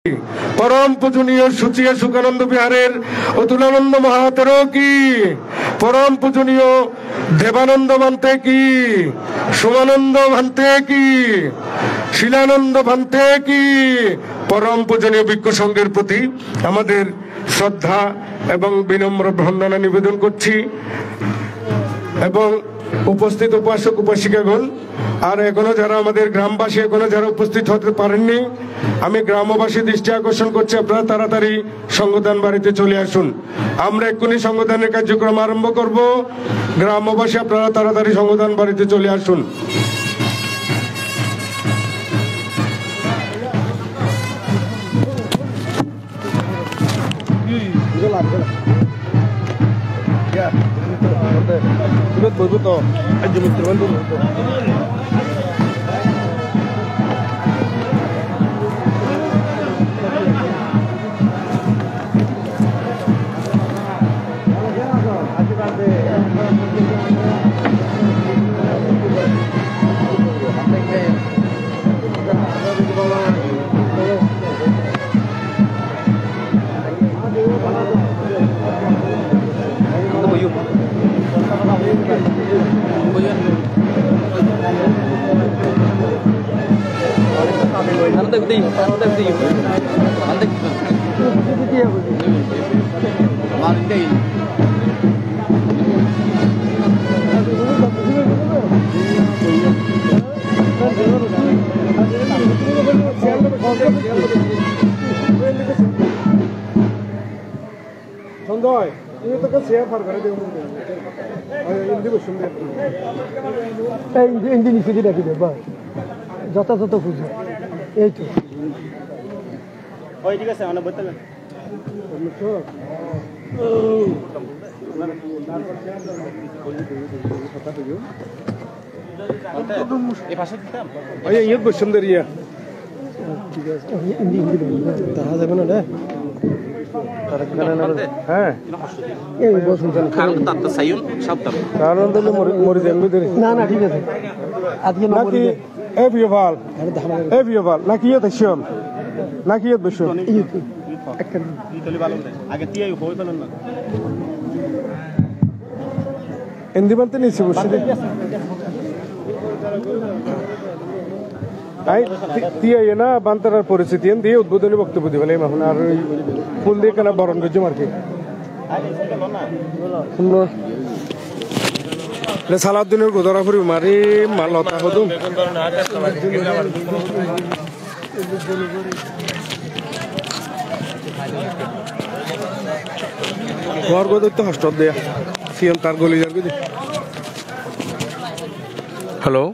परम पूजनीय सुचिया सुखानंद बिहारेर अतुलानंद महातेरो की परम पूजनीय देवानंद भान्ते की सोमानंद भान्ते की शिलानंद भान्ते की परम पूजनीय भिक्षु संघेर प्रति आमादेर श्रद्धा एवं विनम्र वंदना निवेदन करछि एवं उपस्थित उपासक उपासिकागण और एखोनो जारा आमादेर ग्रामबासी एखोनो जारा उपस्थित होते पारेननि आमी ग्रामबासी दृष्टि आकर्षण करछि आपनारा ताड़ाताड़ी संगदान बाड़ीते चले आसुन आमरा एक्षुनि संगदानेर कार्यक्रम आरम्भ करब ग्रामबासी आपनारा ताड़ाताड़ी संगदान बाड़ीते चले आसुन Betul, aja teman tuh. Sondoy, ini tuh kan siapa harga dia umum. Ini bos sumber. Ini nih sih dia gitu, bah. Jatuh fuji. Itu. Oh, ini kan saya mana betul kan? Betul. Oh ya, ini bos sumber ya. Ini dah ada mana dah? হ্যাঁ এই বসুন কারণ তাতে sign সবটা কারণ তো মরে যাবে না না ঠিক আছে আজকে নাকি এভিয়াল এভিয়াল নাকি এটা শিওম নাকি এটা বসুন একটা ইতালি ভালো আগে টিআই হই পেলেন না এন্দি বলতে নিছি বসে आई तिया ये ना बांतरा परिस्थिति हैं दिए उद्बोधनी वक्तव्य दिवाले में होना और फुल दे करना बारन गज्जे मार के ले सालादुद्दीन और गोदारापुरी मारी माल होता हो तुम घर को तो हॉस्टल दिया सीएम तार गोली जार के हेलो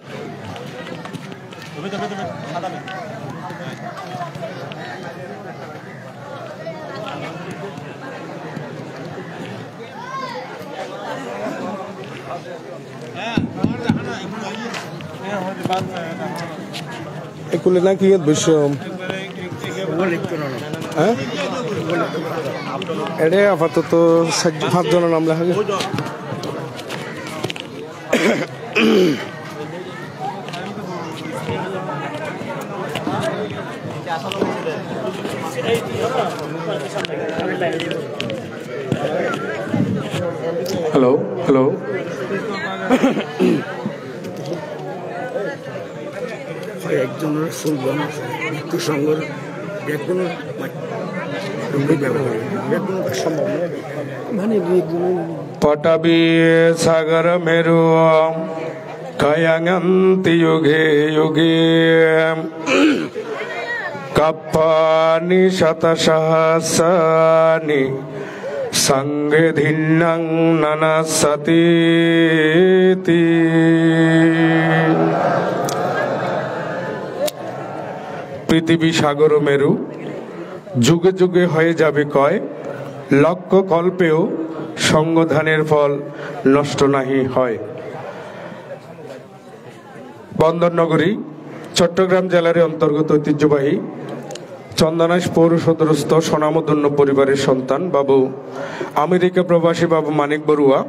একুলে না কি বসম হ্যাঁ এডে আপাতত 5 জন নাম লেখা हेलो हेलो একজনের সুলবান মৃত্যু সংঘের কোনো মানে পটাবি সাগর মেরু কায়াঙ্গন্তি যুগে যুগে কাপ্পানি শতসহস্রানি সঙ্গে ধিন্নং নানাসতীতি পৃথিবী সাগর মেরু যুগে যুগে হয়ে যাবে কয় লক্ষ কল্পেও সঙ্গধানের ফল নষ্ট নাহি হয়। বন্দরনগরী চট্টগ্রাম জেলার অন্তর্গত ঐতিহ্যবাহী চন্দনাইশ পৌর সদরস্থ সোনামধন্য পরিবারের সন্তান বাবু আমেরিকা প্রবাসী বাবু মানিক বড়ুয়া,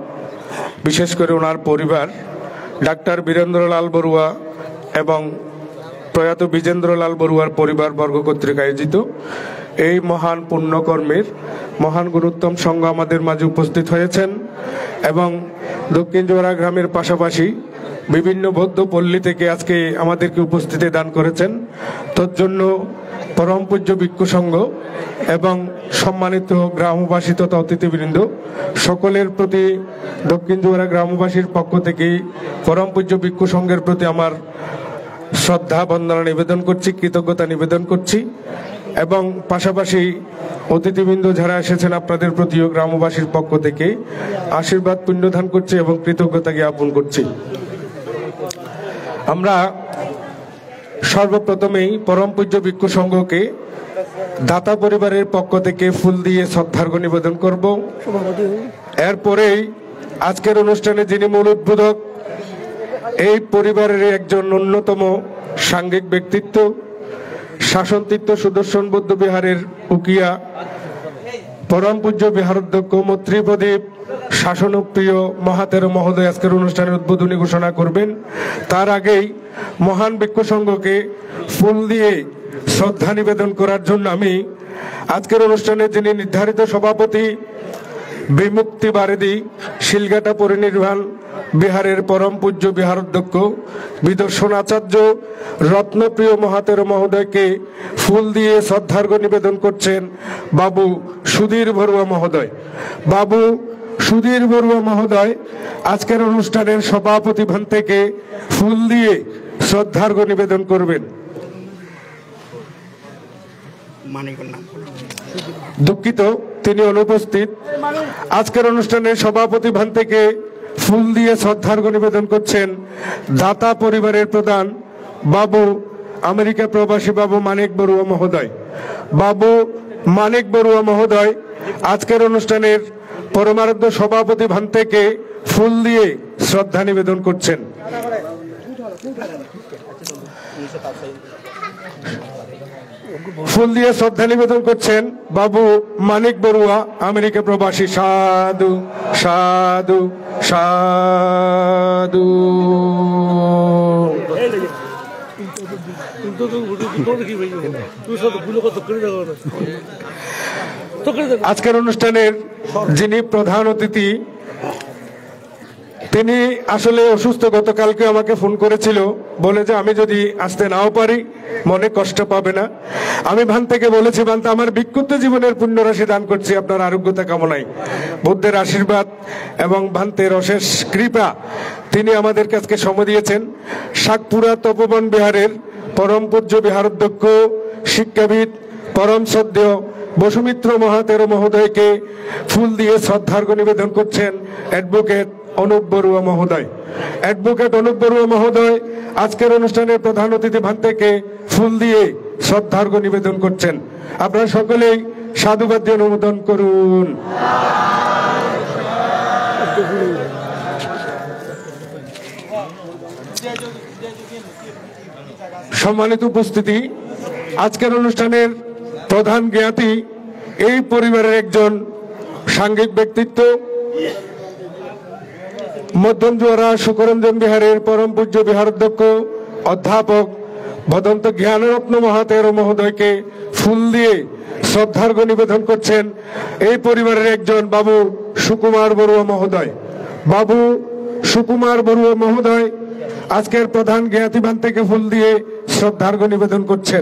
বিশেষ করে ওনার পরিবার ডাক্তার বীরেন্দ্রলাল বড়ুয়া এবং প্রয়াত বিজেন্দ্রলাল বড়ুয়ার পরিবারবর্গ কর্তৃক আয়োজিত এই মহান পুণ্যকর্মের মহান গুরুত্তম সংঘ আমাদের মাঝে উপস্থিত হয়েছেন এবং দক্ষিণ জোয়ারা গ্রামের পাশাপাশি বিভিন্ন বৌদ্ধ পল্লী থেকে আজকে আমাদেরকে উপস্থিতি দান করেছেন। তজ্জন্য পরম পূজ্য ভিক্ষু সংঘ এবং সম্মানিত গ্রামবাসী তথা অতিথিবৃন্দ সকলের প্রতি দক্ষিণ জোয়ারা গ্রামবাসীর পক্ষ থেকে পরম পূজ্য ভিক্ষু সংঘের প্রতি আমার শ্রদ্ধা বন্দনা নিবেদন করছি, কৃতজ্ঞতা নিবেদন করছি এবং পাশাপাশি অতিথিবৃন্দ যারা এসেছেন আপনাদের প্রতিও গ্রামবাসীর পক্ষ থেকে আশীর্বাদ পুণ্যদান করছি এবং কৃতজ্ঞতা জ্ঞাপন করছি। আমরা সর্বপ্রথমেই পরম পূজ্য ভিক্ষু সংঘকে দাতা পরিবারের পক্ষ থেকে ফুল দিয়ে শ্রদ্ধার্ঘ্য নিবেদন করব। এরপরেই আজকের অনুষ্ঠানে যিনি মূল উদ্বোধক, এই পরিবারের একজন অন্যতম সাংঘিক ব্যক্তিত্ব, শাসনতীর্থ সুদর্শন বৌদ্ধ বিহারের উকিয়া পরম পূজ্য বিহারাধ্যক্ষ মৈত্রীপ্রদীপ শাসনপ্রিয় মহাতের মহোদয় আজকের অনুষ্ঠানের উদ্বোধনী ঘোষণা করবেন। তার আগেই মহান ভিক্ষু সংঘকে ফুল দিয়ে শ্রদ্ধা নিবেদন করার জন্য আমি আজকের অনুষ্ঠানে যিনি নির্ধারিত সভাপতি বিমুক্তি বারেদি শিলঘাটা পরিনির্বাণ বিহারের পরম পূজ্য বিহারাধ্যক্ষ বিদর্শন আচার্য রত্নপ্রিয় মহাতের মহোদয়কে ফুল দিয়ে শ্রদ্ধার্ঘ্য নিবেদন করছেন বাবু সুধীর বড়ুয়া মহোদয়। বাবু সুধীর বড়ুয়া মহোদয় আজকের অনুষ্ঠানের সভাপতি ভান থেকে ফুল দিয়ে শ্রদ্ধার্ঘ্য নিবেদন করবেন। দুঃখিত, তিনি অনুপস্থিত। আজকের অনুষ্ঠানের সভাপতি ভান থেকে ফুল দিয়ে শ্রদ্ধার্ঘ্য নিবেদন করছেন দাতা পরিবারের প্রধান বাবু আমেরিকা প্রবাসী বাবু মানিক বড়ুয়া মহোদয়। বাবু মানিক বড়ুয়া মহোদয় আজকের অনুষ্ঠানের পরমারাধ্য সভাপতি ভান থেকে ফুল দিয়ে শ্রদ্ধা নিবেদন করছেন। ফুল দিয়ে শ্রদ্ধা নিবেদন করছেন বাবু মানিক বড়ুয়া আমেরিকা প্রবাসী। সাধু সাধু সাধু। আজকের অনুষ্ঠানের যিনি প্রধান অতিথি, তিনি আসলে অসুস্থ। গতকালকে আমাকে ফোন করেছিল, বলে যে আমি যদি আসতে নাও পারি মনে কষ্ট পাবে না। আমি ভান থেকে বলেছি, ভান্তে আমার বিক্ষুব্ধ জীবনের পুণ্যরাশি দান করছি আপনার আরোগ্যতা কামনায়। বুদ্ধের আশীর্বাদ এবং ভান্তের অশেষ কৃপা তিনি আমাদের কাছে সময় দিয়েছেন। শাকপুরা তপবন বিহারের পরম পূজ্য বিহারাধ্যক্ষ শিক্ষাবিদ পরম শ্রদ্ধেয় বসুমিত্র মহাতের মহোদয়কে ফুল দিয়ে শ্রদ্ধার্ঘ্য নিবেদন করছেন অ্যাডভোকেট অনুপ বড়ুয়া মহোদয়। অ্যাডভোকেট অনুপ বড়ুয়া মহোদয় আজকের অনুষ্ঠানের প্রধান অতিথি ভান থেকে ফুল দিয়ে শ্রদ্ধার্ঘ্য নিবেদন করছেন। আপনারা সকলেই সাধুবাদ দিয়ে অনুমোদন করুন। সম্মানিত উপস্থিতি, আজকের অনুষ্ঠানের প্রধান জ্ঞাতি এই পরিবারের একজন সাংঘিক ব্যক্তিত্ব, মধ্যম জোয়ারা শুকরঞ্জন বিহারের পরম পূজ্য বিহারাধ্যক্ষ অধ্যাপক ভদন্ত জ্ঞানরত্ন মহাতের মহোদয়কে ফুল দিয়ে শ্রদ্ধার্ঘ্য নিবেদন করছেন এই পরিবারের একজন বাবু সুকুমার বড়ুয়া মহোদয়। বাবু সুকুমার বড়ুয়া মহোদয় আজকের প্রধান জ্ঞাতিবান থেকে ফুল দিয়ে শ্রদ্ধার্ঘ্য নিবেদন করছেন।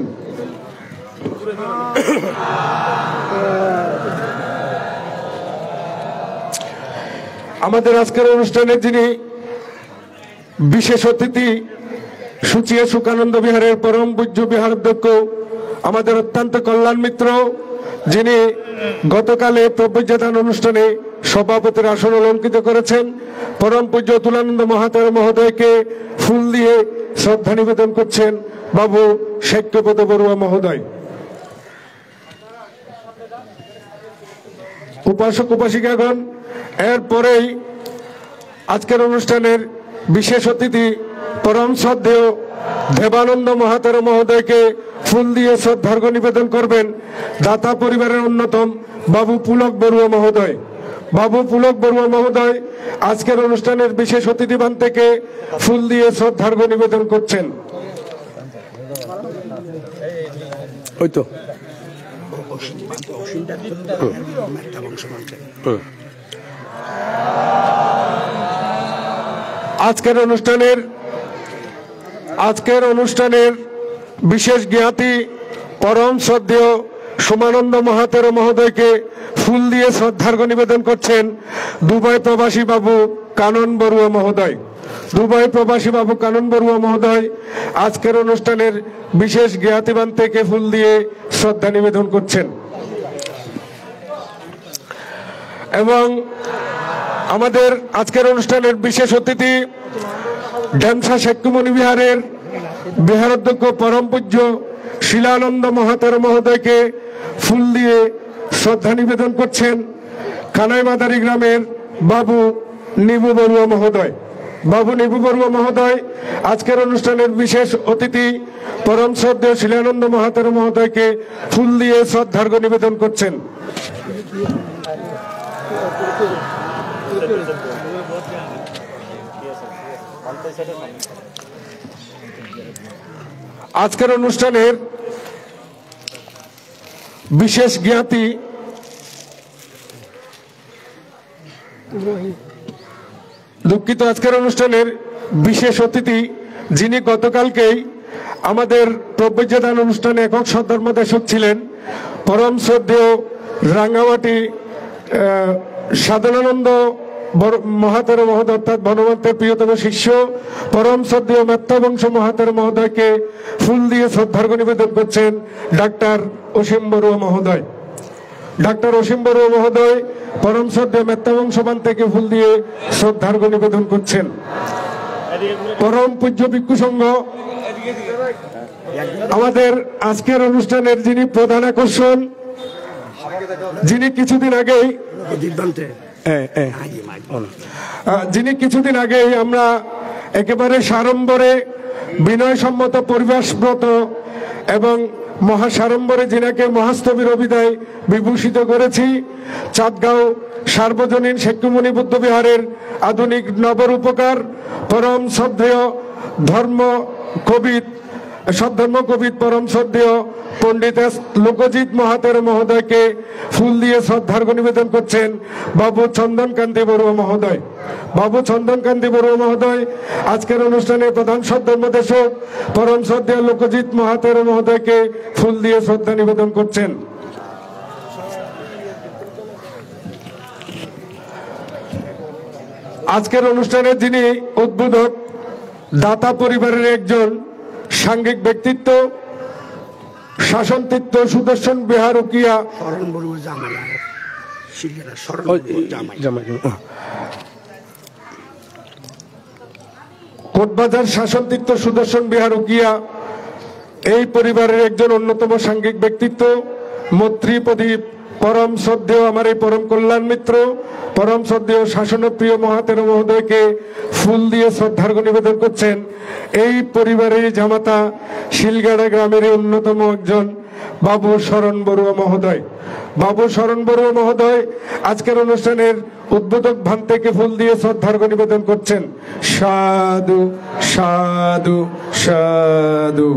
আমাদের আজকের অনুষ্ঠানে যিনি বিশেষ অতিথি, সুচিয়া সুকানন্দ বিহারের পরম পূজ্য বিহারাধ্যক্ষ আমাদের অত্যন্ত কল্যাণ মিত্র, যিনি গতকালে প্রবজ্ঞাদান অনুষ্ঠানে সভাপতির আসন অলঙ্কিত করেছেন, পরম পূজ্য অতুলানন্দ মহাতের মহোদয়কে ফুল দিয়ে শ্রদ্ধা নিবেদন করছেন বাবু শৈক্যপদ বড়ুয়া মহোদয়। উপাসক উপাসিকাগণ, এরপরেই আজকের অনুষ্ঠানের বিশেষ অতিথি পরম শ্রদ্ধেয় দেবানন্দ মহাতের মহোদয়কে ফুল দিয়ে শ্রদ্ধার্ঘ্য নিবেদন করবেন দাতা পরিবারের অন্যতম বাবু পুলক বড়ুয়া মহোদয়। বাবু পুলক বড়ুয়া মহোদয় আজকের অনুষ্ঠানের বিশেষ অতিথিবান থেকে ফুল দিয়ে শ্রদ্ধার্ঘ্য নিবেদন করছেন। ওই তো আজকের অনুষ্ঠানের বিশেষ জ্ঞাতি পরম শ্রদ্ধেয় সোমানন্দ মহাতেরো মহোদয়কে ফুল দিয়ে শ্রদ্ধার্ঘ্য নিবেদন করছেন দুবাই প্রবাসী বাবু কানন বড়ুয়া মহোদয়। দুবাই প্রবাসী বাবু কানন বড়ুয়া মহোদয় আজকের অনুষ্ঠানের বিশেষ জ্ঞাতিবান থেকে ফুল দিয়ে শ্রদ্ধা নিবেদন করছেন এবং আমাদের আজকের অনুষ্ঠানের বিশেষ অতিথি ঢেমসা শেখমণি বিহারের বিহারাধ্যক্ষ পরম পূজ্য শিলানন্দ মহাতেরো মহোদয়কে ফুল দিয়ে শ্রদ্ধা নিবেদন করছেন কানাইমাদারি গ্রামের বাবু নিবু বড়ুয়া মহোদয়। বাবু নিবু বড়ুয়া মহোদয় আজকের অনুষ্ঠানের বিশেষ অতিথি পরম শ্রদ্ধেয় শিলানন্দ মহাতেরো মহোদয়কে ফুল দিয়ে শ্রদ্ধার্ঘ্য নিবেদন করছেন। আজকের অনুষ্ঠানের বিশেষ জ্ঞাতি দুঃখিত আজকের অনুষ্ঠানের বিশেষ অতিথি যিনি গতকালকেই আমাদের প্রবজ্ঞদান অনুষ্ঠানে একক সদ্ধর্মদেশক ছিলেন পরম শ্রদ্ধেয় রাঙ্গামাটি সাধনানন্দ মহাতেরো মহোদয় অর্থাৎ বনবন্তের প্রিয়তম শিষ্য পরম শ্রদ্ধেয় মেত্তাবংশ মহাতেরো মহোদয়কে ফুল দিয়ে শ্রদ্ধার্ঘ্য নিবেদন করছেন ডাক্তার অসীম বড়ুয়া মহোদয়। ডাক্তার অসীম বড়ুয়া মহোদয় পরম শ্রদ্ধেয় মেত্তাবংশবান থেকে ফুল দিয়ে শ্রদ্ধার্ঘ্য নিবেদন করছেন। পরম পূজ্য ভিক্ষু সংঘ আমাদের আজকের অনুষ্ঠানের যিনি প্রধান আকর্ষণ, যিনি কিছুদিন আগেই আমরা একেবারে সাড়ম্বরে বিনয়সম্মত পরিবেশব্রত এবং মহাসাড়ম্বরে যিনাকে মহাস্তবীর অভিধায় বিভূষিত করেছি চাঁদগাঁও সার্বজনীন শেখমণি বুদ্ধ বিহারের আধুনিক নবরূপকার পরম শ্রদ্ধেয় ধর্মকবিদ পরম শ্রদ্ধেয় পণ্ডিত লোকজিৎ মহাতেরো মহোদয়কে ফুল দিয়ে শ্রদ্ধার্ঘ্য নিবেদন করছেন বাবু চন্দনকান্তি বড়ুয়া মহোদয়। বাবু চন্দনকান্তি বড়ুয়া মহোদয় আজকের অনুষ্ঠানে প্রধান সদ্ধর্মদেশক পরম শ্রদ্ধেয় লোকজিৎ মহাতেরো মহোদয়কে ফুল দিয়ে শ্রদ্ধা নিবেদন করছেন। আজকের অনুষ্ঠানে যিনি উদ্বোধক দাতা পরিবারের একজন সাংঘিক ব্যক্তিত্ব শাসনতীর্থ সুদর্শন বিহার উকিয়া কোটবাজার শাসনতীর্থ সুদর্শন বিহার উকিয়া এই পরিবারের একজন অন্যতম সাংঘিক ব্যক্তিত্ব মৈত্রী প্রদীপ পরম শ্রদ্ধেয় আমার এই পরম কল্যাণ মিত্র পরম শ্রদ্ধেয় শাসনপ্রিয় মহাতেরো মহোদয়কে ফুল দিয়ে শ্রদ্ধার্ঘ্য নিবেদন করছেন এই পরিবারের জামাতা শিলগাড়া গ্রামের অন্যতম একজন বাবু শরণ বড়ুয়া মহোদয়। বাবু শরণ বড়ুয়া মহোদয় আজকের অনুষ্ঠানের উদ্বোধক ভান থেকে ফুল দিয়ে শ্রদ্ধার্ঘ্য নিবেদন করছেন। সাধু সাধু সাধু।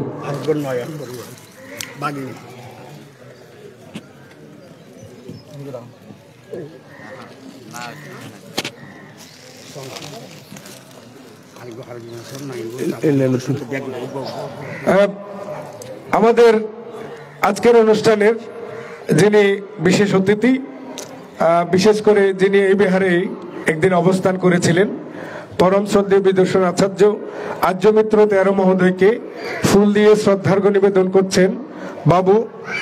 আমাদের আজকের অনুষ্ঠানের যিনি বিশেষ অতিথি বিশেষ করে যিনি এই বিহারে একদিন অবস্থান করেছিলেন পরম শ্রদ্ধেয় বিদর্শন আচার্য আর্য মিত্র তেরো মহোদয়কে ফুল দিয়ে শ্রদ্ধার্ঘ্য নিবেদন করছেন বাবু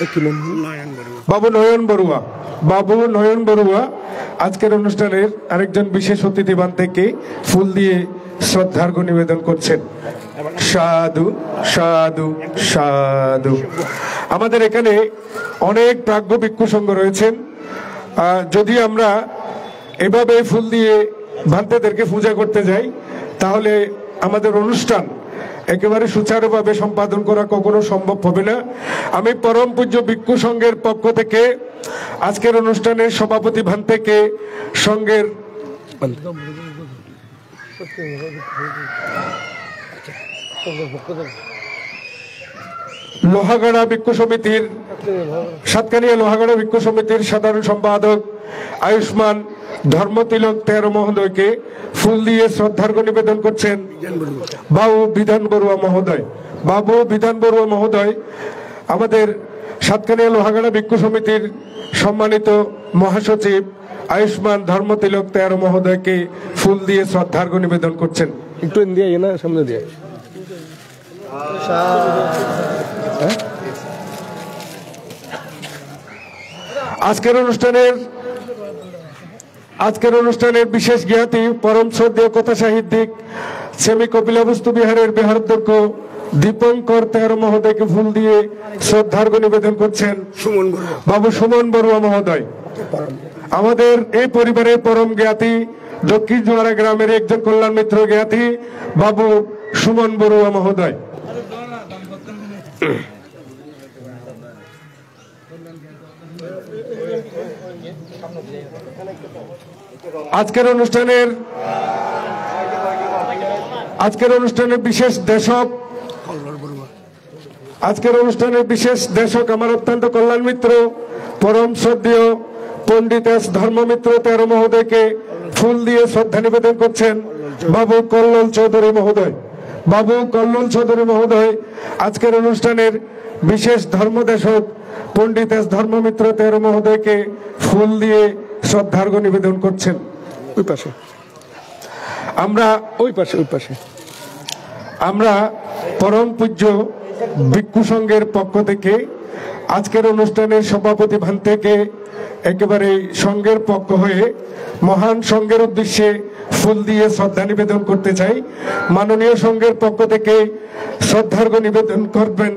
নয়ন বড়ুয়া। বাবু নয়ন বড়ুয়া আজকের অনুষ্ঠানের আরেকজন বিশেষ অতিথিবান থেকে ফুল দিয়ে শ্রদ্ধার্ঘ্য নিবেদন করছেন। সাধু সাধু সাধু। আমাদের এখানে অনেক প্রাজ্ঞ ভিক্ষু সংঘ রয়েছেন, যদি আমরা এভাবে ফুল দিয়ে ভান্তেদেরকে পূজা করতে যাই তাহলে আমাদের অনুষ্ঠান একেবারে সুচারুভাবে সম্পাদন করা কখনো সম্ভব হবে না। আমি পরম পূজ্য ভিক্ষু সংঘের পক্ষ থেকে আজকের অনুষ্ঠানের সভাপতি ভান্তেকে সংঘের লোহাগাড়া ভিক্ষু সমিতির সাতকানিয়া লোহাগাড়া ভিক্ষু সমিতির সাধারণ সম্পাদক আয়ুষ্মান ধর্মতিলক তেরো মহোদয়কে ফুল দিয়ে শ্রদ্ধার্ঘ্য নিবেদন করছেন বাবু বিধান বড়ুয়া মহোদয়। বাবু বিধান বড়ুয়া মহোদয় আমাদের সাতকানিয়া লোহাগাড়া ভিক্ষু সমিতির সম্মানিত মহাসচিব আয়ুষ্মান ধর্মতিলক তেরো মহোদয়কে ফুল দিয়ে শ্রদ্ধার্ঘ্য নিবেদন করছেন। একটু দিয়ে না সামনে দিয়ে আজকের অনুষ্ঠানের বিশেষ জ্ঞাতি পরম শ্রদ্ধেয় কথা সাহিত্যিক সেমি কপিলাবস্তু বিহারের বিহারাধ্যক্ষ দীপঙ্কর তেরো মহোদয়কে ফুল দিয়ে শ্রদ্ধার্ঘ্য নিবেদন করছেন বাবু সুমন বড়ুয়া মহোদয়। আমাদের এই পরিবারের পরম জ্ঞাতি দক্ষিণ জোয়ারা গ্রামের একজন কল্যাণ মিত্র জ্ঞাতি বাবু সুমন বড়ুয়া মহোদয়। আজকের অনুষ্ঠানের বিশেষ দেশক আমার অত্যন্ত কল্যাণ মিত্র পরম শ্রদ্ধেয় পণ্ডিত এস ধর্মমিত্র তেরো মহোদয়কে ফুল দিয়ে শ্রদ্ধা নিবেদন করছেন বাবু কল্লোল চৌধুরী মহোদয়। বাবু কল্লোল চৌধুরী মহোদয় আজকের অনুষ্ঠানের বিশেষ ধর্মদেশক পণ্ডিত এস ধর্মমিত্র তেরো মহোদয়কে ফুল দিয়ে শ্রদ্ধার্ঘ্য নিবেদন করছেন। ওই পাশে আমরা পরম পূজ্য ভিক্ষু সংঘের পক্ষ থেকে আজকের অনুষ্ঠানের সভাপতি ভান্তেকে একেবারে সংঘের পক্ষ হয়ে মহান সংঘের উদ্দেশ্যে ফুল দিয়ে শ্রদ্ধা নিবেদন করতে চাই। মাননীয় সংঘের পক্ষ থেকে শ্রদ্ধার্ঘ্য নিবেদন করবেন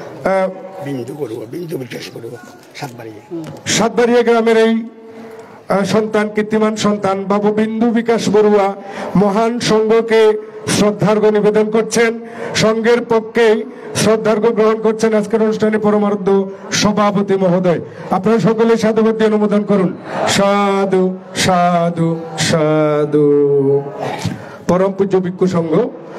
সাতবাড়িয়া গ্রামের এই সন্তান কীর্তিমান সন্তান বাবু বিন্দু বিকাশ বড়ুয়া মহান সংঘকে শ্রদ্ধার্ঘ্য নিবেদন করছেন। সংঘের পক্ষে শ্রদ্ধার্ঘ্য গ্রহণ করছেন আজকের অনুষ্ঠানে পরমারাধ্য সভাপতি মহোদয়। আপনারা সকলে সাধুবাদ দিয়ে অনুমোদন করুন। সাধু সাধু সাধু। পরম পূজ্য ভিক্ষু সংঘ,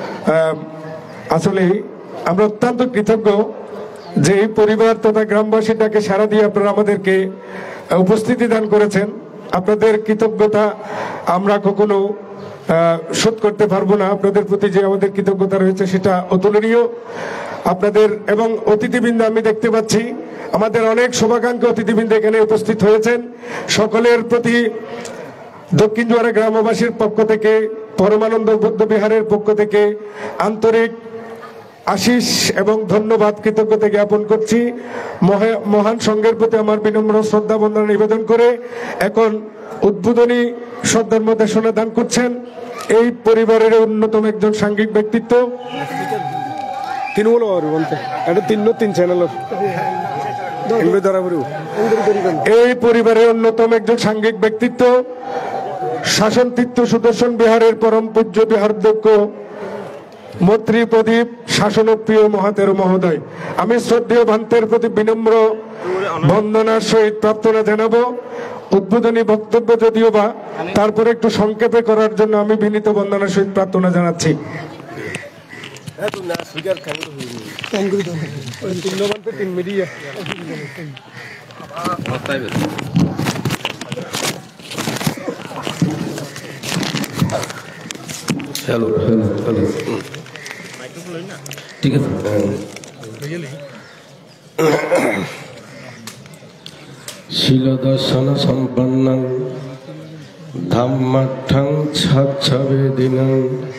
আসলে আমরা অত্যন্ত কৃতজ্ঞ যে এই পরিবার তথা গ্রামবাসীটাকে সারা দিয়ে আপনারা আমাদেরকে উপস্থিতি দান করেছেন। আপনাদের কৃতজ্ঞতা আমরা কখনো শোধ করতে পারবো না। আপনাদের প্রতি যে আমাদের কৃতজ্ঞতা রয়েছে সেটা অতুলনীয়। আপনাদের এবং অতিথিবৃন্দ আমি দেখতে পাচ্ছি আমাদের অনেক শুভাকাঙ্ক্ষী অতিথিবৃন্দ এখানে উপস্থিত হয়েছেন। সকলের প্রতি দক্ষিণ জোয়ারা গ্রামবাসীর পক্ষ থেকে পরমানন্দ বৌদ্ধ বিহারের পক্ষ থেকে আন্তরিক আশিস এবং ধন্যবাদ কৃতজ্ঞতা জ্ঞাপন করছি। মহান সংঘের প্রতি আমার বিনম্র শ্রদ্ধা বন্দনা নিবেদন করে এখন উদ্বোধনী শ্রদ্ধার মধ্যে দান করছেন এই পরিবারের অন্যতম একজন সাংঘিক ব্যক্তিত্ব এই পরিবারের অন্যতম একজন সাংঘিক ব্যক্তিত্ব শাসন তীর্থ সুদর্শন বিহারের পরম পূজ্য বিহারাধ্যক্ষ মৈত্রী প্রদীপ শাসনপ্রিয় মহাতেরো মহোদয়। আমি শ্রদ্ধেয় ভান্তের প্রতি বিনম্র বন্দনার সহিত প্রার্থনা জানাবো। উদ্বোধনী বক্তব্য যদিও বা তারপরে একটু সংক্ষেপে করার জন্য আমি বিনীত বন্দনার সহিত প্রার্থনা জানাচ্ছি। হ্যালো হ্যালো হ্যালো, ঠিক আছে। শিলদর্শন সম্পন্নং ধাম্মাঠং ছাচ্ছবেদিনং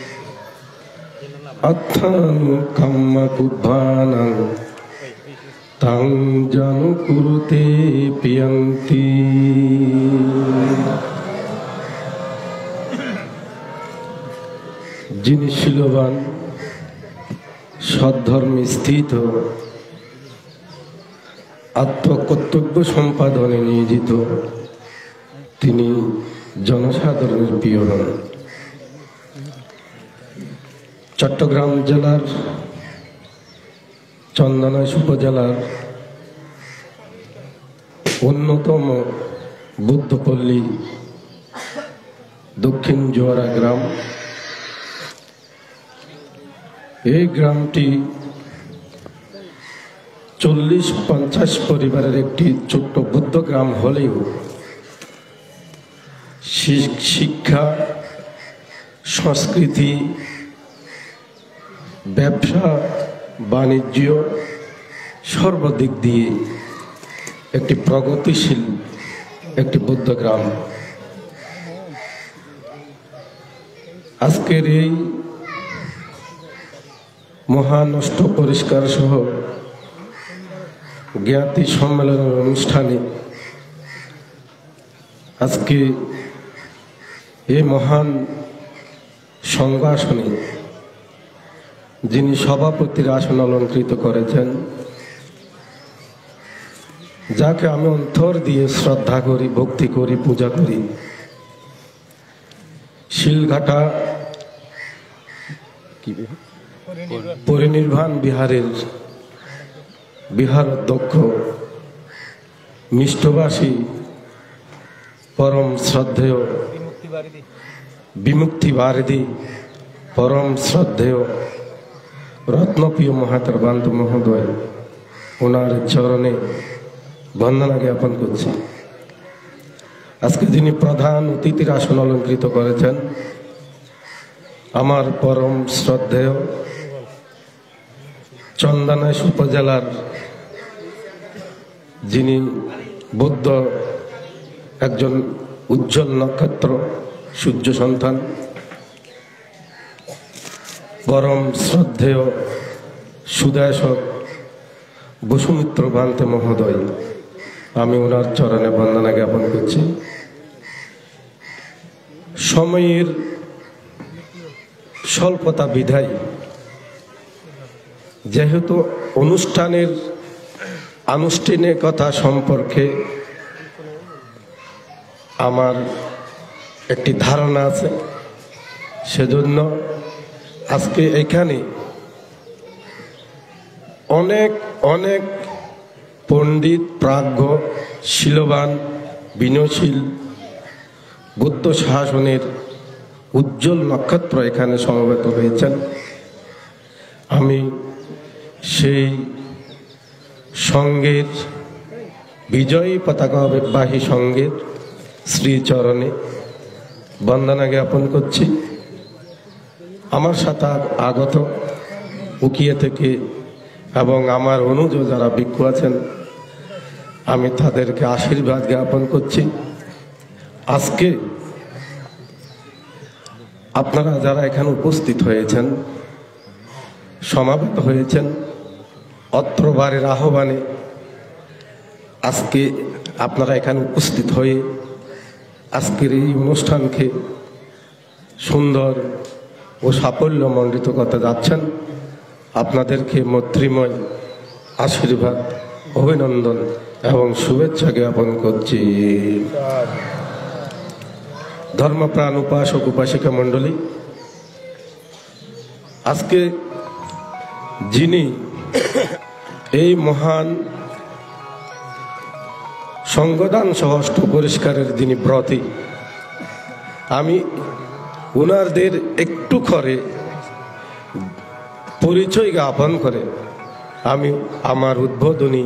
অত্থাং কাম্মকুব্বানং তাং জানু কুরুতে পিয়ন্তি। যিনি শীলবান সদ্ধর্মে স্থিত আত্মকর্তব্য সম্পাদনে নিয়োজিত, তিনি জনসাধারণের প্রিয় হন। চট্টগ্রাম জেলার চন্দনাইশ উপজেলার অন্যতম বুদ্ধপল্লী দক্ষিণ জোয়ারা গ্রাম। এই গ্রামটি 40-50 পরিবারের একটি ছোট্ট বুদ্ধ গ্রাম হলেও শিক্ষা, সংস্কৃতি, ব্যবসা বাণিজ্য সর্বদিক দিয়ে একটি প্রগতিশীল একটি বুদ্ধ গ্রাম। আজকের এই মহানষ্ট পরিষ্কার সহ জ্ঞাতি সম্মেলনের অনুষ্ঠানে আজকে এই মহান সংঘাসনে যিনি সভাপতির আসন অলঙ্কৃত করেছেন, যাকে আমি অন্তর দিয়ে শ্রদ্ধা করি, ভক্তি করি, পূজা করি, শিলঘাটা পরিনির্বাণ বিহারের বিহার অধ্যক্ষ মিষ্টভাষী পরম শ্রদ্ধেয় বিমুক্তি বারিধি পরম শ্রদ্ধেয় রত্নপ্রিয় মহাতার বান্ধব মহোদয়, ওনার চরণে বন্দনা জ্ঞাপন করছি। আজকে যিনি প্রধান অতিথির আসন অলঙ্কৃত করেছেন, আমার পরম শ্রদ্ধেয় চন্দনাইশ উপজেলার যিনি বৌদ্ধ একজন উজ্জ্বল নক্ষত্র, সূর্য সন্তান, পরম শ্রদ্ধেয় সুদর্শক বসুমিত্র ভান্তে মহোদয়, আমি ওনার চরণে বন্দনা জ্ঞাপন করছি। সময়ের স্বল্পতা বিধায় যেহেতু অনুষ্ঠানের আনুষ্ঠানিকতা সম্পর্কে আমার একটি ধারণা আছে, সেজন্য আজকে এখানে অনেক অনেক পণ্ডিত, প্রাজ্ঞ, শীলবান, বিনয়শীল বুদ্ধ শাসনের উজ্জ্বল নক্ষত্র এখানে সমবেত হয়েছেন। আমি সেই সঙ্গের বিজয়ী পতাকাবাহী সঙ্গের শ্রীচরণে বন্দনা জ্ঞাপন করছি। আমার সাথে আগত উকিয়া থেকে এবং আমার অনুজ যারা ভিক্ষু আছেন, আমি তাদেরকে আশীর্বাদ জ্ঞাপন করছি। আজকে আপনারা যারা এখানে উপস্থিত হয়েছেন, সমাবেত হয়েছেন অত্রবারের আহ্বানে, আজকে আপনারা এখানে উপস্থিত হয়ে আজকের এই অনুষ্ঠানকে সুন্দর ও সাফল্যমণ্ডিত করতে যাচ্ছেন। আপনাদেরকে মৈত্রীময় আশীর্বাদ, অভিনন্দন এবং শুভেচ্ছা জ্ঞাপন করছি। ধর্মপ্রাণ উপাসক উপাসিকা মণ্ডলী, আজকে যিনি এই মহান সংবিধান সহ অষ্ট পরিষ্কারের যিনি ব্রতী, আমি ওনাদের একটু করে পরিচয় জ্ঞাপন করে আমি আমার উদ্বোধনী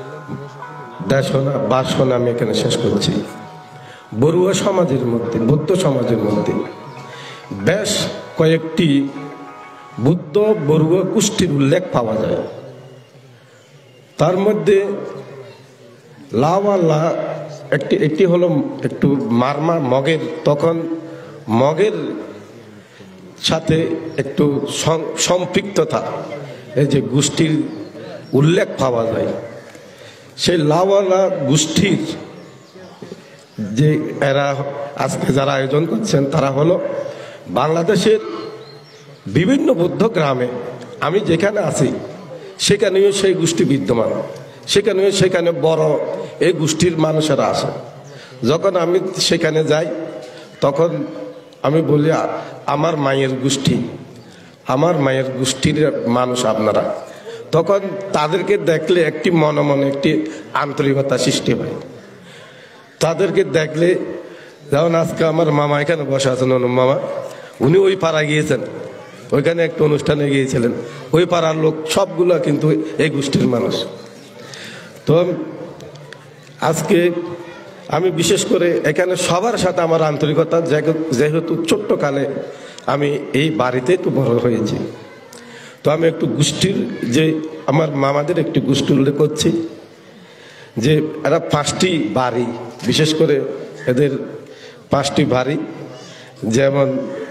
ভাষণ আমি এখানে শেষ করছি। বড়ুয়া সমাজের মধ্যে, বৌদ্ধ সমাজের মধ্যে বেশ কয়েকটি বুদ্ধ বড়ুয়া গোষ্ঠীর উল্লেখ পাওয়া যায়। তার মধ্যে লাওয়াল্লা একটি হলো একটু মারমা মগের, তখন মগের সাথে একটু সম্পৃক্ততা, এই যে গোষ্ঠীর উল্লেখ পাওয়া যায়। সেই লাওয়াল্লা গোষ্ঠীর যে এরা আজকে যারা আয়োজন করছেন, তারা হলো বাংলাদেশের বিভিন্ন বৌদ্ধ গ্রামে, আমি যেখানে আছি সেখানেও সেই গোষ্ঠী বিদ্যমান, সেখানে বড় এই গোষ্ঠীর মানুষেরা আসে। যখন আমি সেখানে যাই তখন আমি বলি, আমার মায়ের গোষ্ঠীর মানুষ আপনারা। তখন তাদেরকে দেখলে একটি মনে মনে একটি আন্তরিকতা সৃষ্টি হয়। তাদেরকে দেখলে, যেমন আজকে আমার মামা এখানে বসে আছেন, অনুপ মামা, উনি ওই পাড়া গিয়েছেন, ওইখানে একটা অনুষ্ঠানে গিয়েছিলেন। ওই পাড়ার লোক সবগুলো কিন্তু এই গোষ্ঠীর মানুষ। তো আজকে আমি বিশেষ করে এখানে সবার সাথে আমার আন্তরিকতা, যেহেতু ছোট্টকালে আমি এই বাড়িতে তো বড় হয়েছি, তো আমি একটু গোষ্ঠীর, যে আমার মামাদের একটি গোষ্ঠী উল্লেখ করছি, যে এরা 5টি বাড়ি, বিশেষ করে এদের 5টি বাড়ি, যেমন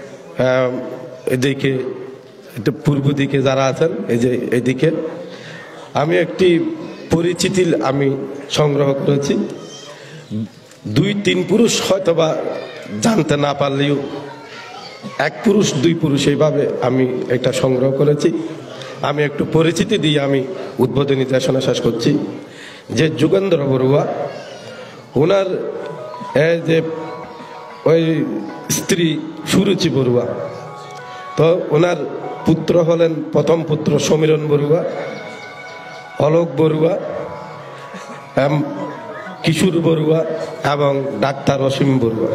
এদিকে একটু পূর্ব দিকে যারা আছেন, এই যে এদিকে আমি একটি পরিচিতি আমি সংগ্রহ করেছি। 2-3 পুরুষ হয়তোবা জানতে না পারলেও 1 পুরুষ 2 পুরুষ এইভাবে আমি এটা সংগ্রহ করেছি। আমি একটু পরিচিতি দিয়ে আমি উদ্বোধনী দেশনা শেষ করছি। যে যুগেন্দ্র বড়ুয়া, ওনার যে ওই স্ত্রী সুরুচি বড়ুয়া, তো ওনার পুত্র হলেন, প্রথম পুত্র সমীরণ বড়ুয়া, অলোক বড়ুয়া, কিশোর বড়ুয়া এবং ডাক্তার অসীম বড়ুয়া,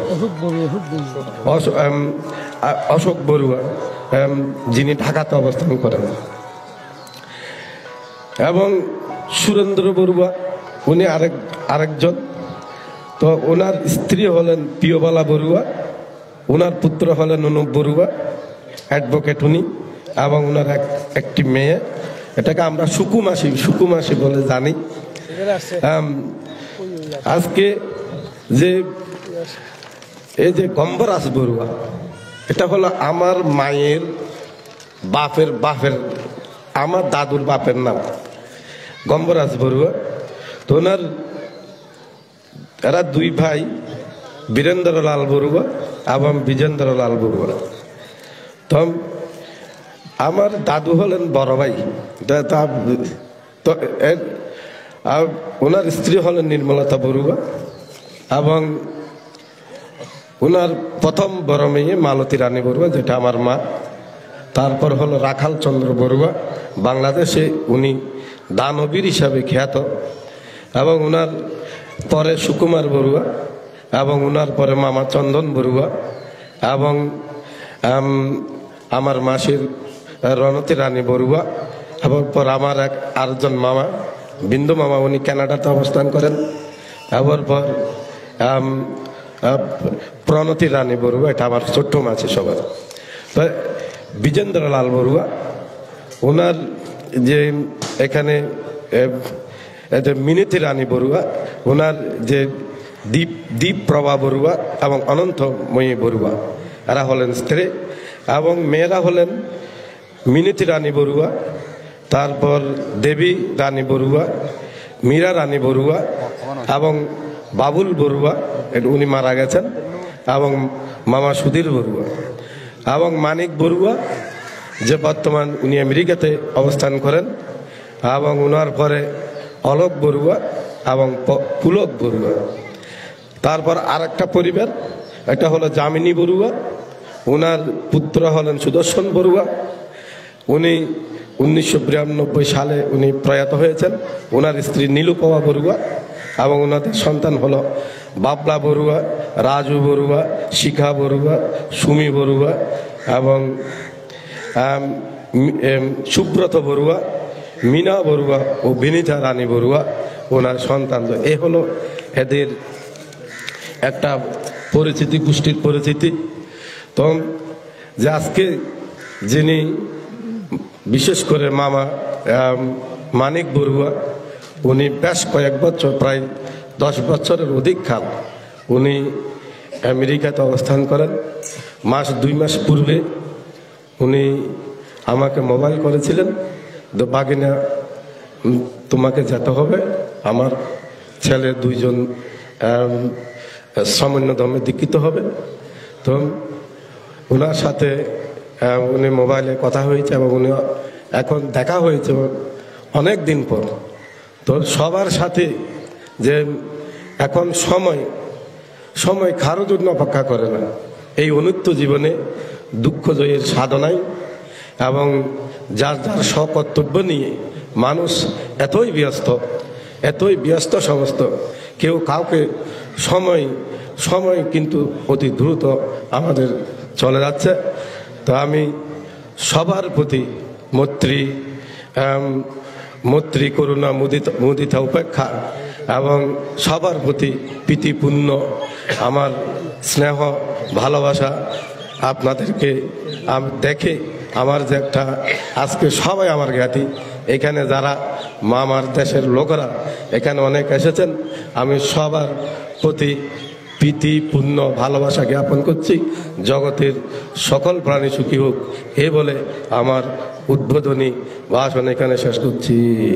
অশোক বড়ুয়া, যিনি ঢাকাতে অবস্থান করেন, এবং সুরেন্দ্র বড়ুয়া, উনি আরেকজন। তো ওনার স্ত্রী হলেন প্রিয়বালা বড়ুয়া, ওনার পুত্র হলেন অনুপ বড়ুয়া, অ্যাডভোকেট উনি, এবং ওনার একটি মেয়ে, এটাকে আমরা সুকুমাসি বলে জানি। আজকে যে এই যে গম্বরাজ বড়ুয়া, এটা হলো আমার মায়ের বাপের আমার দাদুর বাপের নাম গম্বরাজ বড়ুয়া। তো ওনার এরা 2 ভাই, বীরেন্দ্রলাল বড়ুয়া এবং বিজেন্দ্রলাল বড়ুয়া। তো আমার দাদু হলেন বড় ভাই, তো ওনার স্ত্রী হলেন নির্মলতা বড়ুয়া, এবং ওনার প্রথম বড় মেয়ে মালতী রানী বড়ুয়া, যেটা আমার মা। তারপর হলো রাখাল চন্দ্র বড়ুয়া, বাংলাদেশে উনি দানবীর হিসাবে খ্যাত, এবং ওনার পরে সুকুমার বড়ুয়া, এবং ওনার পরে মামা চন্দন বড়ুয়া, এবং আমার মাসির রণতী রানী বড়ুয়া, এবং পর আমার আরেকজন মামা বিন্দু মামা, উনি কানাডাতে অবস্থান করেন, এবার পর প্রণতি রানী বড়ুয়া, এটা আমার ছোট্ট মাসি সবার। তো বিজেন্দ্রলাল বড়ুয়া, ওনার যে এখানে মিনতি রানী বড়ুয়া, ওনার যে দীপ প্রভা বড়ুয়া এবং অনন্তময়ী বড়ুয়া, এরা হলেন স্ত্রী, এবং মেয়েরা হলেন মিনতি রানী বড়ুয়া, তারপর দেবী রানী বড়ুয়া, মীরা রানী বড়ুয়া, এবং বাবুল বড়ুয়া, উনি মারা গেছেন, এবং মামা সুধীর বড়ুয়া, এবং মানিক বড়ুয়া, যে বর্তমান উনি আমেরিকাতে অবস্থান করেন, এবং ওনার পরে অলোক বড়ুয়া এবং পুলক বড়ুয়া। তারপর আরেকটা পরিবার, এটা হলো যামিনী বড়ুয়া, ওনার পুত্র হলেন সুদর্শন বড়ুয়া, উনি 1992 সালে উনি প্রয়াত হয়েছেন। ওনার স্ত্রী নীলুপমা বড়ুয়া, এবং ওনাদের সন্তান হলো বাবলা বড়ুয়া, রাজু বড়ুয়া, শিখা বড়ুয়া, সুমি বড়ুয়া, এবং সুব্রত বড়ুয়া, মিনা বড়ুয়া ও বিনীতা রানী বড়ুয়া, ওনার সন্তান। এ হলো এদের একটা পরিচিতি, গোষ্ঠীর পরিচিতি। তো যে আজকে যিনি বিশেষ করে মামা মানিক বড়ুয়া, উনি বেশ কয়েক বছর, প্রায় 10 বছরের অধিক কাল উনি আমেরিকাতে অবস্থান করেন। 2 মাস পূর্বে উনি আমাকে মোবাইল করেছিলেন, তো বাগিনা তোমাকে যেতে হবে, আমার ছেলে 2 জন সামান্য দমে দীক্ষিত হবে। তো ওনার সাথে উনি মোবাইলে কথা হয়েছে, এবং উনি এখন দেখা হয়েছে অনেক দিন পর। তো সবার সাথে যে এখন সময় কারো জন্য অপেক্ষা করে না, এই অনিত্য জীবনে দুঃখ জয়ের সাধনায়, এবং যার যার স্বকর্তব্য নিয়ে মানুষ এতই ব্যস্ত সমস্ত, কেউ কাউকে সময় কিন্তু অতি দ্রুত আমাদের চলে যাচ্ছে। তো আমি সবার প্রতি মৈত্রী করুণা মুদিতা উপেক্ষা এবং সবার প্রতি প্রীতিপূর্ণ আমার স্নেহ ভালোবাসা আপনাদেরকে দেখে আমার যে একটা আজকে সবাই আমার জ্ঞাতি, এখানে যারা মামার দেশের লোকেরা এখানে অনেক এসেছেন, আমি সবার প্রতি প্রীতিপূর্ণ ভালোবাসা জ্ঞাপন করছি। জগতের সকল প্রাণী সুখী হোক, এ বলে আমার উদ্বোধনী ভাষণ এখানে শেষ করছি।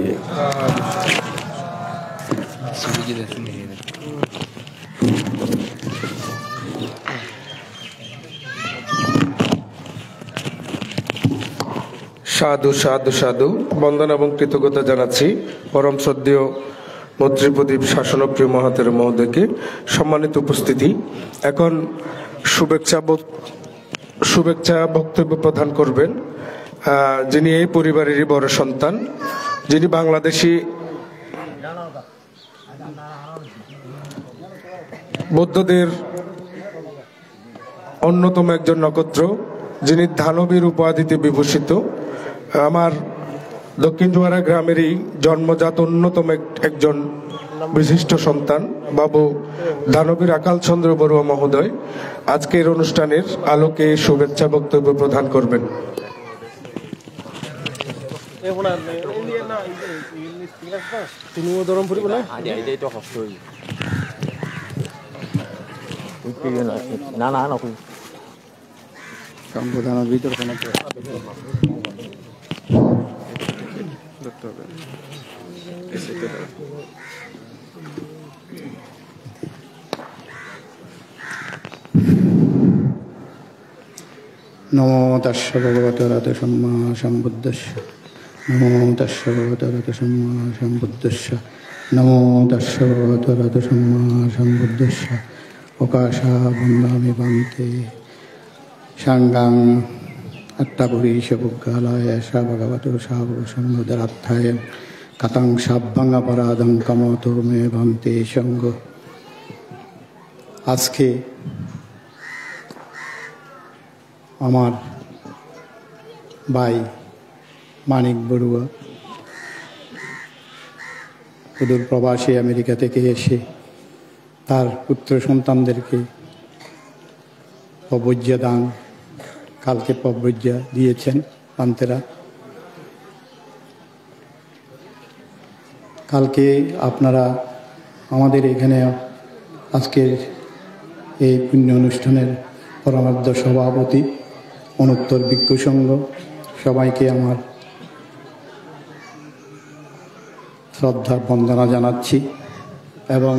সাধু সাধু সাধু। বন্দনা এবং কৃতজ্ঞতা জানাচ্ছি পরম শ্রদ্ধেয় মৈত্রীপ্রদীপ শাসনপ্রিয় মহাতের মহোদয়কে। সম্মানিত উপস্থিতি, এখন শুভেচ্ছা বক্তব্য প্রদান করবেন যিনি এই পরিবারেরই বড় সন্তান, যিনি বাংলাদেশি বৌদ্ধদের অন্যতম একজন নক্ষত্র, যিনি দানবীর উপাধিতে বিভূষিত, আমার দক্ষিণ জোয়ারা গ্রামেরই জন্মজাত অন্যতম একজন বিশিষ্ট সন্তান বাবু দানবীর আকাল চন্দ্র বড়ুয়া মহোদয় আজকের অনুষ্ঠানের আলোকে শুভেচ্ছা বক্তব্য প্রদান করবেন। সম্বোধনার ভিতর কোনো নমো তস্য ভগবতো রথ সম্মা সম্বুদ্ধস্য নমো তস্য ভগবতো রথ সম্মা সম্বুদ্ধস্য নমো তস্য ভগবতো রথ সম্মা সম্বুদ্ধস্য অকাশা বন্দামি বান্তে সাঙ্গাং আত্মাপুরীশ পুজ্ঞালয় সা ভগবতো সাবসঙ্গদরাধ্যায় কাতাং সাব্বাঙ্গাপরাধং কমতো মে ভান্তে সঙ্গ। আজকে আমার ভাই মানিক বড়ুয়া সুদূর প্রবাসী আমেরিকা থেকে এসে তার পুত্র সন্তানদেরকে পবজ্জা দান, কালকে পবজ্জা দিয়েছেন পান্তেরা। কালকে আপনারা আমাদের এখানে আজকের এই পুণ্য অনুষ্ঠানের পরমার্থ সভাপতি অনুত্তর ভিক্ষু সংঘ, সবাইকে আমার শ্রদ্ধা বন্দনা জানাচ্ছি এবং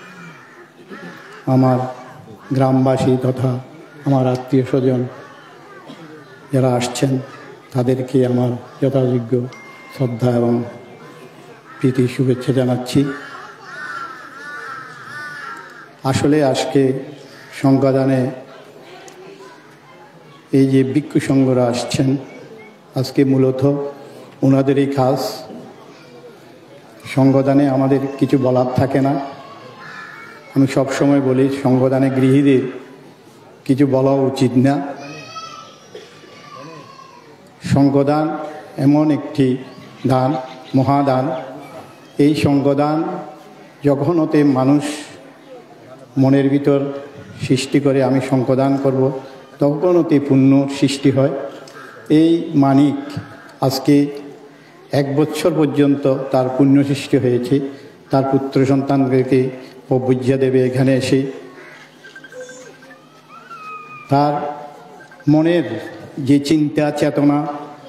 আমার গ্রামবাসী তথা আমার আত্মীয় স্বজন যারা আসছেন তাদেরকে আমার যথাযোগ্য শ্রদ্ধা এবং প্রীতি শুভেচ্ছা জানাচ্ছি। আসলে আজকে সংঘদানে এই যে ভিক্ষু সংঘরা আসছেন, আজকে মূলত ওনাদেরই কাজ। সংঘদানে আমাদের কিছু বলার থাকে না। আমি সবসময় বলি সংঘদানে গৃহীদের কিছু বলা উচিত না। সংঘদান এমন একটি দান, মহাদান। এই সংঘদান যখন হতে মানুষ মনের ভিতর সৃষ্টি করে আমি সংঘদান করব, তখন হতে পুণ্য সৃষ্টি হয়। এই মানিক আজকে 1 বছর পর্যন্ত তার পুণ্য সৃষ্টি হয়েছে। তার পুত্র সন্তানদেরকে পবজ্জা দেবে এখানে এসে। তার মনের যে চিন্তা চেতনা,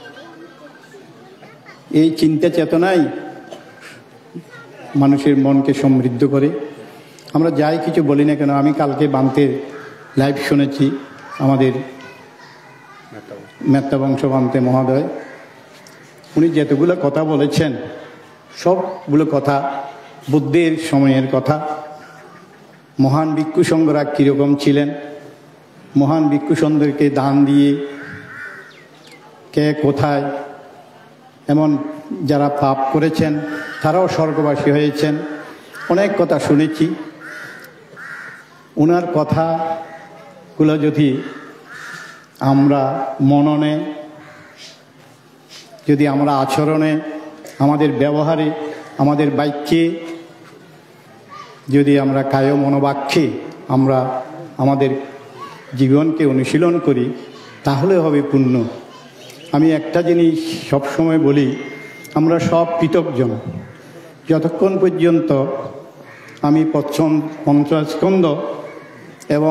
এই চিন্তা চেতনাই মানুষের মনকে সমৃদ্ধ করে। আমরা যাই কিছু বলি না কেন, আমি কালকে বান্তের লাইভ শুনেছি আমাদের মেত্তা বংশ বান্তে মহোদয়, উনি যেতগুলো কথা বলেছেন সবগুলো কথা বুদ্ধের সময়ের কথা। মহান ভিক্ষু সংঘরা কীরকম ছিলেন, মহান ভিক্ষু সংঘদেরকে দান দিয়ে কে কোথায়, এমন যারা পাপ করেছেন তারাও স্বর্গবাসী হয়েছেন, অনেক কথা শুনেছি। ওনার কথাগুলো যদি আমরা মননে, যদি আমরা আচরণে আমাদের ব্যবহারে, আমাদের বাক্যে যদি আমরা কায় মনোবাক্যে আমরা আমাদের জীবনকে অনুশীলন করি, তাহলে হবে পূর্ণ। আমি একটা জিনিস সবসময় বলি, আমরা সব পৃথকজন। যতক্ষণ পর্যন্ত আমি পঞ্চস্কন্ধ এবং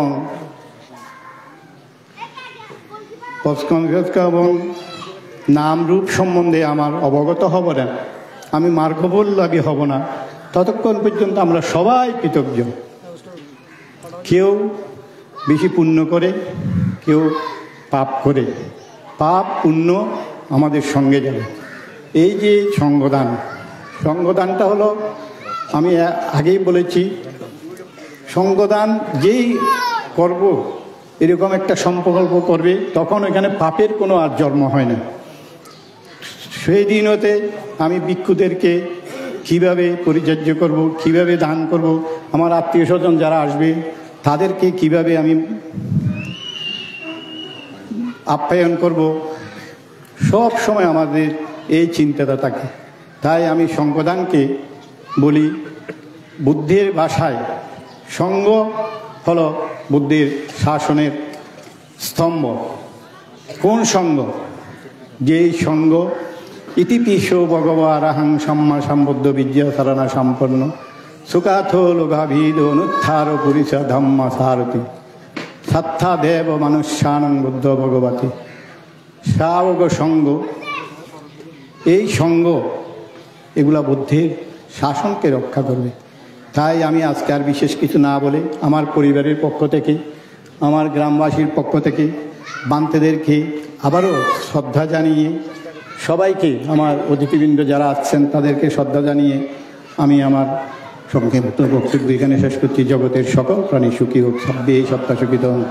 এবং নাম রূপ সম্বন্ধে আমার অবগত হব না, আমি মার্গবল্লভী হব না, ততক্ষণ পর্যন্ত আমরা সবাই পৃথকজন। কেউ বেশি পুণ্য করে, কেউ পাপ করে, পাপ পুণ্য আমাদের সঙ্গে যাবে। এই যে সঙ্গদানটা হলো, আমি আগেই বলেছি, সঙ্গদান যেই করব এরকম একটা সংকল্প করবে, তখন এখানে পাপের কোনো আর জন্ম হয় না। সেই দিনতে আমি ভিক্ষুদেরকে কিভাবে পরিচর্যা করব, কিভাবে দান করব, আমার আত্মীয় স্বজন যারা আসবে তাদেরকে কিভাবে আমি আপ্যায়ন করব, সব সময় আমাদের এই চিন্তাটা থাকে। তাই আমি সঙ্গদানকে বলি বুদ্ধির ভাষায়, সঙ্গ হলো বুদ্ধির শাসনের স্তম্ভ। কোন সঙ্গ? যেই সঙ্গ ইতিপিশ ভগবারাহং সম্মা সম্বুদ্ধ বিদ্যা সারানা সম্পন্ন সুখাথ লোগাভীদ অনুত্থার পুরিষ ধম্মা সারথী সত্তা দেব মনুষ্যানং বুদ্ধ ভগবতী শাবক সঙ্গ। এই সঙ্গ এগুলা বুদ্ধির শাসনকে রক্ষা করবে। তাই আমি আজকে আর বিশেষ কিছু না বলে আমার পরিবারের পক্ষ থেকে, আমার গ্রামবাসীর পক্ষ থেকে বান্তেদেরকে আবারও শ্রদ্ধা জানিয়ে, সবাইকে আমার অতিথিবৃন্দ যারা আছেন তাদেরকে শ্রদ্ধা জানিয়ে আমি আমার সংক্ষিপ্ত বক্তব্য এখানে শেষ করছি। জগতের সকল প্রাণী সুখী হোক, সব্যে সত্তা সুখিত অন্ত।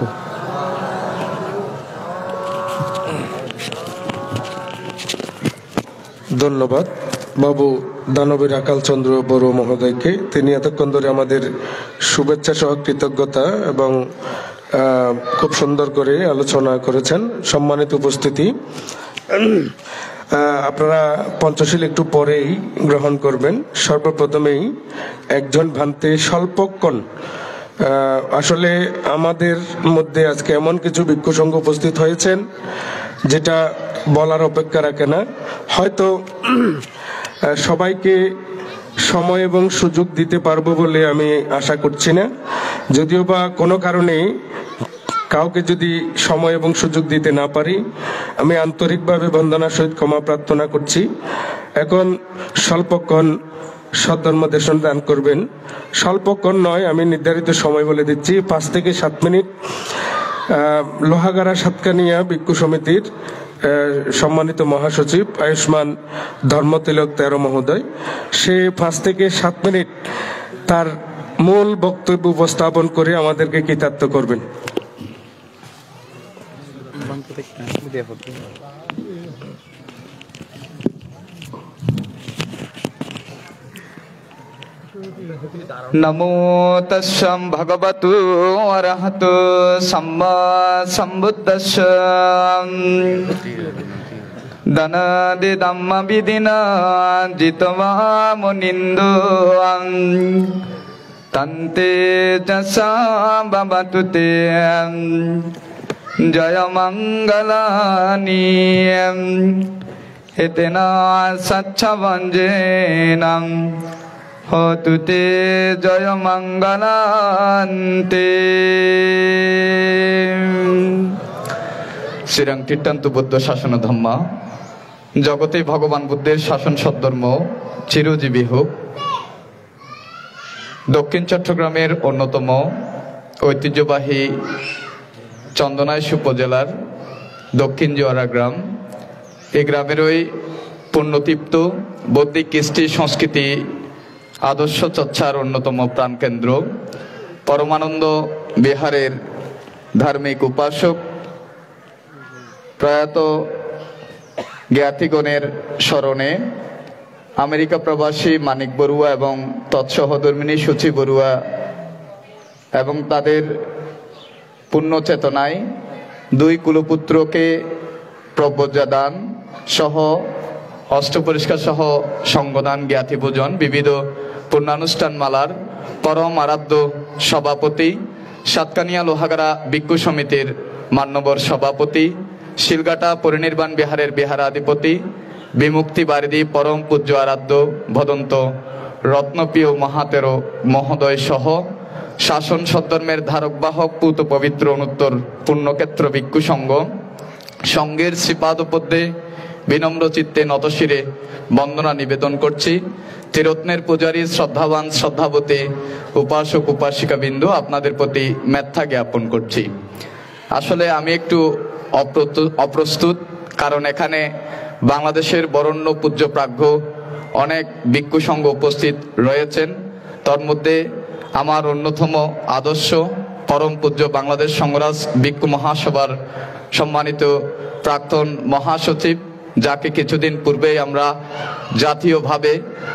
ধন্যবাদ বাবু দানবীর আকাল চন্দ্র বড়ুয়া মহোদয়কে। তিনি এতক্ষণ ধরে আমাদের শুভেচ্ছা সহ কৃতজ্ঞতা এবং খুব সুন্দর করে আলোচনা করেছেন। সম্মানিত উপস্থিতি, আপনারা পঞ্চশীল একটু পরেই গ্রহণ করবেন। সর্বপ্রথমেই একজন ভান্তে স্বল্পক্ষণ, আসলে আমাদের মধ্যে আজকে এমন কিছু ভিক্ষু সংঘ উপস্থিত হয়েছেন যেটা বলার অপেক্ষা রাখে না। হয়তো সবাইকে সময় এবং সুযোগ দিতে পারবো বলে আমি আশা করছি না, যদিও বা কোনো কারণে কাউকে যদি সময় এবং সুযোগ দিতে না পারি, আমি আন্তরিকভাবে বন্দনার সহিত ক্ষমা প্রার্থনা করছি। এখন স্বল্পক্ষণ সদ্ধর্ম দেশন দান করবেন। স্বল্পক্ষণ নয়, আমি নির্ধারিত সময় বলে দিচ্ছি, 5 থেকে 7 মিনিট। লোহাগাড়া সাতকানিয়া ভিক্ষু সমিতির সম্মানিত মহাসচিব আয়ুষ্মান ধর্মতিলক তেরো মহোদয়, সে 5 থেকে 7 মিনিট তার মূল বক্তব্য উপস্থাপন করে আমাদেরকে কৃতার্থ করবেন। नमो तस्सं भगवतु अरहतो सम्मा सम्बुद्धस्स धनादि धम्म विदिना जितवा मुनिन्दो तन्ते जसा भवतु ते जय मंगलानि हेतेना सच्छवञ्जेना होतु ते जय मंगलान्ते। শ্রীরাং কীর্তন্ত বুদ্ধ শাসন ধম্মা, জগতে ভগবান বুদ্ধের শাসন সদ্ধর্ম চিরজীবী হোক। দক্ষিণ চট্টগ্রামের অন্যতম ঐতিহ্যবাহী চন্দনাইশ উপজেলার দক্ষিণ জোয়ারা গ্রাম, এই গ্রামেরই পুণ্যতীপ্ত বৌদ্ধিক কৃষ্টি সংস্কৃতি আদর্শ চর্চার অন্যতম প্রাণকেন্দ্র পরমানন্দ বিহারের ধার্মিক উপাসক প্রয়াত জ্ঞাতিগণের স্মরণে আমেরিকা প্রবাসী মানিক বড়ুয়া এবং তৎসহধর্মিনী সূচি বড়ুয়া এবং তাদের পুণ্য চেতনায় 2 কুলপুত্রকে প্রব্রজা দান সহ অষ্টপরিষ্কার সহ সঙ্গদান জ্ঞাতি পূজন বিবিধ পূর্ণানুষ্ঠান মালার পরম আরাধ্য সভাপতি, সাতকানিয়া লোহাগাড়া ভিক্ষু সমিতির মান্যবর সভাপতি, শিলগাটা পরিনির্বাণ বিহারের বিহারাধিপতি, বিমুক্তি বারিদি পরম পূজ্য আরাধ্য ভদন্ত রত্নপ্রিয় মহাতেরো মহোদয় সহ শাসন সদ্ধর্মের ধারক বাহক পূত পবিত্র অনুত্তর পুণ্যক্ষেত্র ভিক্ষু সংঘ সংঘের শ্রীপাদপদ্মে বিনম্র চিত্তে নতশিরে বন্দনা নিবেদন করছি। ত্রিরত্নের পূজারী শ্রদ্ধাবান শ্রদ্ধাবতী উপাসক উপাসিকা বিন্দু, আপনাদের প্রতি মেত্তা জ্ঞাপন করছি। আসলে আমি একটু অপ্রস্তুত, কারণ এখানে বাংলাদেশের বরেণ্য পূজ্য প্রাজ্ঞ অনেক ভিক্ষু সংঘ উপস্থিত রয়েছেন। তার মধ্যে আমার অন্যতম আদর্শ পরম পূজ্য বাংলাদেশ সংঘরাজ ভিক্ষু মহাসভার সম্মানিত প্রাক্তন মহাসচিব, যাকে কিছুদিন পূর্বেই আমরা জাতীয়ভাবে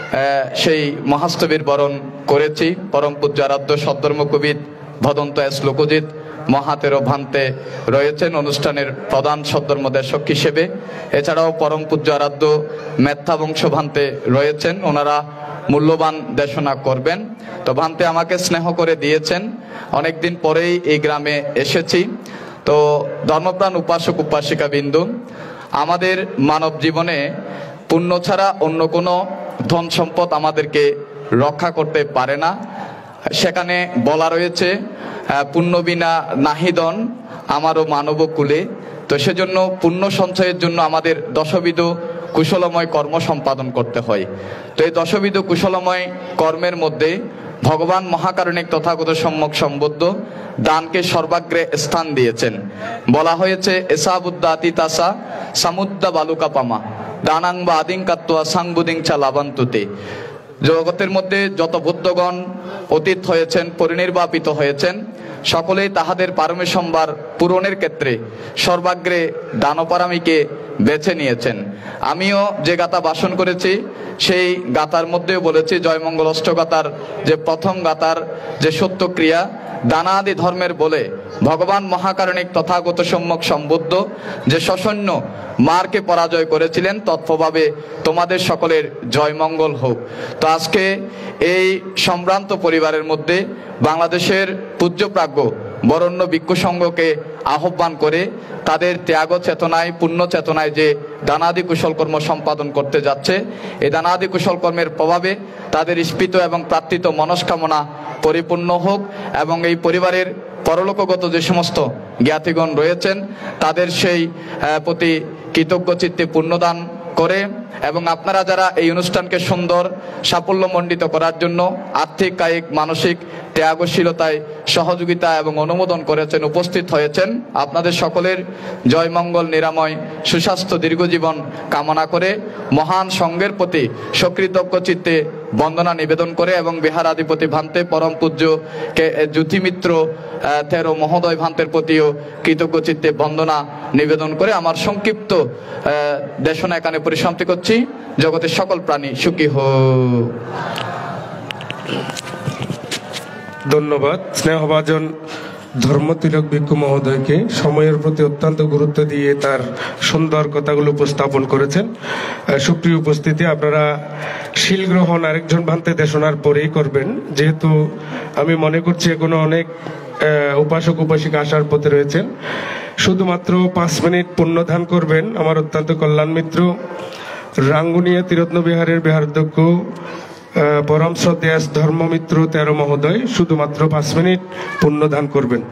সেই মহাস্তবীর বরণ করেছি। পরম পূজ্য আরাধ্য সদ্ধর্মকবিদ ভদন্ত এস লোকজিৎ মহাতেরো ভান্তে রয়েছেন অনুষ্ঠানের প্রধান সদ্ধর্মদেশক হিসেবে। এছাড়াও পরম পূজ্য আরাধ্য মেত্তা বংশ ভান্তে রয়েছেন, ওনারা মূল্যবান দেশনা করবেন। তো ভান্তে আমাকে স্নেহ করে দিয়েছেন, অনেকদিন পরেই এই গ্রামে এসেছি। তো ধর্মপ্রাণ উপাসক উপাসিকা বিন্দু, আমাদের মানব জীবনে পুণ্য ছাড়া অন্য কোনো ধন সম্পদ আমাদেরকে রক্ষা করতে পারে না। সেখানে বলা রয়েছে পুণ্য বিনা নাহিদন আমারও মানব কুলে। তো সেজন্য পুণ্য সঞ্চয়ের জন্য আমাদের দশবিধ কুশলময় কর্ম সম্পাদন করতে হয়। তো এই দশবিধ কুশলময় কর্মের মধ্যে ভগবান মহাকারণিক তথাগত সম্যক সম্বুদ্ধ দানকে সর্বাগ্রে স্থান দিয়েছেন। বলা হয়েছে এসা বুদ্ধাতি তাসা সামুদ্দা বালুকা পামা দানাং বা আদিং কাত্তুয়া সাংবুদিং চা লাভান্তুতে। জগতের মধ্যে যত বুদ্ধগণ অতীত হয়েছেন, পরিনির্বাপিত হয়েছেন, সকলেই তাহাদের পারমী সম্ভার পূরণের ক্ষেত্রে সর্বাগ্রে দানপারামিকে বেছে নিয়েছেন। আমিও যে গাথা ভাষণ করেছি সেই গাথার মধ্যেও বলেছি, জয়মঙ্গল অষ্টগাথার যে প্রথম গাথার যে সত্য ক্রিয়া দানাদি ধর্মের বলে ভগবান মহাকারণিক তথাগত সম্যক সম্বুদ্ধ যে সসৈন্য মারকে পরাজয় করেছিলেন, তৎপ্রভাবে তোমাদের সকলের জয়মঙ্গল হোক। তো আজকে এই সম্ভ্রান্ত পরিবারের মধ্যে বাংলাদেশের পূজ্য প্রাজ্ঞ বরেণ্য ভিক্ষু সংঘকে আহ্বান করে তাদের ত্যাগ চেতনায় পুণ্য চেতনায় যে দানাদি কুশল কর্ম সম্পাদন করতে যাচ্ছে, এই দানাদি কুশল কর্মের প্রভাবে তাদের স্ফীত এবং প্রার্থিত মনস্কামনা পরিপূর্ণ হোক এবং এই পরিবারের পরলোকগত যে সমস্ত জ্ঞাতিগণ রয়েছেন তাদের সেই প্রতি কৃতজ্ঞ চিত্তে পুণ্যদান করে এবং আপনারা যারা এই অনুষ্ঠানকে সুন্দর সাফল্যমণ্ডিত করার জন্য আর্থিক কায়িক মানসিক ত্যাগশীলতায় সহযোগিতা এবং অনুমোদন করেছেন, উপস্থিত হয়েছেন, আপনাদের সকলের জয়মঙ্গল নিরাময় সুস্বাস্থ্য দীর্ঘজীবন কামনা করে মহান সংঘের প্রতি সকৃতজ্ঞ চিত্তে বন্দনা নিবেদন করে এবং বিহারাধিপতি ভান্তে পরম পূজ্য জ্যোতিমিত্র তেরো মহোদয় ভান্তের প্রতিও কৃতজ্ঞ চিত্তে বন্দনা নিবেদন করে আমার সংক্ষিপ্ত দেশনা এখানে পরিসমাপ্তি করছি। জগতের সকল প্রাণী সুখী হোক। ধন্যবাদ স্নেহভাজন ধর্মতিলক ভিক্ষু মহোদয়কে, সময়ের প্রতি অত্যন্ত গুরুত্ব দিয়ে তার সুন্দর কথাগুলো উপস্থাপন করেছেন। সুপ্রিয় উপস্থিতি, আপনারা শিল গ্রহণ আরেকজন ভান্তে দেশনার পরেই করবেন, যেহেতু আমি মনে করছি এখনো অনেক উপাসক উপাসিকা আসার পথে রয়েছেন। শুধুমাত্র 5 মিনিট পুণ্যদান করবেন আমার অত্যন্ত কল্যাণ মিত্র রাঙ্গুনিয়া ত্রিরত্ন বিহারের বিহারাধ্যক্ষ পরম শ্রদ্ধেয় ধর্মমিত্র 13 মহোদয় শুধুমাত্র 5 মিনিট পুণ্যদান করবেন।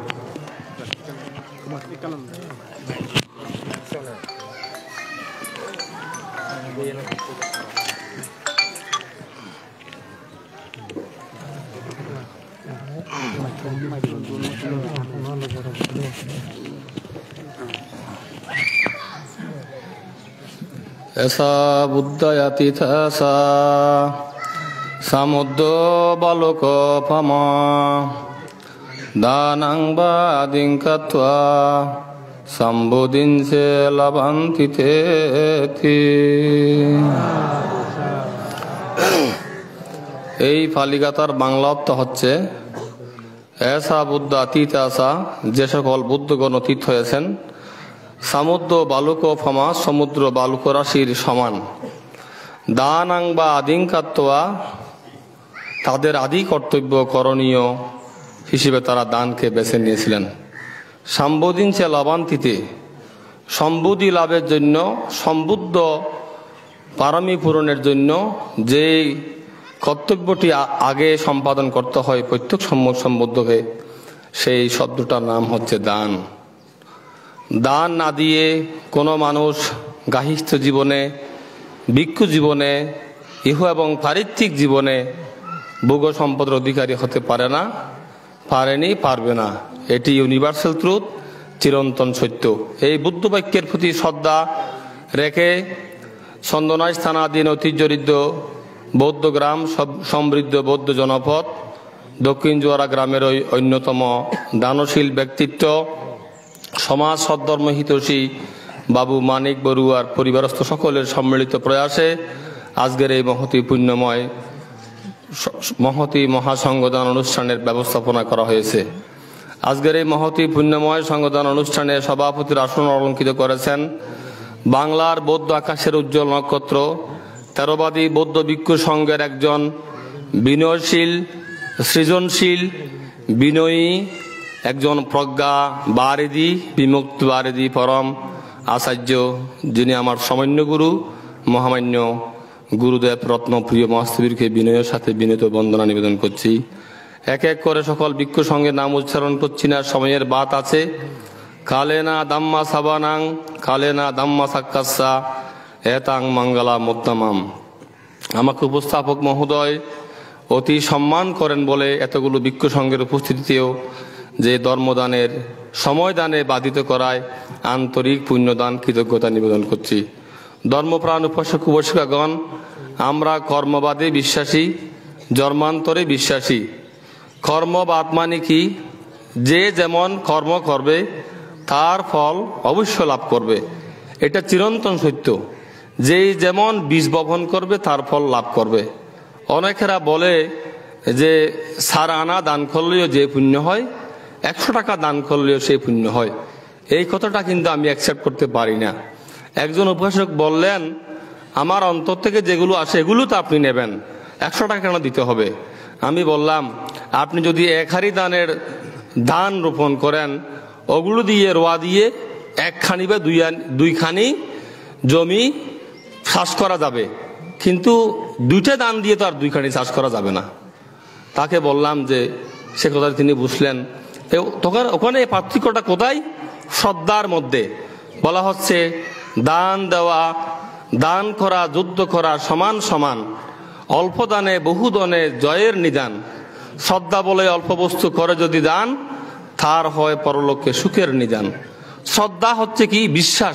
এসা বুদ্ধয়াতি থাসা সামুদ্র বালক পামা দানাং বাদিং কাত্বা সম্বোধিনসে লাভান্তিতে। এই ফালিগাতার বাংলা অর্থ হচ্ছে এসা বুদ্ধ অতীত আসা, যে সকল বুদ্ধগণ অতীত হয়েছেন, সমুদ্র বালুক ফামা সমুদ্র বালুক রাশির সমান, দানাং বা আদিঙ্কাত্তয়া, তাদের আদি কর্তব্য করণীয় হিসেবে তারা দানকে বেছে নিয়েছিলেন। সাম্বোদিন চে লবান্তিতে, সম্বুদ্ধি লাভের জন্য, সম্বুদ্ধ পারমী পূরণের জন্য যে কর্তব্যটি আগে সম্পাদন করতে হয় প্রত্যেক সম্বুদ্ধকে, সেই শব্দটার নাম হচ্ছে দান। দান না দিয়ে কোনো মানুষ গার্হস্থ্য জীবনে, ভিক্ষু জীবনে, ইহ এবং পারিত্রিক জীবনে ভোগ সম্পদের অধিকারী হতে পারে না, পারেনি, পারবে না। এটি ইউনিভার্সাল ট্রুথ, চিরন্তন সত্য। এই বুদ্ধ বাক্যের প্রতি শ্রদ্ধা রেখে চন্দনাইশ থানাধীন ঐতিহ্যঋদ্ধ বৌদ্ধ গ্রাম, সমৃদ্ধ বৌদ্ধ জনপদ দক্ষিণ জোয়ারা গ্রামের ওই অন্যতম দানশীল ব্যক্তিত্ব, সমাজ সদ্ধর্মহিতৈষী বাবু মানিক বড়ুয়ার পরিবারস্থ সকলের সম্মিলিত প্রয়াসে আজকের এই মহতী মহাসংগদান অনুষ্ঠানের ব্যবস্থাপনা করা হয়েছে। আজকের এই মহতী পুণ্যময় সংগদান অনুষ্ঠানে সভাপতির আসন অলঙ্কৃত করেছেন বাংলার বৌদ্ধ আকাশের উজ্জ্বল নক্ষত্র, তেরোবাদী বৌদ্ধ ভিক্ষু সংঘের একজন বিনয়শীল, সৃজনশীল, বিনয়ী, একজন প্রজ্ঞা বারিদি, বিমুক্ত বারিদি পরম আচার্য, যিনি আমার সামান্য গুরু মহামান্য গুরুদেব রত্নপ্রিয় মহাস্তবীরকে বিনয়ের সাথে বিনীত বন্দনা নিবেদন করছি। এক এক করে সকল ভিক্ষু সংঘের নাম উচ্চারণ করছি না, সময়ের বাত আছে। কালেনা দাম্মা সাবানাং, কালেনা দাম্মা সাক্কাসা, এতাং মঙ্গলা মোত্তমাম। আমাকে উপস্থাপক মহোদয় অতি সম্মান করেন বলে এতগুলো ভিক্ষু সংঘের উপস্থিতিতেও যে ধর্মদানের সময়দানে বাধিত করায় আন্তরিক পুণ্যদান কৃতজ্ঞতা নিবেদন করছি। ধর্মপ্রাণ উপাসক উপাসিকাগণ, আমরা কর্মবাদে বিশ্বাসী, জন্মান্তরে বিশ্বাসী। কর্মবাদ মানে কি? যে যেমন কর্ম করবে তার ফল অবশ্য লাভ করবে, এটা চিরন্তন সত্য। যেই যেমন বীজ বপন করবে তার ফল লাভ করবে। অনেকেরা বলে যে 4 আনা দান করলেও যে পুণ্য হয়, 100 টাকা দান করলেও সেই পুণ্য হয়। এই কথাটা কিন্তু আমি অ্যাকসেপ্ট করতে পারি না। একজন উপাসক বললেন, আমার অন্তর থেকে যেগুলো আসে এগুলো তো আপনি নেবেন, 100 টাকা কেন দিতে হবে? আমি বললাম, আপনি যদি 1 হাড়ি দানের ধান রোপণ করেন, ওগুলো দিয়ে রোয়া দিয়ে 1 খানি বা 2 খানি জমি চাষ করা যাবে, কিন্তু 2টা দান দিয়ে তো আর 2 খানি চাষ করা যাবে না। তাকে বললাম যে সে কথা তিনি বুঝলেন। তখন ওখানে পার্থক্যটা কোথায়? শ্রদ্ধার মধ্যে। বলা হচ্ছে দান দেওয়া, দান করা, যুদ্ধ করা সমান সমান। অল্প দানে বহু দনে জয়ের নিদান। শ্রদ্ধা বলে অল্প বস্তু করে যদি দান, তার হয় পরলোকে সুখের নিদান। শ্রদ্ধা হচ্ছে কি? বিশ্বাস।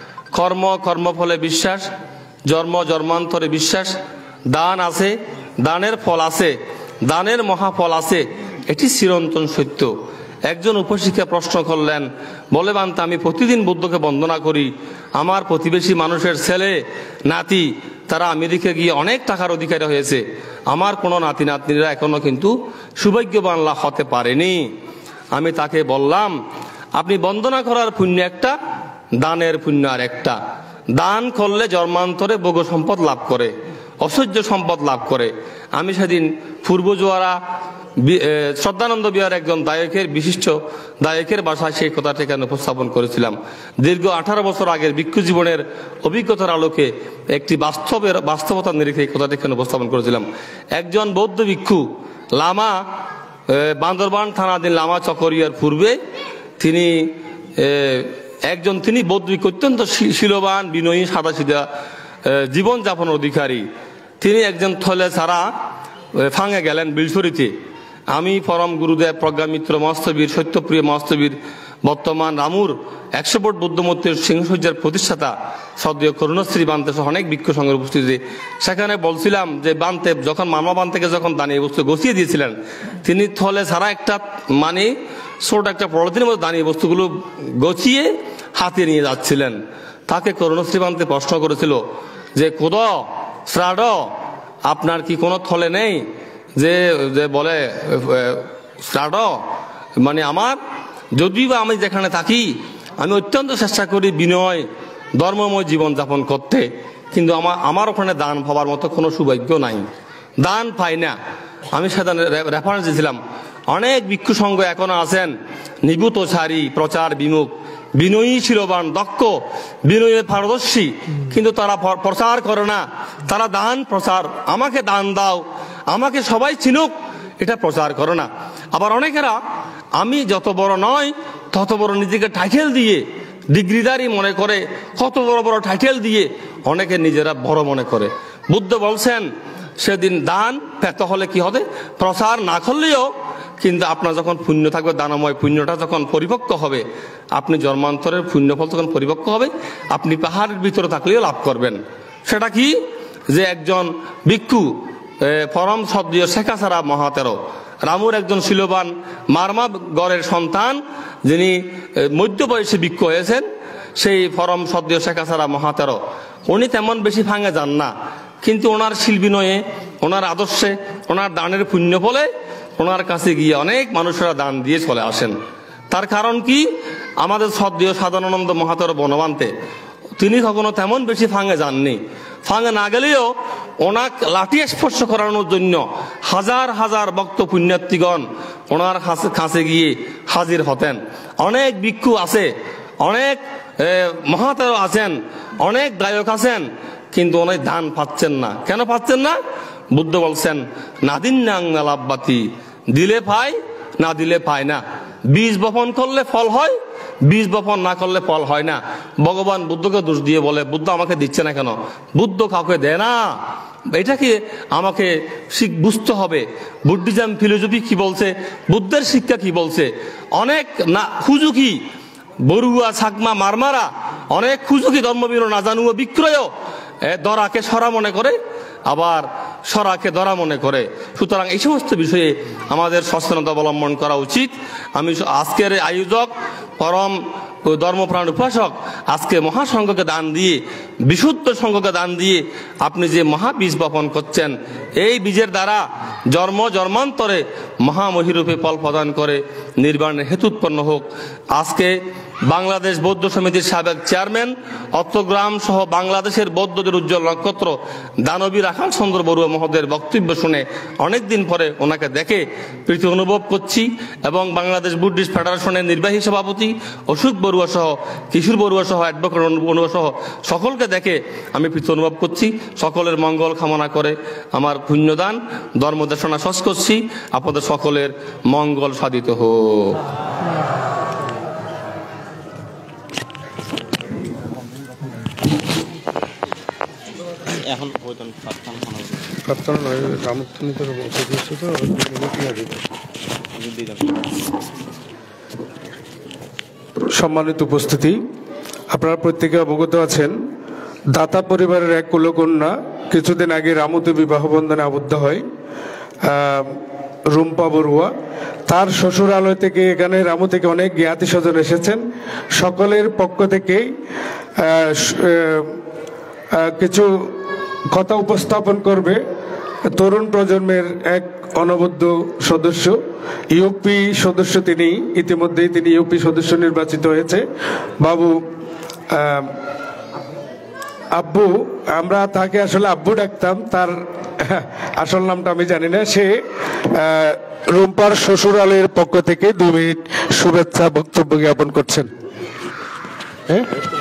কর্মফলে বিশ্বাস, জন্মান্তরে বিশ্বাস। দান আছে, দানের ফল আছে, দানের মহাফল আছে, এটি চিরন্তন সত্য। একজন উপাসিকা প্রশ্ন করলেন, বলে বান্তা, আমি প্রতিদিন বুদ্ধকে বন্দনা করি, আমার প্রতিবেশী মানুষের ছেলে নাতি তারা আমেরিকা গিয়ে অনেক টাকার অধিকারী হয়েছে, আমার কোনো নাতি নাতনিরা এখনো কিন্তু সৌভাগ্যবান লাভ হতে পারেনি। আমি তাকে বললাম, আপনি বন্দনা করার পুণ্য একটা, দানের পুণ্য আর একটা। দান করলে জন্মান্তরে ভোগ সম্পদ লাভ করে, ঐশ্বর্য সম্পদ লাভ করে। আমি সেদিন পূর্ব জোয়ারা শ্রদ্ধানন্দ বিহার একজন বিশিষ্ট দায়কের বাসায় সেই কথাটি এখানে উপস্থাপন করেছিলাম। দীর্ঘ 18 বছর আগের ভিক্ষু জীবনের অভিজ্ঞতার আলোকে একটি বাস্তবতা নিরিখে এই কথাটি এখানে উপস্থাপন করেছিলাম। একজন বৌদ্ধ ভিক্ষু লামা, বান্দরবান থানাধীন লামা চকরিয়ার পূর্বে তিনি বৌদ্ধ ভিক্ষু, অত্যন্ত শীলবান, বিনয়ী, সাদাসিধা জীবনযাপনের অধিকারী। তিনি একজন থলে ছাড়া ফাঙে গেলেন বিলছড়িতে। আমি পরম গুরুদেব প্রজ্ঞামিত্র মহাস্তবীর, সত্যপ্রিয় মহাস্তবীর, বর্তমান রামুর 100 ফুট বুদ্ধমূর্তির সিংহসজ্জার প্রতিষ্ঠাতা সদীয় করুণশ্রী বান্তে সহ অনেক ভিক্ষু সংঘের উপস্থিতি। সেখানে বলছিলাম যে বান্তে যখন মামা বান্তেকে যখন দানিয়ে বস্তু গছিয়ে দিয়েছিলেন, তিনি থলে ছাড়া একটা ছোট একটা পলিথিনের মধ্যে দানিয়ে বস্তুগুলো গছিয়ে হাতে নিয়ে যাচ্ছিলেন। তাকে করুণশ্রী বান্তে প্রশ্ন করেছিল যে, কোদ শ্রাড, আপনার কি কোনো থলে নেই? যে বলে শ্রাড মানে আমার, যদিও আমি যেখানে থাকি আমি অত্যন্ত চেষ্টা করি বিনয় ধর্মময় জীবন যাপন করতে, কিন্তু আমার ওখানে দান পাওয়ার মতো কোনো সৌভাগ্য নাই, দান পাই না। আমি সেটা রেফারেন্স দিয়েছিলাম, অনেক ভিক্ষু সংঘ এখনো আছেন নিভূতচারী, প্রচার বিমুখ, বিনয়ী শিলবান, দক্ষ, বিনয়ে পারদর্শী, কিন্তু তারা প্রচার করে না, তারা দান প্রচার, আমাকে দান দাও, আমাকে সবাই চিনুক, এটা প্রচার করে না। আবার অনেকেরা আমি যত বড় নয় তত বড় নিজেকে টাইটেল দিয়ে ডিগ্রিদারি মনে করে, কত বড় বড় টাইটেল দিয়ে অনেকে নিজেরা বড় মনে করে। বুদ্ধ বলছেন সেদিন দান পেতে হলে কি হবে, প্রচার না করলেও কিন্তু আপনার যখন পুণ্য থাকবে, দানময় পুণ্যটা যখন পরিপক্ক হবে, আপনি জন্মান্তরের পুণ্যফল যখন পরিপক্ক হবে, আপনি পাহাড়ের ভিতরে থাকলেও লাভ করবেন। সেটা কি, যে একজন ভিক্ষু পরম সদ্দীয় শেখাছাড়া মহাতেরো রামুর একজন শিলবান মারমা গড়ের সন্তান, যিনি মধ্য বয়সে ভিক্ষু হয়েছেন, সেই পরম সদ্দীয় শেখাছাড়া মহাতেরো, উনি তেমন বেশি ভাঙে যান না, কিন্তু ওনার শিল্পীনয়ে, ওনার আদর্শে, ওনার দানের পুণ্য ফলে ওনার কাছে গিয়ে অনেক মানুষেরা দান দিয়ে চলে আসেন। তার কারণ কি, আমাদের সদ্দীয় সাধারণানন্দ মহাতেরো বনবান্তে তিনি কখনো তেমন বেশি ফাঙে যাননি। ফাঙে না গেলেও ওনার লাঠি স্পর্শ করানোর জন্য হাজার হাজার ভক্ত পুণ্যার্থীগণ ওনার কাছে গিয়ে হাজির হতেন। অনেক ভিক্ষু আছে, অনেক মহাতেরো আছেন, অনেক গায়ক আছেন, কিন্তু অনেক দান পাচ্ছেন না। কেন পাচ্ছেন না? বুদ্ধ বলছেন নাদিন্যাং লাভবাতি, দিলে পায়, না দিলে পায় না। বীজ বপন করলে ফল হয়, বীজ বপন না করলে ফল হয় না। ভগবান বুদ্ধকে দোষ দিয়ে বলে বুদ্ধ আমাকে দিচ্ছে না কেন? বুদ্ধ কাউকে দেয় না, এটাকে আমাকে বুঝতে হবে। বুদ্ধিজম ফিলোসফি কি বলছে, বুদ্ধের শিক্ষা কি বলছে। অনেক না খুজুকি বড়ুয়া ছাকমা মারমারা, অনেক খুজুকি ধর্মবীর না জানুয়া বিক্রয় দরাকে সরা মনে করে, আবার সরাকে দরা মনে করে। সুতরাং এই সমস্ত বিষয়ে আমাদের সচেতনতা অবলম্বন করা উচিত। আমি আজকের আয়োজক পরম ধর্মপ্রাণ উপাসক আজকে মহাসংঘকে দান দিয়ে, বিশুদ্ধ সংঘকে দান দিয়ে আপনি যে মহাবীজ বপন করছেন, এই বীজের দ্বারা জন্ম জন্মান্তরে মহামহিরূপে ফল প্রদান করে নির্বাণের হেতু উৎপন্ন হোক। আজকে বাংলাদেশ বৌদ্ধ সমিতির সাবেক চেয়ারম্যান, অত্তগ্রাম সহ বাংলাদেশের বৌদ্ধদের উজ্জ্বল নক্ষত্র দানবীর আকাশ চন্দ্র বড়ুয়া মহোদয়ের বক্তব্য শুনে অনেকদিন পরে ওনাকে দেখে প্রীতি অনুভব করছি, এবং বাংলাদেশ বুদ্ধিস্ট ফেডারেশনের নির্বাহী সভাপতি অশোক বড়ুয়া সহ, কিশোর বড়ুয়া সহ, অ্যাডভোকেট বড়ুয়া সহ সকলকে দেখে আমি প্রীতি অনুভব করছি। সকলের মঙ্গল কামনা করে আমার পুণ্যদান ধর্মদেশনা শেষ করছি। আপনাদের সকলের মঙ্গল সাধিত হোক। এখন প্রার্থনা নয়, রামোত্তর সম্মানিত উপস্থিতি, আপনারা প্রত্যেকে অবগত আছেন দাতা পরিবারের এক কুলকন্যা কিছুদিন আগে রামুতে বিবাহ বন্ধনে আবদ্ধ হয় রুম্পা বড়ুয়া। তার শ্বশুরালয় থেকে এখানে রামু থেকে অনেক জ্ঞাতি স্বজন এসেছেন। সকলের পক্ষ থেকে কিছু কথা উপস্থাপন করবে তরুণ প্রজন্মের এক অনবদ্য সদস্য, ইউপি সদস্য। তিনি ইতিমধ্যেই তিনি ইউপি সদস্য নির্বাচিত হয়েছে। বাবু আব্বু, আমরা তাকে আসলে আব্বু ডাকতাম, তার আসল নামটা আমি জানি না। সে রুম্পার শ্বশুরালয়ের পক্ষ থেকে 2 মিনিট শুভেচ্ছা বক্তব্য জ্ঞাপন করছেন। হ্যাঁ,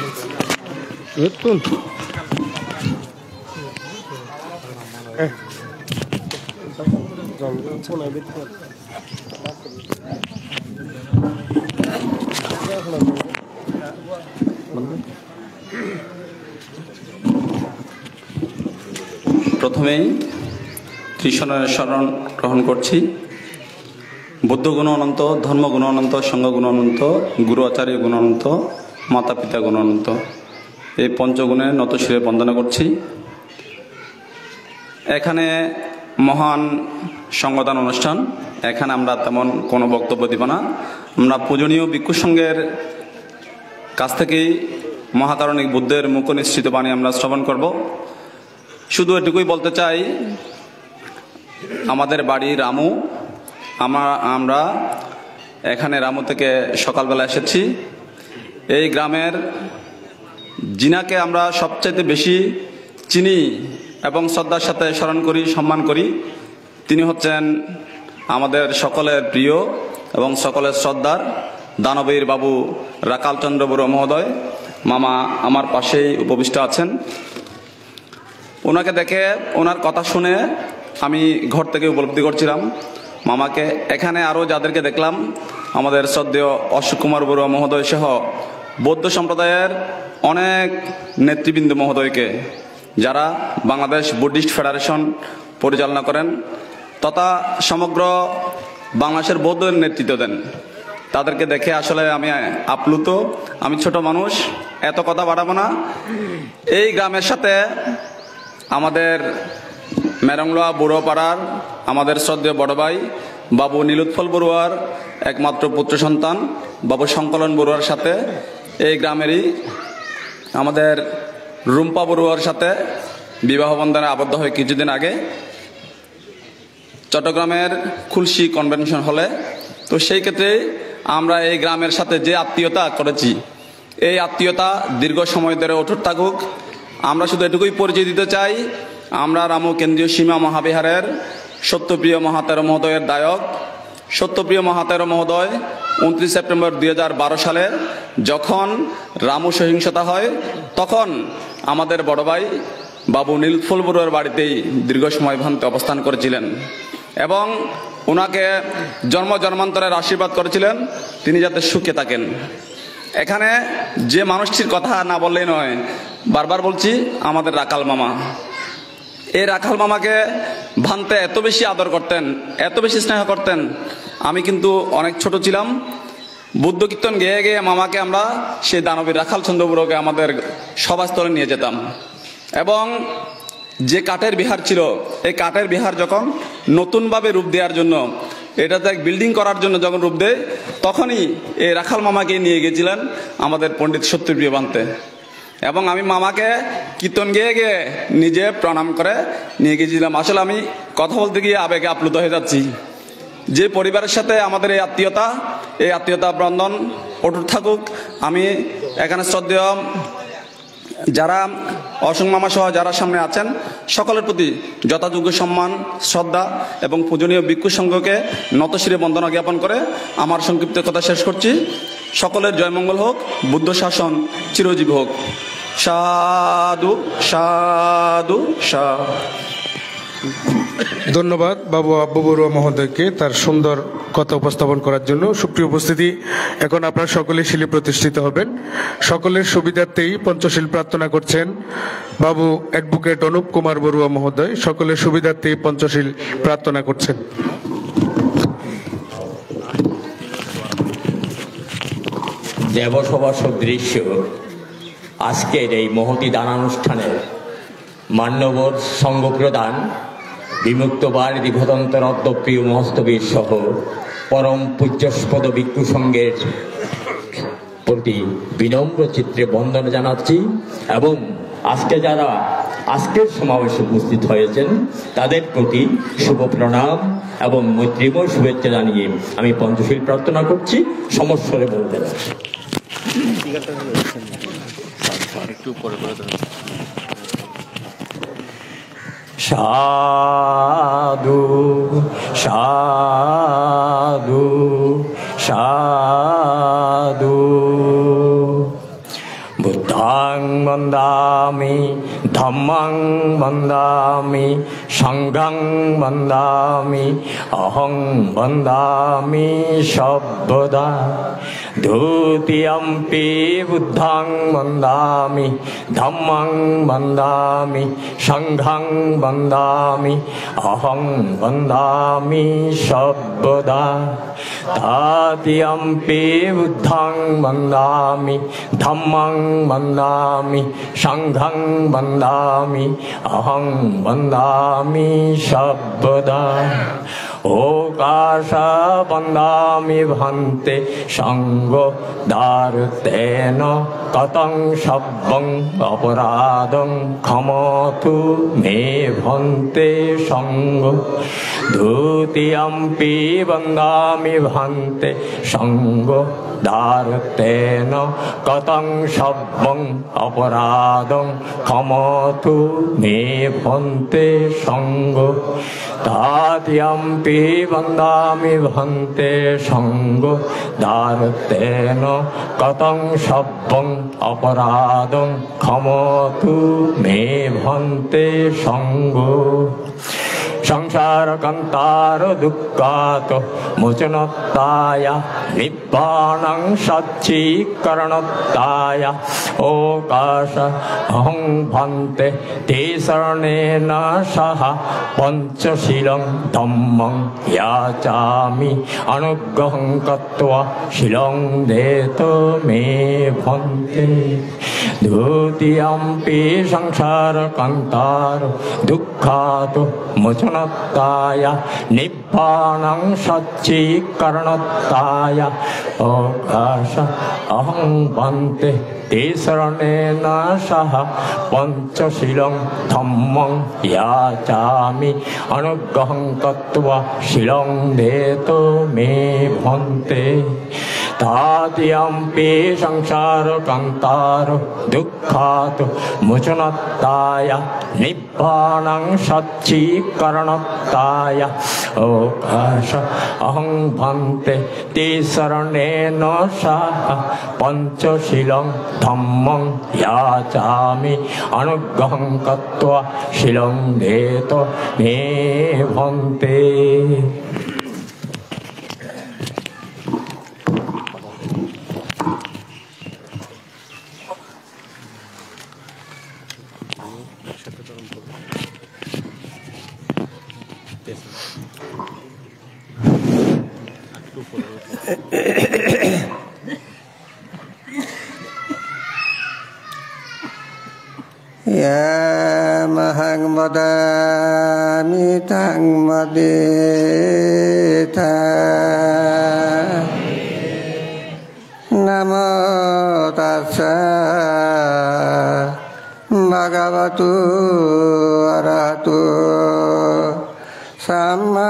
প্রথমেই ত্রিশরণের শরণ গ্রহণ করছি। বুদ্ধ গুণ অনন্ত, ধর্ম গুণ অনন্ত, সংঘ গুণ অনন্ত, গুরু আচার্য গুণ অনন্ত, মাতা পিতা গুণ অনন্ত, এই পঞ্চগুণে নতশিরে বন্দনা করছি। এখানে মহান সংগঠন অনুষ্ঠান, এখানে আমরা তেমন কোনো বক্তব্য দিব না। আমরা পূজনীয় ভিক্ষু সংঘের কাছ থেকেই মহাতারণিক বুদ্ধের মুখ নিঃসৃত বাণী আমরা শ্রবণ করব। শুধু এটুকুই বলতে চাই, আমাদের বাড়ি রামু, আমরা এখানে রামু থেকে সকালবেলা এসেছি। এই গ্রামের যিনাকে আমরা সবচাইতে বেশি চিনি এবং শ্রদ্ধার সাথে স্মরণ করি, সম্মান করি। তিনি হচ্ছেন আমাদের সকলের প্রিয় এবং সকলের শ্রদ্ধার দানবীর বাবু রাকালচন্দ্র বড়ুয়া মহোদয়। মামা আমার পাশেই উপবিষ্ট আছেন। ওনাকে দেখে, ওনার কথা শুনে আমি ঘর থেকে উপলব্ধি করছিলাম মামাকে। এখানে আরও যাদেরকে দেখলাম, আমাদের শ্রদ্ধেয় অশোক কুমার বড়ুয়া মহোদয় সহ বৌদ্ধ সম্প্রদায়ের অনেক নেতৃবৃন্দ মহোদয়কে, যারা বাংলাদেশ বুদ্ধিস্ট ফেডারেশন পরিচালনা করেন তথা সমগ্র বাংলাদেশের বৌদ্ধের নেতৃত্ব দেন, তাদেরকে দেখে আসলে আমি আপ্লুত। আমি ছোট মানুষ, এত কথা বাড়াবো না। এই গ্রামের সাথে আমাদের মেরংলোয়া বুড়োপাড়ার আমাদের শ্রদ্ধেয় বড় ভাই বাবু নীলোৎপল বড়ুয়ার একমাত্র পুত্র সন্তান বাবু সংকলন বড়ুয়ার সাথে এই গ্রামেরই আমাদের রুম্পা বড়ুয়ার সাথে বিবাহ বন্ধনে আবদ্ধ হয়ে কিছুদিন আগে চট্টগ্রামের খুলশি কনভেনশন হলে। তো সেই ক্ষেত্রে আমরা এই গ্রামের সাথে যে আত্মীয়তা করেছি, এই আত্মীয়তা দীর্ঘ সময় ধরে অটুট থাকুক। আমরা শুধু এটুকুই পরিচয় দিতে চাই, আমরা রামু কেন্দ্রীয় সীমা মহাবিহারের সত্যপ্রিয় মহাতেরো মহোদয়ের দায়ক। সত্যপ্রিয় মহাতেরো মহোদয় 29 সেপ্টেম্বর 2012 সালে যখন রামু সহিংসতা হয়, তখন আমাদের বড় ভাই বাবু নীলোৎপল বড়ুয়ার বাড়িতেই দীর্ঘ সময় ভান্তে অবস্থান করেছিলেন এবং ওনাকে জন্ম জন্মান্তরের আশীর্বাদ করেছিলেন তিনি যাতে সুখে থাকেন। এখানে যে মানুষটির কথা না বললেই নয়, বারবার বলছি, আমাদের রাখাল মামা। এই রাখাল মামাকে ভান্তে এত বেশি আদর করতেন, এত বেশি স্নেহ করতেন। আমি কিন্তু অনেক ছোট ছিলাম, বুদ্ধ কীর্তন গেয়ে গেয়ে মামাকে আমরা সেই দানবীর রাখাল চন্দ্র বড়ুয়াকে আমাদের সভাস্থলে নিয়ে যেতাম। এবং যে কাঠের বিহার ছিল, এই কাঠের বিহার যখন নতুনভাবে রূপ দেওয়ার জন্য, এটাতে এক বিল্ডিং করার জন্য যখন রূপ দেয়, তখনই এই রাখাল মামাকে নিয়ে গেছিলেন আমাদের পণ্ডিত সত্যপ্রিয় ভান্তে। এবং আমি মামাকে কীর্তন গেয়ে গিয়ে নিজে প্রণাম করে নিয়ে গেছিলাম। আসলে আমি কথা বলতে গিয়ে আবেগে আপ্লুত হয়ে যাচ্ছি। যে পরিবারের সাথে আমাদের এই আত্মীয়তা বন্ধন অটুট থাকুক। আমি এখানে শ্রদ্ধেয় যারা অশোক মামা সহ যারা সামনে আছেন, সকলের প্রতি যথাযোগ্য সম্মান, শ্রদ্ধা এবং পূজনীয় ভিক্ষু সংঘকে নতশিরে বন্দনা জ্ঞাপন করে আমার সংক্ষিপ্ত কথা শেষ করছি। সকলের জয়মঙ্গল হোক, বুদ্ধ শাসন চিরজীবী হোক। সাধু সাধু সাধু। ধন্যবাদ বাবু আব্বু বড়ুয়া মহোদয়কে তার সুন্দর কথা উপস্থাপন করার জন্য। সুপ্রিয় উপস্থিতি, এখন আপনারা সকলে শিলে প্রতিষ্ঠিত হবেন। সকলের সুবিধার্থেই পঞ্চশীল প্রার্থনা করছেন বাবু অ্যাডভোকেট অনুপ কুমার বড়ুয়া মহোদয়। সকলের সুবিধার্থেই পঞ্চশীল প্রার্থনা করছেন। দেবসভা সদৃশ্য আজকের এই মহতি দানানুষ্ঠানের মান্যবর সংঘ প্রধান বিমুক্ত বাড়ি ঘটন্তর অদ্যপ্রিয় মহস্তবীর সহ পরম পূজ্যস্পদ ভিক্ষু সংঘের প্রতি বিনম্র চিত্রে বন্দনা জানাচ্ছি এবং আজকে যারা আজকের সমাবেশে উপস্থিত হয়েছেন তাদের প্রতি শুভ প্রণাম এবং মৈত্রীময় শুভেচ্ছা জানিয়ে আমি পঞ্চশীল প্রার্থনা করছি। সমস্বরে বলতে সাধু সাধু সাধু। বুদ্ধাং বন্দামি ধম্মাং বন্দামি সংঘং বন্দামি অহং বন্দামি সর্বদা। দ্বিতীয়ম্পি বুদ্ধাং বন্দামি ধম্মাং বন্দামি সংঘং বন্দামি অহং বন্দামি সর্বদা। তৃতীয়ম্পি বুদ্ধাং বন্দামি ধম্মাং বন্দামি সংঘং বন্দামি অহং বন্দামি সর্বদা। ओकाशा बन्दामि भन्ते संग दारुतेन कतं शब्दं अपराधं क्षमतु मे भन्ते संग द्वितीयम्पि बन्दामि भन्ते संग दारुतेन कतं शब्दं अपराधं क्षमतु मे भन्ते संग ताद्यम्पि वन्दामि भन्ते संग दारुतेन कतं शब्दं अपराधं क्षमतु मे भन्ते संग संसार कंतार दुःखात् मोचनत्ताय निब्बाणं सच्चीकरणत्ताय ओकाश अहं भन्ते ते शरणेन सह पंचशीलं धम्मं याचामि अनुग्रहं कृत्वा शीलं देतो मे भन्ते द्वितीयम्पि संसार कंतार दुःखात् मोचनत्ताय निब्बाणं सच्चीकरणत्ताय ओकाश अहं भन्ते ते शरणेन सह पंचशीलं धम्मं याचामि अनुग्रहं कृत्वा शीलं देतो मे भन्ते ताद्यम्पि संसार कंतार दुःखात् मोचनत्ताय निब्बाणं सच्चीकरणत्ताय ओकाश अहं भन्ते ते शरणेन सह पंचशीलं धम्मं याचामि अनुग्रहं कृत्वा शीलं देतो मे भन्ते Ya mahang madami tang madita Namo tassa bhagavatu arahato samma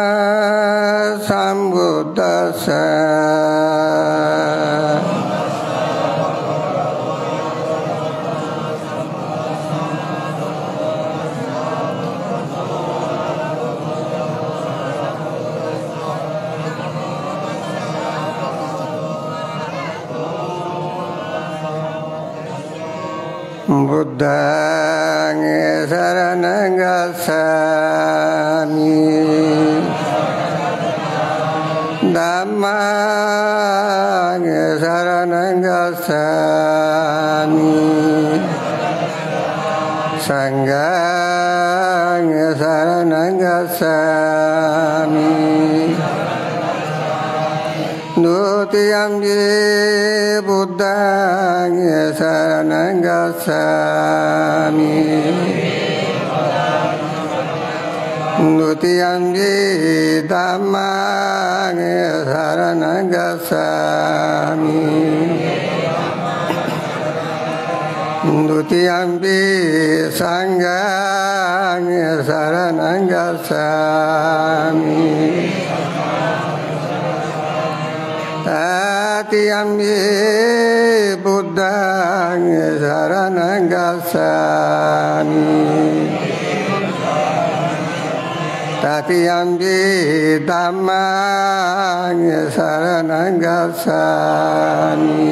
sambuddhassa Buddhang saranang gacchami Dhammang saranang gacchami Sanghang saranang gacchami Dutiyampi Buddhang saranang gacchami Dutiyampi Dhammang saranang gacchami Dutiyampi Sanghang saranang gacchami Tatiyampi Buddhang saranang gacchami Tatiyampi Dhammang saranang gacchami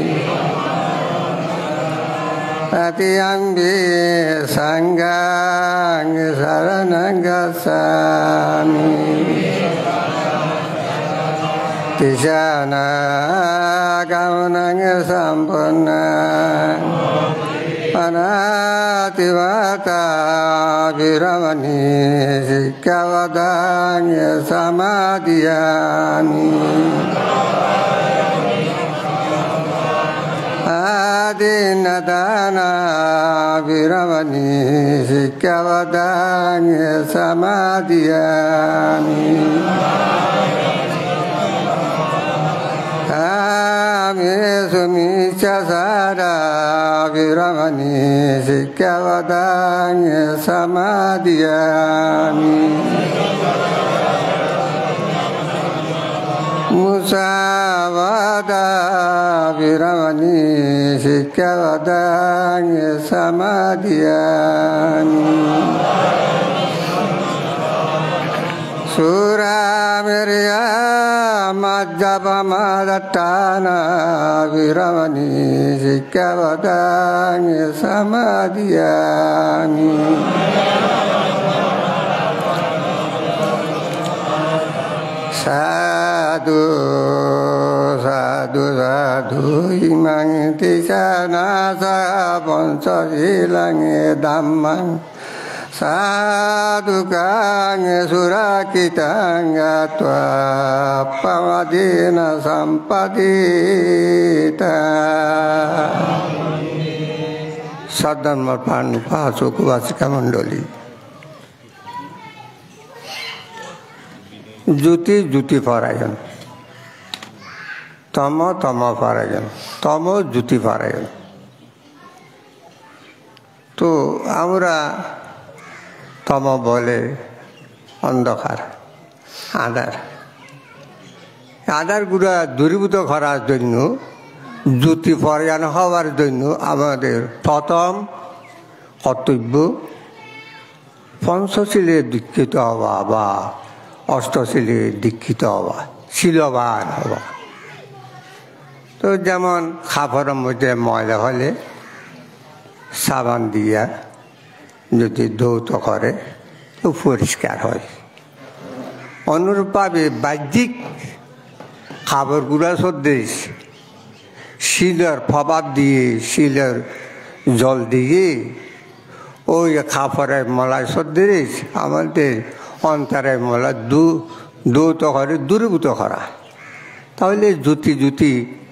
Tatiyampi Sanghang saranang gacchami Tisana kamanang sampurnang Panativata viramani sikkhavadang samadhiyami Adinadana viramani Sikavadang Samadhyami Ame Sumicha Sada Viramani Sikavadang Samadhyami Musavada Viramani Sikavadang Samadhyami Suramirya Madhavamadhatana Viramani Sikavadang Samadhyami Sadhu, sadhu, sadhu, imang tisana sa ponso silang dhammang sadhu kang surakitang atwa pamadina sampadita Sadhamma Panupasuk Vasika Mandoli Juti Juti Parayan Tama Tama Parayan Tama Juti Parayan তো আমরা তম বলে অন্ধকার আধার আধারগুলা দূরীভূত করার জন্য জ্যোতি পরায়ণ হওয়ার জন্য আমাদের প্রথম কর্তব্য পঞ্চশীলে দীক্ষিত হওয়া বা অষ্টশীলে দীক্ষিত হওয়া শীলবান হওয়া তো যেমন খাবারের মধ্যে ময়লা হলে সাবান দিয়া যদি ধৌত করে তো পরিষ্কার হয় অনুরূপভাবে বাহ্যিক খাবারগুলা সদ্দেশ শিলের প্রভাব দিয়ে শিলের জল দিয়ে ওই খাবারের মলায় সদ্দেশ আমাদের অন্তরের মলা ধৌত করে দূরীভূত করা তাহলে জ্যোতি জ্যোতি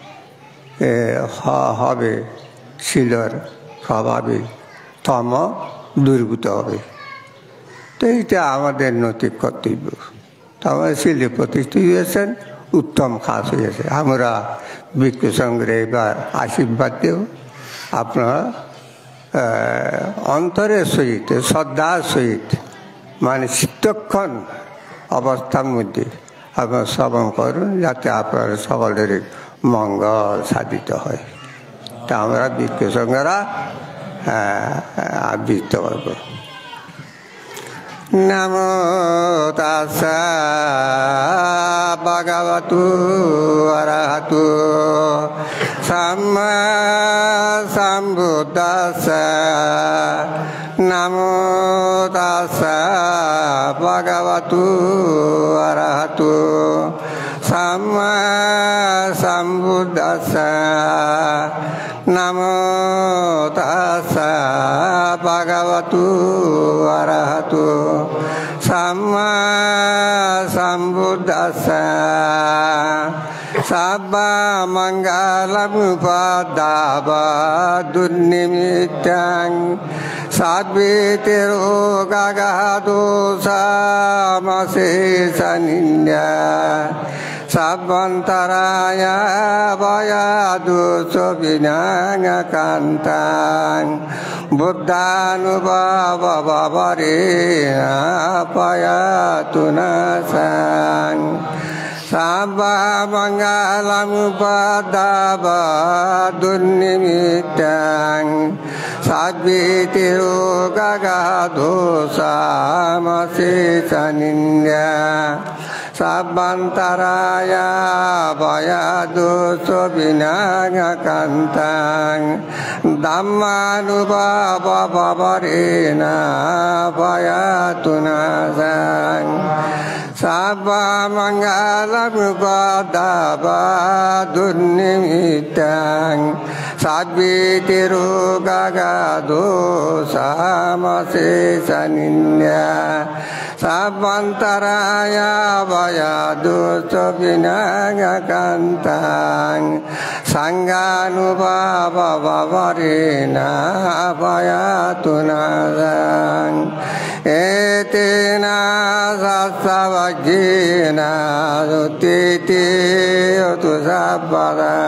হবে শিলের প্রভাবে তম দূরীভূত হবে তো এইটা আমাদের নৈতিক কর্তব্য তো আমাদের শিলে প্রতিষ্ঠিত হয়েছেন উত্তম কাজ হয়েছে আমরা ভিক্ষু সংঘের এবার আশীর্বাদ দেব আপনারা অন্তরের সহিত শ্রদ্ধার সহিত মানে শীতক্ষণ অবস্থার মধ্যে আপনারা শ্রবণ করুন যাতে আপনার সকলের মঙ্গল সাধিত হয় তা আমরা ভিক্ষু সংঘেরা আবৃত্তি করব নমো তাস্সা ভগবতু অরহতু সাম্মা সম্বুদ্ধাস্সা নমো তাস্সা ভগবতু অরহতু সাম্মা সম্বুদ্ধাস্সা নমো তাস্সা ভগবতু অরহতু Samaa সম্বুদ্ধাস্সা সাব্বা Mangalam পদাব দুর্নিমিত্তাং সাদ্বিতে রোগাগাদোষা মশেষানিন্যা সাবন্তরায় ভয়াদোষ বিনাকান্তাং বুদ্ধানুভবরে পয়াতু নাসাং সাব্বা Mangalam পদাব দুর্নিমিত্তাং সাদ্বিতে রোগাগাদোষা মশেষানিন্যা সাবন্তরায় ভয়াদোষ বিনাকান্তাং ধাম্মানুভবরে ভয়াতু নাসাং সাব্বা Mangalam পদাব দুর্নিমিত্তাং সাদ্বিতে রোগাগাদোষা মশেষানিন্যা সাবন্তরায় ভয়াদোষ বিনাকান্তাং Sanganubhava Vavarena Vayatunadang Etena Sassavajjena Duttiti Utusabhara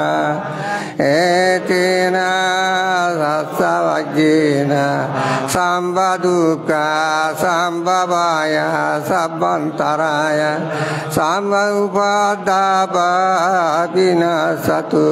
Etena Sassavajjena Sambhadukkha Sambhavaya Sabbantaraya Sambhaupadapa Vinasatu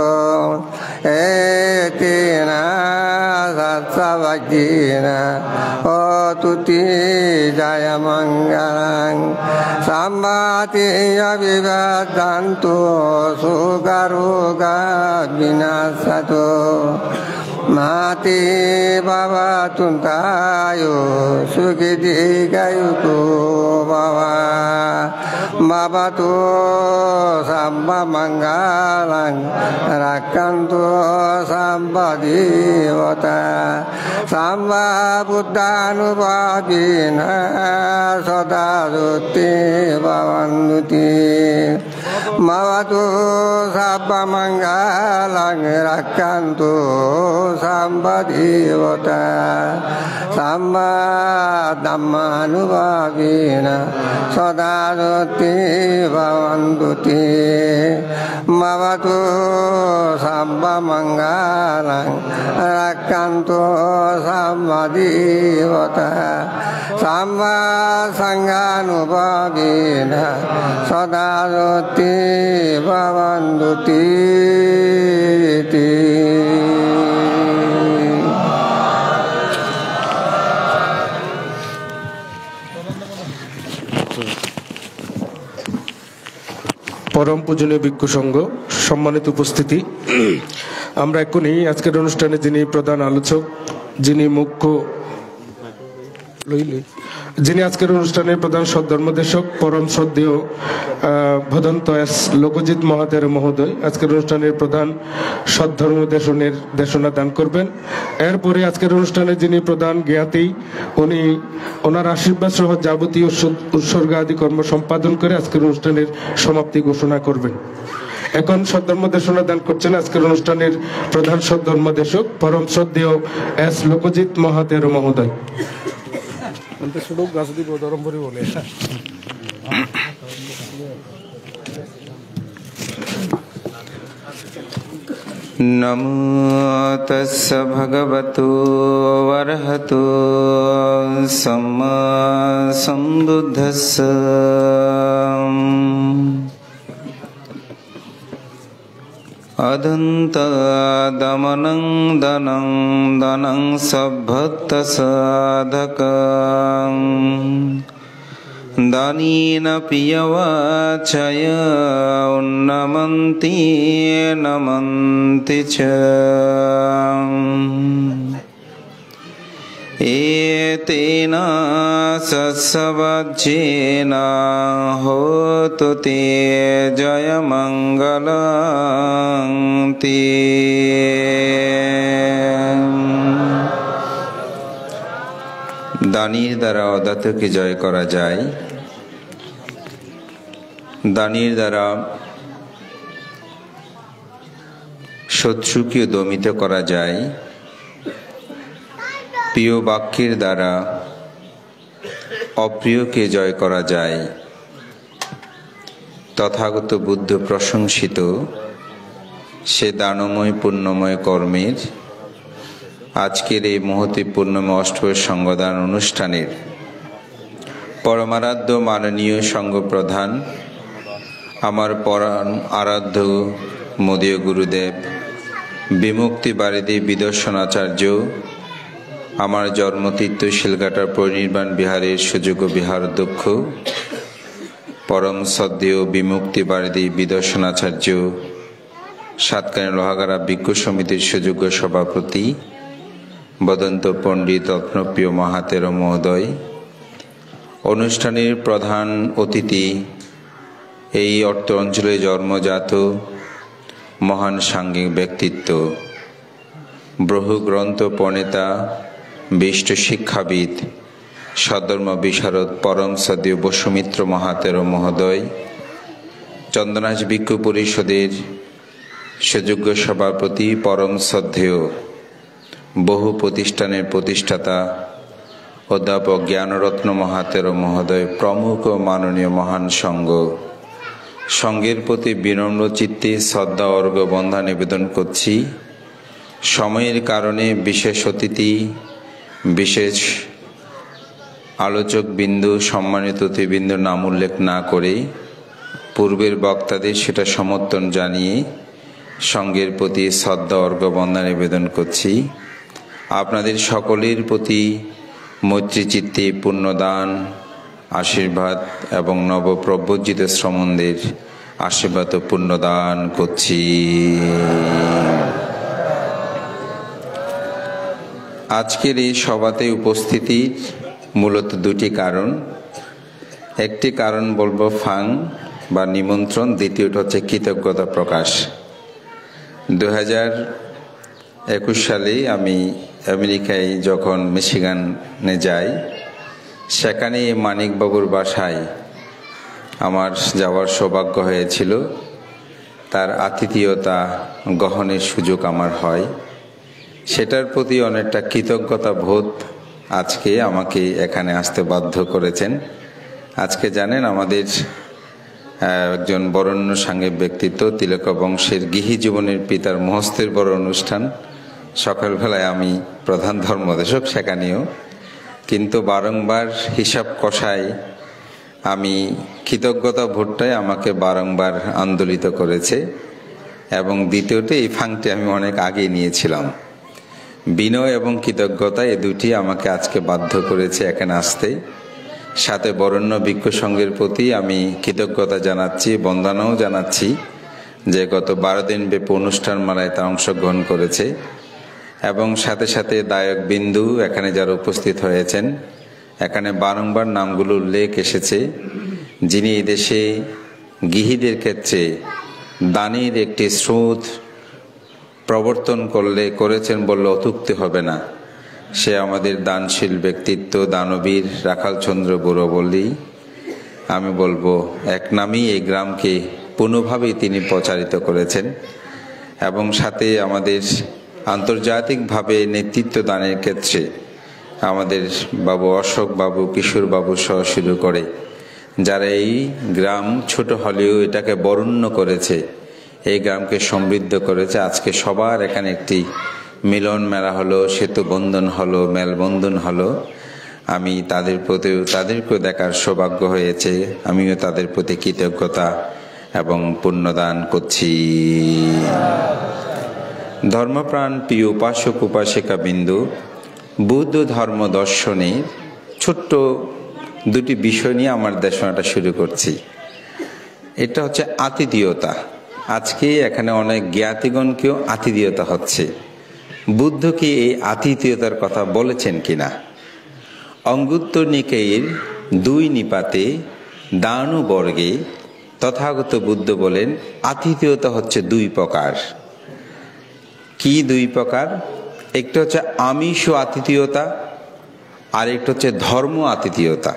Etena Sassavajjena Otuti Jaya Mangalang Sambhatiya Vivadantu Sukaruga Vinasatu Mati Baba Tuntayo Sukiti Gayuku Baba Baba Tu Samba Mangalang Rakantu Samba Divata Samba Buddhanubhavina Sodaruti Bhavanduti Mavatu Sabba Mangalang Rakantu Samba Divata Samba Dhammanubhavina Sodaruti Bhavanduti Mavatu Sabba Mangalang Rakantu Samba Divata Samba Sanganubhavina Sodaruti Bhavanduti পরম পূজনীয় ভিক্ষু সংঘ, সম্মানিত উপস্থিতি, আমরা এক্ষুনি আজকের অনুষ্ঠানে যিনি প্রধান আলোচক, যিনি আজকের অনুষ্ঠানের প্রধান সদ্ধর্মদেশক পরম শ্রদ্ধেয় ভদন্ত এস লোকজিৎ মহাতের মহোদয় আজকের অনুষ্ঠানের প্রধান সদ্ধর্মদেশনের দেশনা দান করবেন। এরপরে আজকের অনুষ্ঠানে যিনি প্রধান জ্ঞাতি, উনি ওনার আশীর্বাদ সহ যাবতীয় উৎসর্গ আদি কর্ম সম্পাদন করে আজকের অনুষ্ঠানের সমাপ্তি ঘোষণা করবেন। এখন সদ্ধর্মদেশনা দান করছেন আজকের অনুষ্ঠানের প্রধান সদ্ধর্মদেশক পরম শ্রদ্ধেয় এস লোকজিৎ মহাতের মহোদয়। नमो तस्स भगवतो वरहतो सम्मा सम्बुद्धस्स अदन्तादमनं दनं दनं सभक्तसाधकं दानेन पियवाचय उन्नमन्ति नमन्ति च एतेन सत्सवज्जेन होतु ते जयमङ्गलं ते। দানির দ্বারা অদাতকে জয় করা যায়, দানির দ্বারা শত্রুকে দমিত করা যায়, প্রিয় বাক্যের দ্বারা অপ্রিয়কে জয় করা যায়। তথাগত বুদ্ধ প্রশংসিত সে দানময় পুণ্যময় কর্মের আজকের এই মহতি পূর্ণময় অষ্টম সংঘদান অনুষ্ঠানের পরমারাধ্য মাননীয় সংঘ প্রধান, আমার পরম আরাধ্য মোদীয় গুরুদেব বিমুক্তি বারিদি বিদর্শনাচার্য, আমার জন্মতীর্থ শিলঘাটার পরিনির্বাণ বিহারের সুযোগ্য বিহার অধ্যক্ষ পরম শ্রদ্ধেয় বিমুক্তি বারিদি বিদর্শনাচার্য, সাতকানিয়া লোহাগাড়া ভিক্ষু সমিতির সুযোগ্য সভাপতি বদন্ত পণ্ডিত রত্নপ্রিয় মহাতের মহোদয়, অনুষ্ঠানের প্রধান অতিথি, এই অর্থ অঞ্চলে জন্মজাত মহান সাংঘিক ব্যক্তিত্ব, বহু গ্রন্থ প্রণেতা, বিশিষ্ট শিক্ষাবিদ, সদ্ধর্ম বিশারদ পরম শ্রদ্ধেয় বসুমিত্র মহাতের মহোদয়, চন্দনাজ ভিক্ষু পরিষদের সুযোগ্য সভাপতি, পরম শ্রদ্ধেয় বহু প্রতিষ্ঠানের প্রতিষ্ঠাতা অধ্যাপক জ্ঞানরত্ন মহাতেরো মহোদয় প্রমুখ মাননীয় মহান সংঘের প্রতি বিনম্র চিত্তে শ্রদ্ধা অর্ঘ্য বন্ধা নিবেদন করছি। সময়ের কারণে বিশেষ অতিথি, বিশেষ আলোচক বিন্দু, সম্মানিত অতিথিবৃন্দ নাম উল্লেখ না করে পূর্বের বক্তাদের সেটা সমর্থন জানিয়ে সংঘের প্রতি শ্রদ্ধা অর্ঘ্য বন্ধা নিবেদন করছি। আপনাদের সকলের প্রতি মৈত্রী চিত্তে পুণ্যদান, আশীর্বাদ এবং নবপ্রব্রজিত শ্রমণদের আশীর্বাদ ও পুণ্যদান করছি। আজকের এই সভাতে উপস্থিতির মূলত দুটি কারণ। একটি কারণ বলবো ফাং বা নিমন্ত্রণ, দ্বিতীয়টা হচ্ছে কৃতজ্ঞতা প্রকাশ। 2021 সালে আমি আমেরিকায় যখন মিশিগানে যাই, সেখানে মানিকবাবুর বাসায় আমার যাওয়ার সৌভাগ্য হয়েছিল। তার আতিথেয়তা গ্রহণের সুযোগ আমার হয়, সেটার প্রতি অনেকটা কৃতজ্ঞতা বোধ আজকে আমাকে এখানে আসতে বাধ্য করেছেন। আজকে জানেন আমাদের একজন বরেণ্য সাংঘিক ব্যক্তিত্ব, তিলক বংশের গৃহী জীবনের পিতার মহস্তের বড় অনুষ্ঠান। সকালবেলায় আমি প্রধান ধর্মদেশক সেখানেও, কিন্তু বারংবার হিসাব কষায় আমি কৃতজ্ঞতা ভোটটাই আমাকে বারংবার আন্দোলিত করেছে। এবং দ্বিতীয়তে এই ফাংটি আমি অনেক আগে নিয়েছিলাম। বিনয় এবং কৃতজ্ঞতা এই দুটি আমাকে আজকে বাধ্য করেছে এখানে আসতে। সাথে বরেণ্য ভিক্ষু সংঘের প্রতি আমি কৃতজ্ঞতা জানাচ্ছি, বন্দনাও জানাচ্ছি যে গত 12 দিন ব্যাপী অনুষ্ঠান মালায় তা অংশগ্রহণ করেছে। এবং সাথে সাথে দায়ক বিন্দু এখানে যারা উপস্থিত হয়েছেন, এখানে বারংবার নামগুলো উল্লেখ এসেছে। যিনি এই দেশে গৃহীদের ক্ষেত্রে দানের একটি স্রোত প্রবর্তন করেছেন বললে অত্যুক্তি হবে না, সে আমাদের দানশীল ব্যক্তিত্ব দানবীর রাখালচন্দ্র বুড়োবল্লী। আমি বলবো এক নামেই এই গ্রামকে পুনঃভাবেই তিনি প্রচারিত করেছেন। এবং সাথে আমাদের আন্তর্জাতিকভাবে নেতৃত্ব দানের ক্ষেত্রে আমাদের বাবু অশোক বাবু, কিশোর বাবু সহ শুরু করে যারা এই গ্রাম ছোট হলেও এটাকে বরেণ্য করেছে, এই গ্রামকে সমৃদ্ধ করেছে। আজকে সবার এখানে একটি মিলন মেলা হলো, সেতু বন্ধন হলো, মেলবন্ধন হলো। আমি তাদেরকেও দেখার সৌভাগ্য হয়েছে। আমিও তাদের প্রতি কৃতজ্ঞতা এবং পুণ্যদান করছি। ধর্মপ্রাণ প্রিয় উপাসক উপাসিকা বিন্দু, বুদ্ধ ধর্ম দর্শনে ছোট্ট দুটি বিষয় নিয়ে আমার দেশনাটা শুরু করছি। এটা হচ্ছে আতিথেয়তা। আজকে এখানে অনেক জ্ঞাতিগণকেও আতিথেয়তা হচ্ছে। বুদ্ধ কি এই আতিথেয়তার কথা বলেছেন কিনা? অঙ্গুত্তর নিকায়ের 2 নিপাতে দানুবর্গে তথাগত বুদ্ধ বলেন আতিথেয়তা হচ্ছে 2 প্রকার। কি 2 প্রকার? একটা হচ্ছে আমিষ আতিথেয়তা, আর একটা হচ্ছে ধর্ম আতিথেয়তা।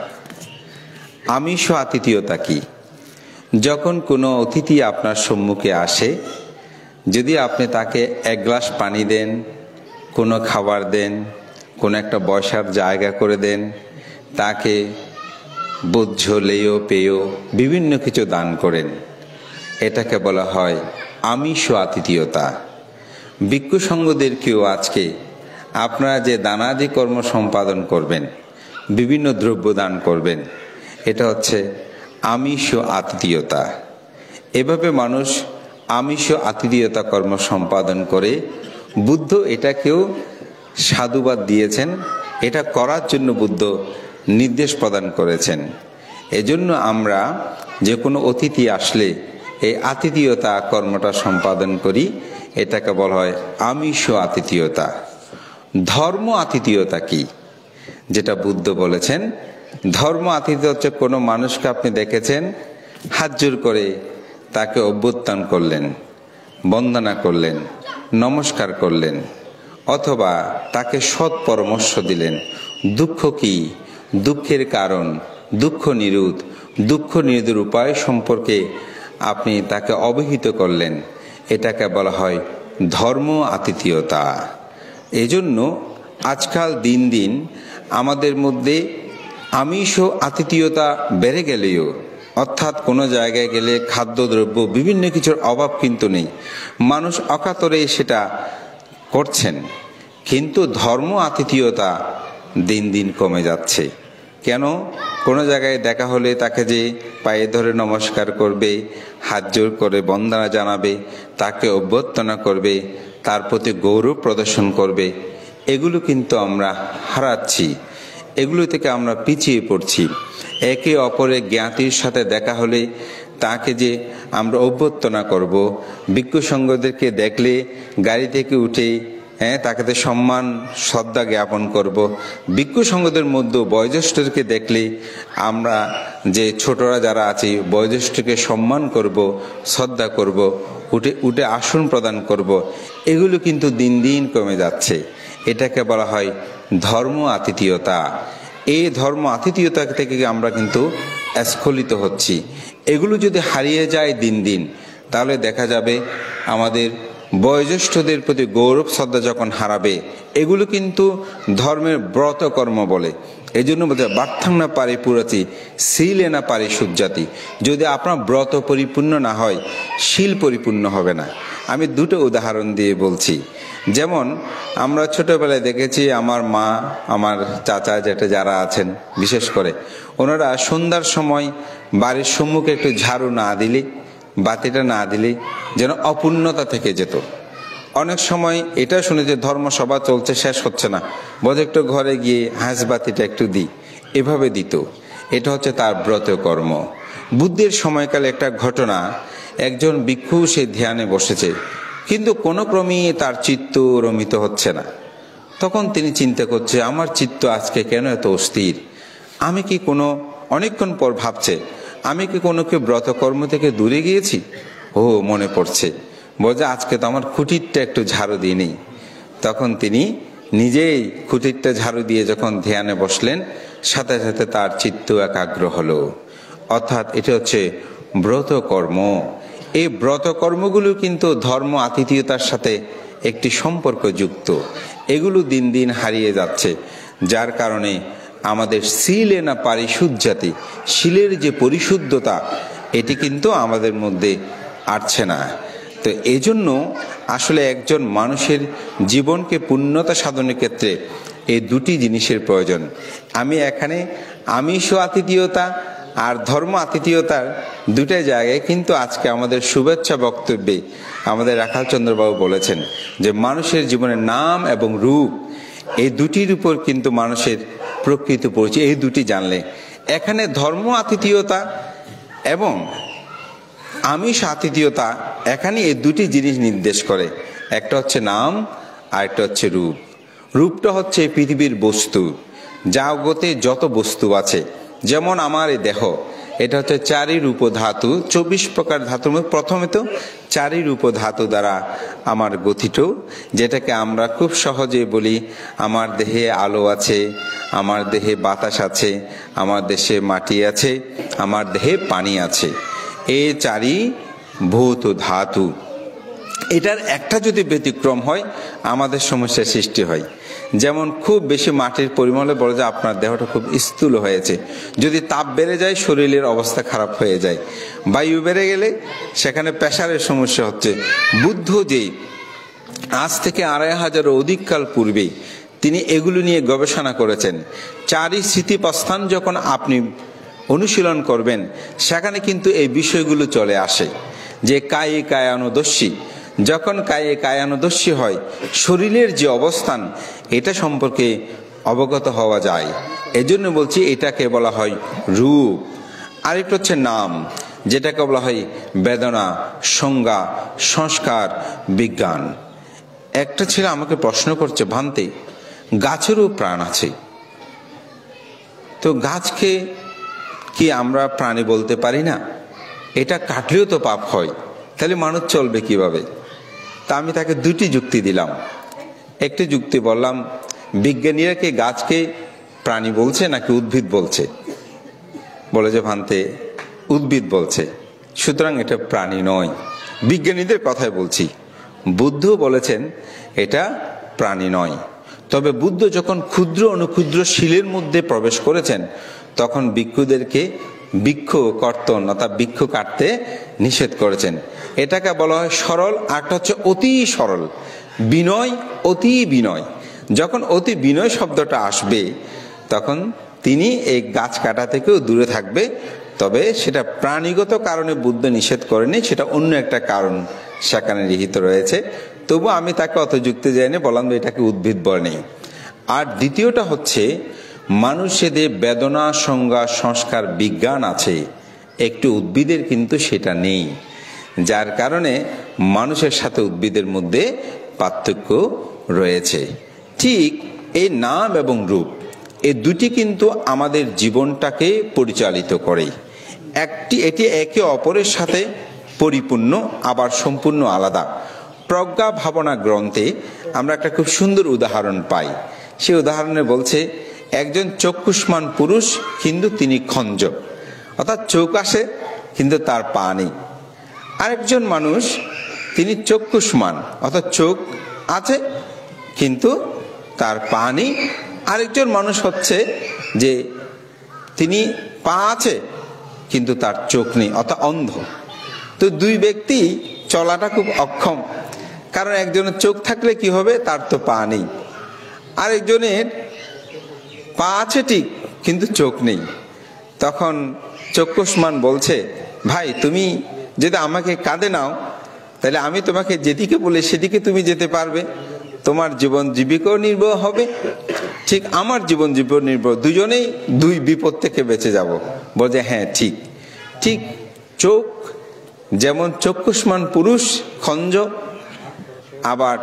আমিষ আতিথেয়তা কি? যখন কোনো অতিথি আপনার সম্মুখে আসে, যদি আপনি তাকে 1 গ্লাস পানি দেন, কোনো খাবার দেন, কোনো একটা বসার জায়গা করে দেন, তাকে ভোজ্য লেয় পেয় বিভিন্ন কিছু দান করেন, এটাকে বলা হয় আমিষ আতিথেয়তা। ভিক্ষু সংঘদেরকেও আজকে আপনারা যে দানাদি কর্ম সম্পাদন করবেন, বিভিন্ন দ্রব্য দান করবেন, এটা হচ্ছে আমিষ আতিথেয়তা। এভাবে মানুষ আমিষ আতিথেয়তা কর্ম সম্পাদন করে। বুদ্ধ এটাকেও সাধুবাদ দিয়েছেন, এটা করার জন্য বুদ্ধ নির্দেশ প্রদান করেছেন। এজন্য আমরা যে কোনো অতিথি আসলে এই আতিথেয়তা কর্মটা সম্পাদন করি, এটাকে বলা হয় আমিষ আতিথেয়তা। ধর্ম আতিথেয়তা কি? যেটা বুদ্ধ বলেছেন, ধর্ম আতিথেয়তা হচ্ছে কোনো মানুষকে আপনি দেখেছেন, হাত জোর করে তাকে অভ্যুত্থান করলেন, বন্দনা করলেন, নমস্কার করলেন, অথবা তাকে সৎ পরামর্শ দিলেন। দুঃখ কি, দুঃখের কারণ, দুঃখ নিরোধের উপায় সম্পর্কে আপনি তাকে অবহিত করলেন। এটাকে বলা হয় ধর্ম আতিথেয়তা। এজন্য আজকাল দিন দিন আমাদের মধ্যে আমিষ আতিথেয়তা বেড়ে গেলেও, অর্থাৎ কোনো জায়গায় গেলে খাদ্যদ্রব্য বিভিন্ন কিছুর অভাব কিন্তু নেই, মানুষ অকাতরে সেটা করছেন, কিন্তু ধর্ম আতিথেয়তা দিন দিন কমে যাচ্ছে। কেন? কোনো জায়গায় দেখা হলে তাকে যে পায়ে ধরে নমস্কার করবে, হাত জোর করে বন্দনা জানাবে, তাকে অভ্যর্থনা করবে, তার প্রতি গৌরব প্রদর্শন করবে, এগুলো কিন্তু আমরা হারাচ্ছি, এগুলো থেকে আমরা পিছিয়ে পড়ছি। একে অপরের জ্ঞাতির সাথে দেখা হলে তাকে যে আমরা অভ্যর্থনা করব, ভিক্ষু সংঘদেরকে দেখলে গাড়ি থেকে উঠে তাকে সম্মান শ্রদ্ধা জ্ঞাপন করব, ভিক্ষু সংঘদের মধ্যে বয়োজ্যেষ্ঠদেরকে দেখলে আমরা যে ছোটরা যারা আছে বয়োজ্যেষ্ঠকে সম্মান করব, শ্রদ্ধা করব, উঠে উঠে আসন প্রদান করব, এগুলো কিন্তু দিন দিন কমে যাচ্ছে। এটাকে বলা হয় ধর্ম আতিথেয়তা। এই ধর্ম আতিথেয়তা থেকে আমরা কিন্তু স্খলিত হচ্ছি। এগুলো যদি হারিয়ে যায় দিন দিন, তাহলে দেখা যাবে আমাদের বয়োজ্যেষ্ঠদের প্রতি গৌরব শ্রদ্ধা যখন হারাবে, এগুলো কিন্তু ধর্মের ব্রত কর্ম বলে। এই জন্য বলতে বার্থাং না পারি পুরাতি শীলে না পারি সুজাতি। যদি আপনার ব্রত পরিপূর্ণ না হয়, শীল পরিপূর্ণ হবে না। আমি দুটো উদাহরণ দিয়ে বলছি। যেমন আমরা ছোটবেলায় দেখেছি আমার মা, আমার চাচা যেটা যারা আছেন বিশেষ করে, ওনারা সন্ধ্যার সময় বাড়ির সম্মুখে একটু ঝাড়ু না দিলে, বাতিটা না দিলে যেন অপূর্ণতা থেকে যেত। অনেক সময় এটা শুনে যে ধর্মসভা চলছে, শেষ হচ্ছে না, বোধ একটু ঘরে গিয়ে হাঁসবাতিটা একটু দিই, এভাবে দিত। এটা হচ্ছে তার ব্রত কর্ম। বুদ্ধের সময়কালে একটা ঘটনা, একজন ভিক্ষু সে ধ্যানে বসেছে, কিন্তু কোনো ক্রমেই তার চিত্ত রমিত হচ্ছে না। তখন তিনি চিন্তা করছে, আমার চিত্ত আজকে কেন এত অস্থির? আমি কি কোনো, অনেকক্ষণ পর ভাবছে, আমি কি কোনো কেউ ব্রতকর্ম থেকে দূরে গিয়েছি? ও মনে পড়ছে, বলছে আজকে তো আমার খুঁটিরটা একটু ঝাড়ু দিয়ে নেই। তখন তিনি নিজেই খুঁটিরটা ঝাড়ু দিয়ে যখন ধ্যানে বসলেন, সাথে সাথে তার চিত্ত একাগ্র হলো। অর্থাৎ এটা হচ্ছে ব্রত কর্ম। এই ব্রত কর্মগুলো কিন্তু ধর্ম আতিথেয়তার সাথে একটি সম্পর্ক যুক্ত। এগুলো দিন দিন হারিয়ে যাচ্ছে, যার কারণে আমাদের শীলে না পারিশুদ্ধতি, শীলের যে পরিশুদ্ধতা, এটি কিন্তু আমাদের মধ্যে আসছে না। তো এই জন্য আসলে একজন মানুষের জীবনকে পূর্ণতা সাধনের ক্ষেত্রে এই দুটি জিনিসের প্রয়োজন। আমি এখানে আমিষ আতিথেয়তা আর ধর্ম আতিথেয়তার দুটাই জায়গায় কিন্তু আজকে আমাদের শুভেচ্ছা বক্তব্যে আমাদের রাখাল চন্দ্রবাবু বলেছেন যে মানুষের জীবনের নাম এবং রূপ, এই দুটির উপর কিন্তু মানুষের প্রকৃত পরিচয়, এই দুটি জানলে এখানে ধর্ম আতিথেয়তা এবং আমিষ আতিথেয়তা, এখানে এই দুটি জিনিস নির্দেশ করে। একটা হচ্ছে নাম আর একটা হচ্ছে রূপ। রূপটা হচ্ছে পৃথিবীর বস্তু, জগতে যত বস্তু আছে, যেমন আমার এই দেহ, এটা হচ্ছে 4 রূপ ধাতু, 24 প্রকার ধাতুর মধ্যে প্রথমে তো 4 রূপ ধাতু দ্বারা আমার গঠিত, যেটাকে আমরা খুব সহজে বলি আমার দেহে আলো আছে, আমার দেহে বাতাস আছে, আমার দেশে মাটি আছে, আমার দেহে পানি আছে। এই 4 ভূত ধাতু, এটার একটা যদি ব্যতিক্রম হয় আমাদের সমস্যার সৃষ্টি হয়। যেমন খুব বেশি মাটির পরিমাণ হলে বলে যে আপনার দেহটা খুব স্থূল হয়েছে। যদি তাপ বেড়ে যায় শরীরের অবস্থা খারাপ হয়ে যায়। বায়ু বেড়ে গেলে সেখানে প্রেসারের সমস্যা হচ্ছে। বুদ্ধ যে আজ থেকে 2500 অধিক কাল পূর্বে তিনি এগুলো নিয়ে গবেষণা করেছেন। 4 স্মৃতিপ্রস্থান যখন আপনি অনুশীলন করবেন, সেখানে কিন্তু এই বিষয়গুলো চলে আসে যে কায়ে কায়ানুদর্শী, যখন কায়ে কায়ানুদর্শী হয় শরীরের যে অবস্থান, এটা সম্পর্কে অবগত হওয়া যায়। এজন্য বলছি এটাকে বলা হয় রূপ। আরেকটা হচ্ছে নাম, যেটাকে বলা হয় বেদনা, সংজ্ঞা, সংস্কার, বিজ্ঞান। একটা ছেলে আমাকে প্রশ্ন করছে, ভান্তে গাছেরও প্রাণ আছে, তো গাছকে কি আমরা প্রাণী বলতে পারি না? এটা কাটলেও তো পাপ হয়, তাহলে মানুষ চলবে কিভাবে? তা আমি তাকে 2টি যুক্তি দিলাম। একটি যুক্তি বললাম, বিজ্ঞানীরা কি গাছকে প্রাণী বলছে নাকি উদ্ভিদ বলছে? বলে যে ভান্তে উদ্ভিদ বলছে, সুতরাং এটা প্রাণী নয়। বিজ্ঞানীদের কথাই বলছি। বুদ্ধ বলেছেন এটা প্রাণী নয়। তবে বুদ্ধ যখন ক্ষুদ্র অনুক্ষুদ্র শিলের মধ্যে প্রবেশ করেছেন তখন ভিক্ষুদেরকে বৃক্ষ কর্তন অর্থাৎ বৃক্ষ কাটতে নিষেধ করেছেন। এটাকে বলা হয় সরল, আরটা হচ্ছে অতি সরল। বিনয়, অতি বিনয়। যখন অতি বিনয় শব্দটা আসবে তখন তিনি এই গাছ কাটা থেকেও দূরে থাকবে। তবে সেটা প্রাণীগত কারণে বুদ্ধ নিষেধ করেনি, সেটা অন্য একটা কারণ সেখানে নিহিত রয়েছে। তবু আমি তাকে অত যুক্তি যাইনি, বললাম এটাকে উদ্ভিদ বর্ণে। আর দ্বিতীয়টা হচ্ছে মানুষেদের বেদনা, সংজ্ঞা, সংস্কার, বিজ্ঞান আছে, একটু উদ্ভিদের কিন্তু সেটা নেই, যার কারণে মানুষের সাথে উদ্ভিদের মধ্যে পার্থক্য রয়েছে। ঠিক এই নাম এবং রূপ এই দুটি কিন্তু আমাদের জীবনটাকে পরিচালিত করে। এটি একে অপরের সাথে পরিপূর্ণ, আবার সম্পূর্ণ আলাদা। প্রজ্ঞা ভাবনা গ্রন্থে আমরা একটা খুব সুন্দর উদাহরণ পাই। সেই উদাহরণে বলছে একজন চক্ষুষ্মান পুরুষ কিন্তু তিনি খঞ্জ, অর্থাৎ চোখ আসে কিন্তু তার পা নেই। আরেকজন মানুষ তিনি চক্ষুষ্মান, অর্থাৎ চোখ আছে কিন্তু তার পা নেই। আরেকজন মানুষ হচ্ছে যে তিনি পা আছে কিন্তু তার চোখ নেই, অর্থাৎ অন্ধ। তো দুই ব্যক্তি চলাটা খুব অক্ষম, কারণ একজনের চোখ থাকলে কি হবে, তার তো পা নেই। আরেকজনের পা আছে ঠিক কিন্তু চোখ নেই। তখন চক্ষুষ্মান বলছে, ভাই তুমি যদি আমাকে কাঁধে নাও তাহলে আমি তোমাকে যেদিকে বলে সেদিকে তুমি যেতে পারবে, তোমার জীবন জীবিকাও নির্বাহ হবে, ঠিক আমার জীবন জীবন নির্বাহ, দুজনেই দুই বিপদ থেকে বেঁচে যাব। বলছে হ্যাঁ ঠিক। ঠিক চোখ যেমন চক্ষুষ্মান পুরুষ খঞ্জ, আবার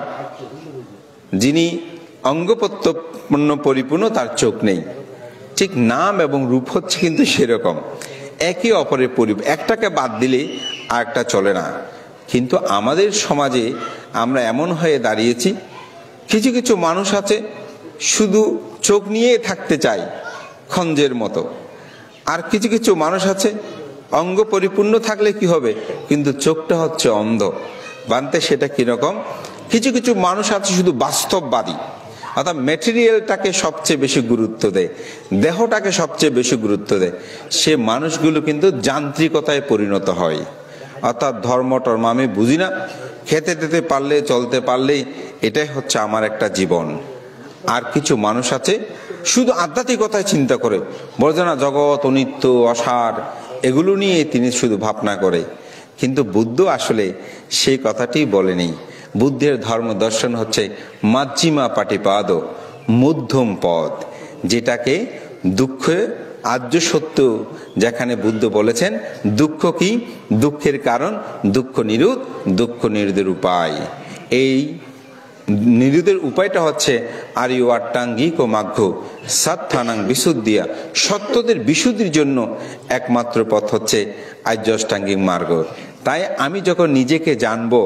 যিনি অঙ্গপ্রত্যঙ্গ পরিপূর্ণ তার চোখ নেই। ঠিক নাম এবং রূপ হচ্ছে কিন্তু সেরকম, একে অপরের পরিপূর্ণ, একটাকে বাদ দিলে আরেকটা চলে না। কিন্তু আমাদের সমাজে আমরা এমন হয়ে দাঁড়িয়েছি, কিছু কিছু মানুষ আছে শুধু চোখ নিয়ে থাকতে চায় খঞ্জের মতো, আর কিছু কিছু মানুষ আছে অঙ্গ পরিপূর্ণ থাকলে কি হবে কিন্তু চোখটা হচ্ছে অন্ধ। বানতে সেটা কিরকম? কিছু কিছু মানুষ আছে শুধু বাস্তববাদী, অর্থাৎ ম্যাটেরিয়ালটাকে সবচেয়ে বেশি গুরুত্ব দেয়, দেহটাকে সবচেয়ে বেশি গুরুত্ব দেয়। সে মানুষগুলো কিন্তু যান্ত্রিকতায় পরিণত হয়। অর্থাৎ ধর্ম টর্ম আমি বুঝি না, খেতে টেতে পারলে চলতে পারলেই এটাই হচ্ছে আমার একটা জীবন। আর কিছু মানুষ আছে শুধু আধ্যাত্মিকতায় চিন্তা করে, বলছে না জগৎ অনিত্য অসার এগুলো নিয়ে তিনি শুধু ভাবনা করে। কিন্তু বুদ্ধ আসলে সেই কথাটি বলেনি। বুদ্ধের ধর্ম দর্শন হচ্ছে মাজ্জিমা পাটিপাদ, মধ্যম পথ, যেটাকে দুঃখ আর্য সত্য, যেখানে বুদ্ধ বলেছেন দুঃখ কি, দুঃখের কারণ, দুঃখ নিরোধ, দুঃখ নিরোধের উপায়। এই নিরোধের উপায়টা হচ্ছে আর্য আট্টাঙ্গিক ও মাঘ্য সাত্থানাং বিশুদ্ধিয়া, সত্যদের বিশুদ্ধির জন্য একমাত্র পথ হচ্ছে আর্য অষ্টাঙ্গিক মার্গ। তাই আমি যখন নিজেকে জানবো,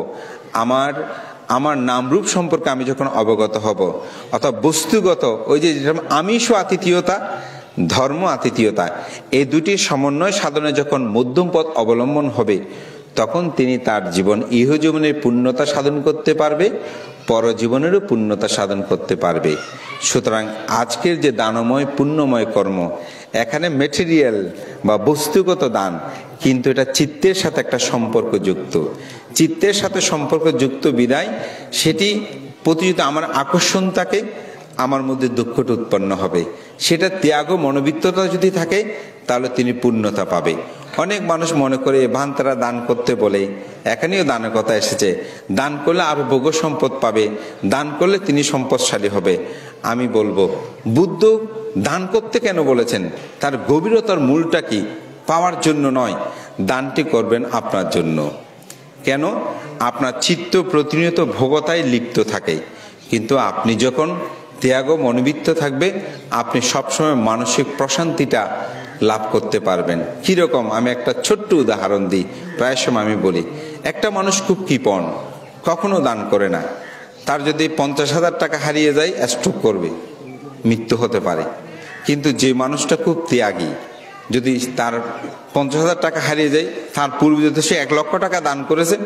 আমার নামরূপ সম্পর্কে আমি যখন অবগত হব, অর্থাৎ বস্তুগত ওই যে আমিষ আতিথীয়তা, ধর্ম আতিথীয়তা, এই দুটির সমন্বয় সাধনে যখন মধ্যম পথ অবলম্বন হবে, তখন তিনি তার জীবন ইহজীবনের পূর্ণতা সাধন করতে পারবে, পরজীবনেরও পূর্ণতা সাধন করতে পারবে। সুতরাং আজকের যে দানময় পুণ্যময় কর্ম, এখানে ম্যাটেরিয়াল বা বস্তুগত দান, কিন্তু এটা চিত্তের সাথে একটা সম্পর্ক যুক্ত। চিত্তের সাথে সম্পর্ক যুক্ত বিদায় সেটি প্রতি যদি আমার আকর্ষণ থাকে, আমার মধ্যে দুঃখটা উৎপন্ন হবে। সেটা ত্যাগ মনোবিত্ততা যদি থাকে তাহলে তিনি পূর্ণতা পাবে। অনেক মানুষ মনে করে ভান্তারা দান করতে বলে, এখানেও দানের কথা এসেছে, দান করলে আরো ভোগ সম্পদ পাবে, দান করলে তিনি সম্পদশালী হবে। আমি বলবো বুদ্ধ দান করতে কেন বলেছেন, তার গভীরতার মূলটা কি? পাওয়ার জন্য নয়, দানটি করবেন আপনার জন্য। কেন? আপনার চিত্ত প্রতিনিয়ত ভোগতায় লিপ্ত থাকে, কিন্তু আপনি যখন ত্যাগ মনোবিত্ত থাকবে, আপনি সবসময় মানসিক প্রশান্তিটা লাভ করতে পারবেন। কিরকম? আমি একটা ছোট্ট উদাহরণ দিই, প্রায় সময় আমি বলি, একটা মানুষ খুব কৃপণ, কখনো দান করে না, তার যদি 50,000 টাকা হারিয়ে যায় স্ট্রোক করবে, মৃত্যু হতে পারে। কিন্তু যে মানুষটা খুব ত্যাগী, যদি তার 50,000 টাকা হারিয়ে যায়, তার পূর্বে যদি সে 1 লক্ষ টাকা দান করেছে,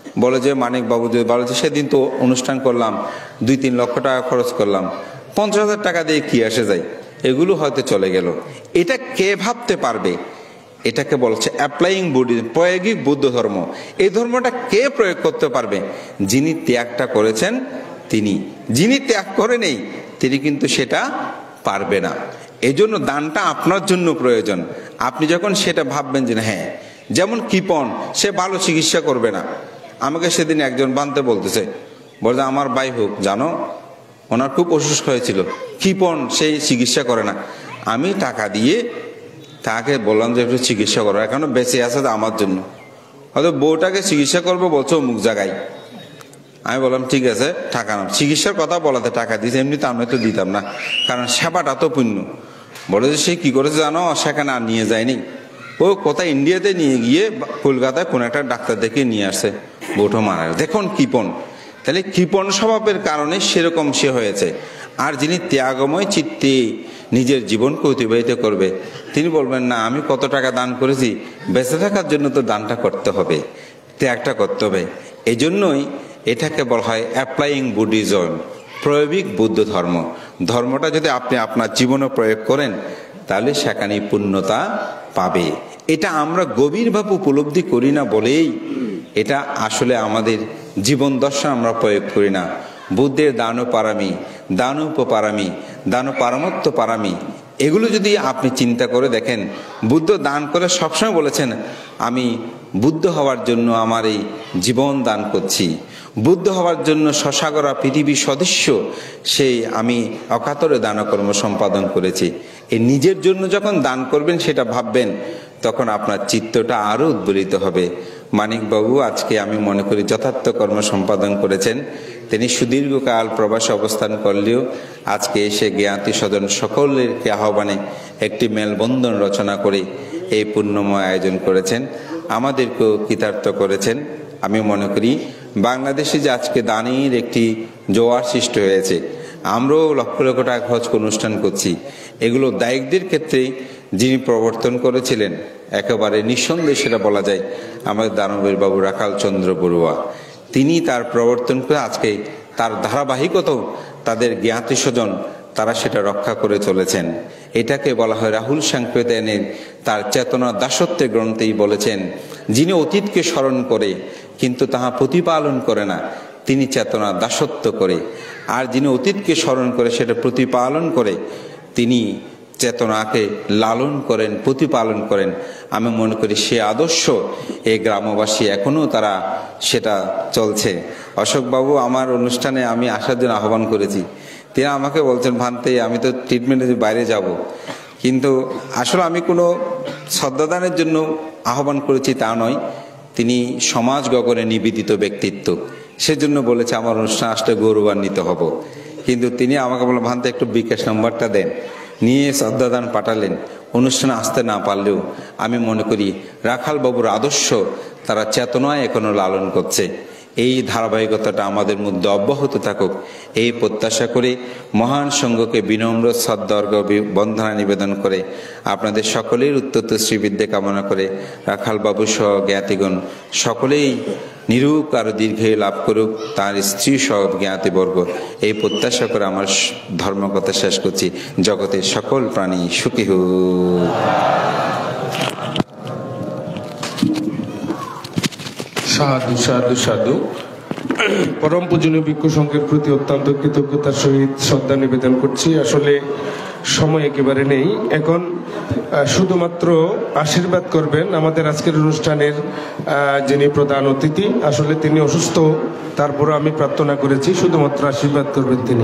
বলে যে মানিক বাবু যদি বলে যে সেদিন তো অনুষ্ঠান করলাম 2-3 লক্ষ টাকা খরচ করলাম, 50,000 টাকা দিয়ে কি আসে যায়, এগুলো হয়তো চলে গেল। এটা কে ভাবতে পারবে? এটাকে বলছে অ্যাপ্লাইং বুদ্ধিজম, প্রয়োগিক বৌদ্ধ ধর্ম। এই ধর্মটা কে প্রয়োগ করতে পারবে? যিনি ত্যাগটা করেছেন তিনি। যিনি ত্যাগ করে নেই তিনি কিন্তু সেটা পারবে না। এই জন্য দানটা আপনার জন্য প্রয়োজন। আপনি যখন সেটা ভাববেন যে হ্যাঁ, যেমন কৃপণ, সে ভালো চিকিৎসা করবে না। আমাকে সেদিন একজন বানতে বলতেছে, বলছে আমার ভাই হোক, জানো ওনার খুব অসুস্থ হয়েছিল, কৃপণ, সেই চিকিৎসা করে না। আমি টাকা দিয়ে তাকে বললাম যে একটু চিকিৎসা করো, এখনো বেঁচে আছে আমার জন্য, হয়তো বউটাকে চিকিৎসা করবো বলছো অমুক জায়গায়। আমি বললাম ঠিক আছে, টাকা নাও। চিকিৎসার কথা বলাতে টাকা দিয়েছে, এমনিতে আমি তো দিতাম না, কারণ সেবাটা তো পুণ্য। বলে যে সে কি করেছে জানো, সেখানে আর নিয়ে যায়নি, ও কোথায় ইন্ডিয়াতে নিয়ে গিয়ে কলকাতায় কোন একটা ডাক্তার দেখে নিয়ে আসছে, বউটা মারা গেছে। দেখুন কৃপণ, তাহলে কৃপণ স্বভাবের কারণে সেরকম সে হয়েছে। আর যিনি ত্যাগময় চিত্তে নিজের জীবনকে অতিবাহিত করবে, তিনি বলবেন না আমি কত টাকা দান করেছি, বেঁচে থাকার জন্য তো দানটা করতে হবে, ত্যাগটা করতে হবে। এই জন্যই এটাকে বলা হয় অ্যাপ্লাইং বুদ্ধিজম, প্রয়োগিক বৌদ্ধ ধর্ম। ধর্মটা যদি আপনি আপনার জীবনে প্রয়োগ করেন তাহলে সেখানেই পূর্ণতা পাবে। এটা আমরা গভীরভাবে উপলব্ধি করি না বলেই এটা আসলে আমাদের জীবন দর্শন আমরা প্রয়োগ করি না। বুদ্ধের দানোপারামি, দানোপপারামি, দানোপারমত্ব পারামি, এগুলো যদি আপনি চিন্তা করে দেখেন, বুদ্ধ দান করে সবসময় বলেছেন আমি বুদ্ধ হওয়ার জন্য আমার এই জীবন দান করছি, বুদ্ধ হওয়ার জন্য সসাগরা পৃথিবীর সদস্য সেই আমি অকাতরে দানকর্ম সম্পাদন করেছি। এই নিজের জন্য যখন দান করবেন সেটা ভাববেন, তখন আপনার চিত্তটা আরও উদ্বেলিত হবে। মানিকবাবু আজকে আমি মনে করি যথার্থ কর্ম সম্পাদন করেছেন। তিনি সুদীর্ঘকাল প্রবাসে অবস্থান করলেও আজকে এসে জ্ঞাতি স্বজন সকলেরকে আহ্বানে একটি মেলবন্ধন রচনা করে এই পুণ্যময় আয়োজন করেছেন, আমাদেরকেও কৃতার্থ করেছেন। আমি মনে করি বাংলাদেশে যে আজকে দানের একটি জোয়ার সৃষ্টি হয়েছে, আমরাও লক্ষ লক্ষ টাকা খরচ অনুষ্ঠান করছি, এগুলো দায়িকদের ক্ষেত্রে যিনি প্রবর্তন করেছিলেন একেবারে নিঃসন্দেহে সেটা বলা যায় আমাদের দানবীর বাবু রাখাল চন্দ্র বড়ুয়া। তিনি তার প্রবর্তন করে আজকে তার ধারাবাহিকতাও তাদের জ্ঞাতি স্বজন তারা সেটা রক্ষা করে চলেছেন। এটাকে বলা হয় রাহুল সাংপ্রদায়নের তার চেতনা দাসত্বের গ্রন্থেই বলেছেন, যিনি অতীতকে স্মরণ করে কিন্তু তাহা প্রতিপালন করে না তিনি চেতনা দাসত্ব করে, আর যিনি অতীতকে স্মরণ করে সেটা প্রতিপালন করে তিনি চেতনাকে লালন করেন, প্রতিপালন করেন। আমি মনে করি সে আদর্শ এই গ্রামবাসী এখনও তারা সেটা চলছে। অশোকবাবু আমার অনুষ্ঠানে আমি আসার জন্য আহ্বান করেছি, তিনি আমাকে বলছেন ভান্তে আমি তো ট্রিটমেন্টের বাইরে যাব, কিন্তু আসলে আমি কোনো শ্রদ্ধাদানের জন্য আহ্বান করেছি তা নয়, তিনি সমাজ গগনে নিবেদিত ব্যক্তিত্ব, সেজন্য বলেছে আমার অনুষ্ঠান আসলে গৌরবান্বিত হব। কিন্তু তিনি আমাকে বললেন ভান্তে একটু বিকাশ নম্বরটা দেন, নিয়ে শ্রদ্ধাদান পাঠালেন। অনুষ্ঠানে আসতে না পারলেও আমি মনে করি রাখাল বাবুর আদর্শ তারা চেতনায় এখনো লালন করছে। এই ধারাবাহিকতাটা আমাদের মধ্যে অব্যাহত থাকুক এই প্রত্যাশা করে মহান সংঘকে বিনম্র শ্রদ্ধার্ঘ বন্দনা নিবেদন করে আপনাদের সকলের উত্তর শ্রীবিদ্যে কামনা করে রাখাল বাবু সহ জ্ঞাতিগণ সকলেই নিরূপ আরো দীর্ঘায়ু লাভ করুক, তার স্ত্রী সহ জ্ঞাতিবর্গ, এই প্রত্যাশা করে আমার ধর্মকথা শেষ করছি। জগতের সকল প্রাণী সুখী হোক। সাধু সাধু সাধু। পরম পূজনীয় ভিক্ষু সংঘের প্রতি অত্যন্ত কৃতজ্ঞতার সহিত শ্রদ্ধা নিবেদন করছি। আসলে সময় একেবারে নেই, এখন শুধুমাত্র আশীর্বাদ করবেন আমাদের আজকের অনুষ্ঠানের যিনি প্রধান অতিথি। আসলে তিনি অসুস্থ, তারপরে আমি প্রার্থনা করেছি, শুধুমাত্র আশীর্বাদ করবেন তিনি।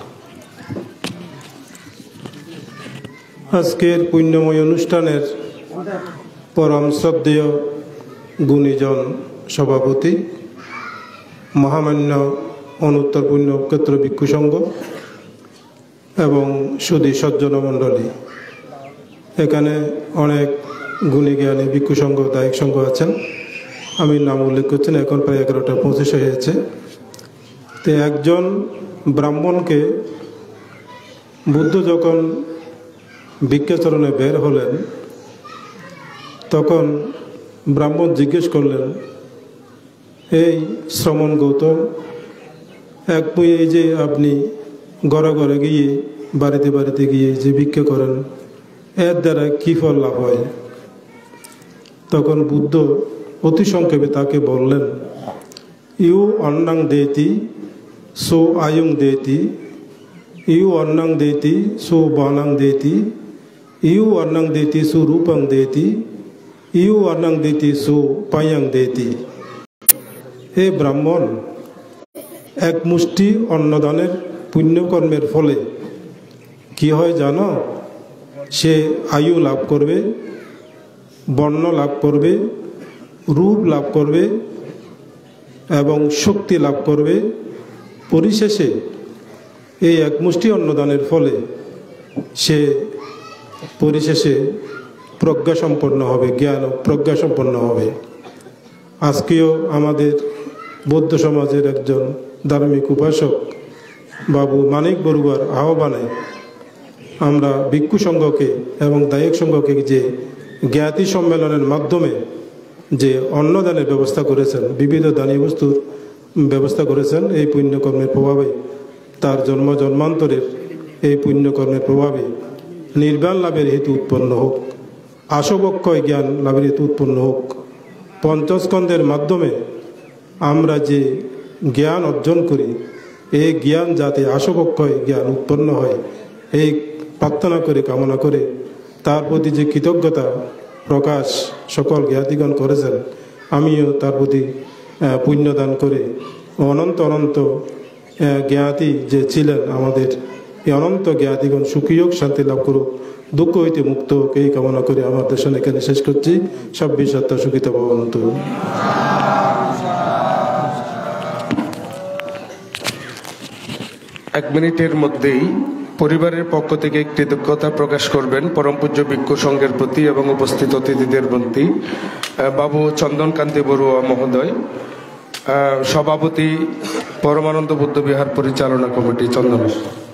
আজকের পুণ্যময় অনুষ্ঠানের পরম শ্রদ্ধেয় গুণীজন সভাপতি মহামান্য অনুত্তর পুণ্যক্ষেত্র ভিক্ষু সংঘ এবং সুধী সজ্জন মণ্ডলী, এখানে অনেক গুণী জ্ঞানী ভিক্ষু সংঘ দায়িক সংঘ আছেন, আমি নাম উল্লেখ করছেন। এখন প্রায় 11:25 হয়েছে। তো একজন ব্রাহ্মণকে বুদ্ধ যখন ভিক্ষাচরণে বের হলেন তখন ব্রাহ্মণ জিজ্ঞেস করলেন, এই শ্রমণ গৌতম এক এই যে আপনি ঘরে ঘরে গিয়ে বাড়িতে বাড়িতে গিয়ে যে ভিক্ষা করেন, এর দ্বারা কী ফল লাভ হয়? তখন বুদ্ধ অতি সংক্ষেপে তাকে বললেন, ইউ অন্নাং দেতি সো আয়ুং দেতি, ইউ অন্নাং দেতি সো বানাং দেতি, ইউ অন্নাং দেতি সো রূপং দেতি, ইউ অন্নাং দেতি সো পায়াং দেতি। হে ব্রাহ্মণ, এক মুষ্টি অন্নদানের পুণ্যকর্মের ফলে কি হয় জানো? সে আয়ু লাভ করবে, বর্ণ লাভ করবে, রূপ লাভ করবে এবং শক্তি লাভ করবে। পরিশেষে এই এক মুষ্টি অন্নদানের ফলে সে পরিশেষে প্রজ্ঞাসম্পন্ন হবে, জ্ঞান প্রজ্ঞাসম্পন্ন হবে। আজকেও আমাদের বৌদ্ধ সমাজের একজন ধার্মিক উপাসক বাবু মানিক বড়ুয়ার আহ্বানে আমরা ভিক্ষু সংঘকে এবং দায়ক সংঘকে যে জ্ঞাতি সম্মেলনের মাধ্যমে যে অন্নদানের ব্যবস্থা করেছেন, বিবিধ দানী বস্তুর ব্যবস্থা করেছেন, এই পুণ্যকর্মের প্রভাবে তার জন্ম জন্মান্তরের এই পুণ্যকর্মের প্রভাবে নির্বাণ লাভের হেতু উৎপন্ন হোক, আশবক্ষয় জ্ঞান লাভের হেতু উৎপন্ন হোক। পঞ্চস্কন্ধের মাধ্যমে আমরা যে জ্ঞান অর্জন করি, এই জ্ঞান যাতে আশবক্ষয় জ্ঞান উৎপন্ন হয়, এই প্রার্থনা করে কামনা করে তার প্রতি যে কৃতজ্ঞতা প্রকাশ সকল জ্ঞাতিগণ করেছেন, আমিও তার প্রতি পুণ্যদান করে অনন্ত অনন্ত জ্ঞাতি যে ছিলেন আমাদের, এই অনন্ত জ্ঞাতিগণ সুখী হোক, শান্তি লাভ করুক, দুঃখ হইতে মুক্ত হোক, এই কামনা করে আমার দেশন এখানে শেষ করছি। সব্বিশ সত্তা সুখিত ভবন্তু। এক মিনিটের মধ্যেই পরিবারের পক্ষ থেকে কৃতজ্ঞতা প্রকাশ করবেন পরম পূজ্য ভিক্ষু সংঘের প্রতি এবং উপস্থিত অতিথিদের প্রতি বাবু চন্দনকান্তি বড়ুয়া মহোদয়, সভাপতি পরমানন্দ বুদ্ধ বিহার পরিচালনা কমিটি চন্দন।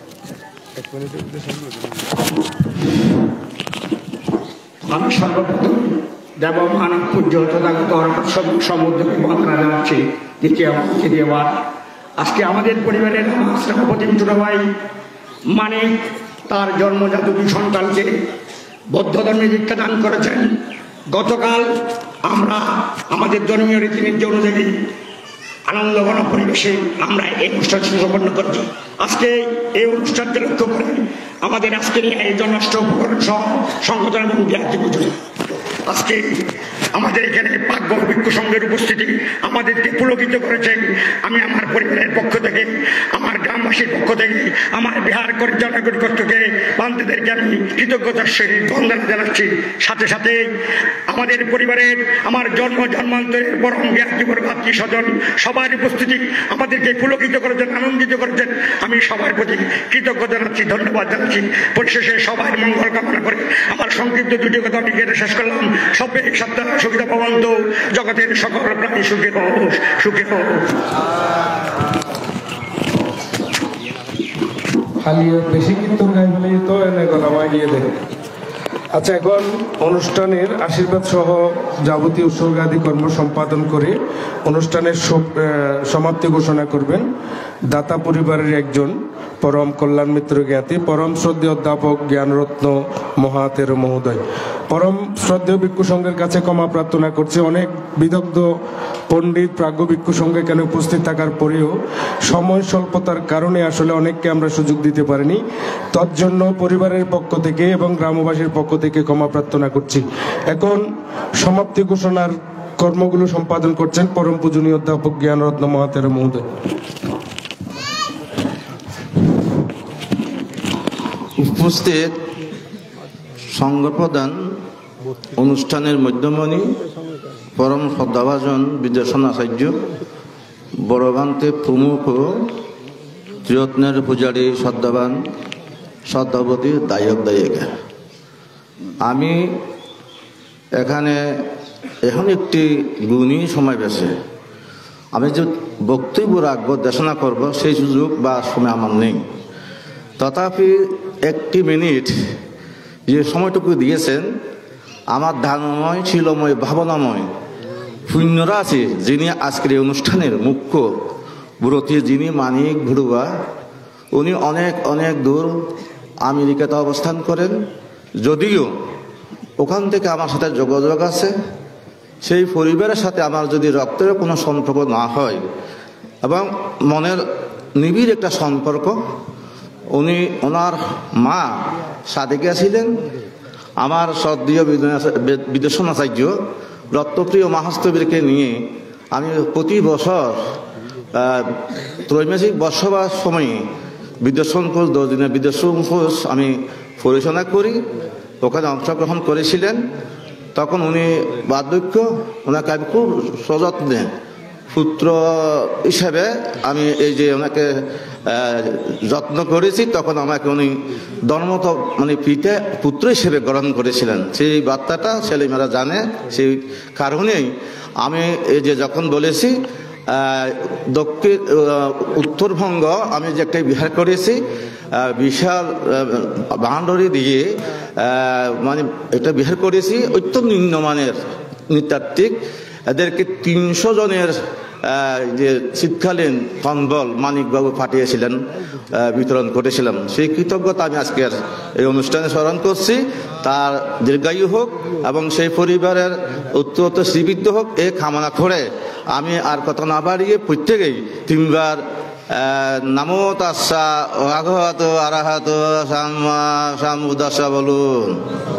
আমি সর্বপ্রথম দেবমান পূজ্য তথাগত সমুদ্রকে বন্দনা জানাচ্ছি দ্বিতীয় দেওয়া। আজকে আমাদের পরিবারের সভাপতি ছোট ভাই মানিক তার জন্মজাত দুই সন্তানকে বৌদ্ধ ধর্মে দীক্ষা দান করেছেন। গতকাল আমরা আমাদের ধর্মীয় রীতিনীতি অনুযায়ী আনন্দঘন পরিবেশে আমরা এই অনুষ্ঠান সম্পন্ন করছি। আজকে এই অনুষ্ঠানকে লক্ষ্য করে আমাদের আজকের এই আয়োজন রাষ্ট্র উপকরণ সহ সংগঠন এবং জ্ঞাতি পুজো। আজকে আমাদের এখানে পাকঘর ভিক্ষু সংঘের উপস্থিতি আমাদেরকে পুলকিত করেছেন। আমি আমার পরিবারের পক্ষ থেকে, আমার গ্রামবাসীর পক্ষ থেকে, আমার বিহার পরিচালনা কর্তৃপক্ষকে বান্ধবদেরকে আমি কৃতজ্ঞতার সহিত বন্দনা জানাচ্ছি। সাথে সাথে আমাদের পরিবারের আমার জন্মান্তরের পরম জ্ঞাতিবর ভাতৃ স্বজন সবার উপস্থিতি আমাদেরকে পুলকিত করেছেন, আনন্দিত করেছেন। আমি সবার প্রতি কৃতজ্ঞতা জানাচ্ছি, ধন্যবাদ জানাচ্ছি। পরিশেষে সবার মঙ্গল কামনা করে আমার সংক্ষিপ্ত দুটি কথা আমি শেষ করলাম। সবে সপ্তাহ সুখিত ভবন্ত, জগতের সকল প্রাণী সুখী হোক, সুখী হোক। বেশি কিন্তু তো এনে কথা গিয়ে দেখে। আচ্ছা, এখন অনুষ্ঠানের আশীর্বাদ সহ যাবতীয় উৎসর্গাদি কর্ম সম্পাদন করে অনুষ্ঠানের সমাপ্তি ঘোষণা করবেন দাতা পরিবারের একজন পরম কল্যাণ মিত্র জ্ঞাতি পরম শ্রদ্ধেয় অধ্যাপক জ্ঞানরত্ন মহাতের মহোদয়। পরম শ্রদ্ধেয় ভিক্ষু সংঘের কাছে ক্ষমা প্রার্থনা করছে। অনেক বিদগ্ধ পণ্ডিত প্রাজ্ঞ ভিক্ষু সংঘ এখানে উপস্থিত থাকার পরেও সময় স্বল্পতার কারণে আসলে অনেককে আমরা সুযোগ দিতে পারিনি। তৎজন্য পরিবারের পক্ষ থেকে এবং গ্রামবাসীর পক্ষ থেকে ক্ষমা প্রার্থনা করছি। এখন সমাপ্তি ঘোষণার কর্মগুলো সম্পাদন করছেন পরম পূজনীয় অধ্যাপক জ্ঞানরত্ন মহাতের মহোদয়। উপস্থিত সংঘ প্রধান অনুষ্ঠানের মধ্যমণি পরম শ্রদ্ধাভাজন বিদ্যাসন আচার্য বড়ভান্তে প্রমুখ ত্রিরত্নের পূজারী শ্রদ্ধাবান শ্রদ্ধাবতী দায়ক দায়িকা। আমি এখানে এখন একটি গুণী সময় বেছে আমি যে বক্তব্য রাখবো, দেশনা করব, সেই সুযোগ বা সময় আমার নেই। তথাপি একটি মিনিট যে সময়টুকু দিয়েছেন আমার ধারণাময়, শিলময়, ভাবনাময় পুণ্যরা আছে, যিনি আজকের এই অনুষ্ঠানের মুখ্য ব্রতী, যিনি মানিক ভুড়ুয়া, উনি অনেক অনেক দূর আমেরিকাতে অবস্থান করেন। যদিও ওখান থেকে আমার সাথে যোগাযোগ আছে, সেই পরিবারের সাথে আমার যদি রক্তের কোনো সম্পর্ক না হয় এবং মনের নিবিড় একটা সম্পর্ক, উনি ওনার মা সাদিকা ছিলেন আমার শ্রদ্ধেয় বিদর্শন আচার্য রত্নপ্রিয় মহাস্তবীরকে নিয়ে আমি প্রতি বছর ত্রৈমাসিক বর্ষবার সময়ে বিদর্শন কোর্স 10 দিনের বিদর্শন কোর্স আমি পরিচালনা করি, ওখানে অংশগ্রহণ করেছিলেন। তখন উনি বার্ধক্য, ওনাকে আমি খুব সযত্নে পুত্র হিসাবে আমি এই যে ওনাকে যত্ন করেছি, তখন আমাকে উনি ধর্মত মানে পিতা পুত্র হিসেবে গ্রহণ করেছিলেন। সেই বার্তাটা ছেলেমেয়েরা জানে, সেই কারণেই আমি এই যে যখন বলেছি দক্ষিণ উত্তরবঙ্গ আমি যে একটা বিহার করেছি, বিশাল বাউন্ডারি দিয়ে মানে একটা বিহার করেছি, অত্যন্ত নিম্নমানের নৃতাত্ত্বিক, এদেরকে 300 জনের যে শীতকালীন কম্বল মানিকবাবু পাঠিয়েছিলেন, বিতরণ করেছিলাম। সেই কৃতজ্ঞতা আমি আজকের এই অনুষ্ঠানে স্মরণ করছি। তার দীর্ঘায়ু হোক এবং সেই পরিবারের উত্তরোত্তর শ্রীবৃদ্ধ হোক, এ কামনা করে আমি আর কথা না বাড়িয়ে প্রত্যেকেই 3 বার নমো তাস্সা ভগবতো আরহাতো সাম্মা সম্বুদ্ধাস্সা বলুন।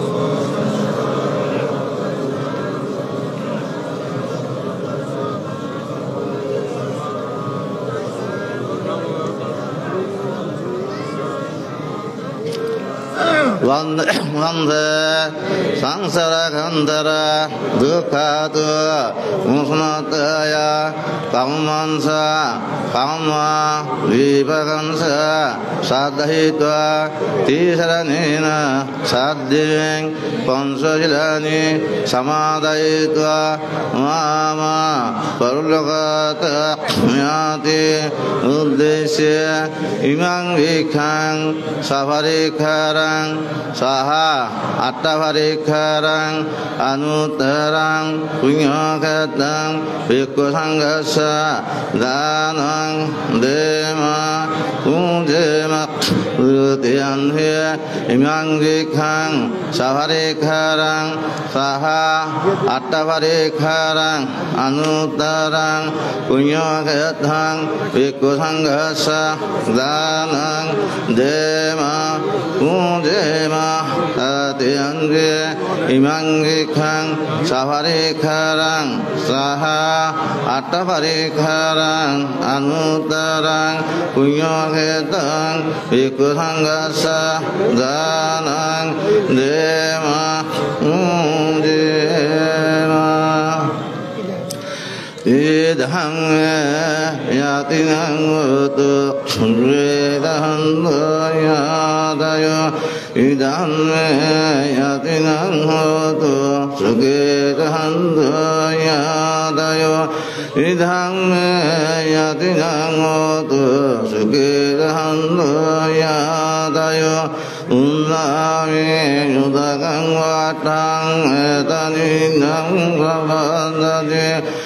বন্দে সংসার গন্ধর দুঃখাত মুষ্ণতয় কামংস কাম বিভগংস সাধহিত তিসরণেন সাধ্যং পঞ্চশীলানি সমাদয়িত মাম পরলোকাৎ ম্যাতি উদ্দেশ্য ইমাং ভিক্ষাং সপরিক্ষারং সাহা আট্টাপরিক্ষারং অনুত্তরং পুণ্যক্ষেত্রং ভিক্ষু সংঘস্য দানং দেম পুঞ্জেম ৃতিয়ন্হে ইমাং ভিক্ষাং সপরিক্ষারং সাহা আট্টাপরিক্ষারং অনুত্তরং পুণ্যক্ষেত্রং ভিক্ষু সংঘস্য দানং দেম পুঞ্জেম ৃতিয়ন্হে ইমাং ভিক্ষাং সপরিক্ষারং সাহা আট্টাপরিক্ষারং অনুত্তরং পুণ্যক্ষেত্রং ভিক্ষু সংঘস্য দানং দেম পুঞ্জেম ইদং ইয়াতিনং তু বেদহন্দয়াদয় ইদং ইয়াতিনং তু সুগেদহন্দয়াদয় ইদং ইয়াতিনং তু সুগেদহন্দয়াদয় উন্নামে উদগং ওয়াটাং এতনিনং প্রবন্দতে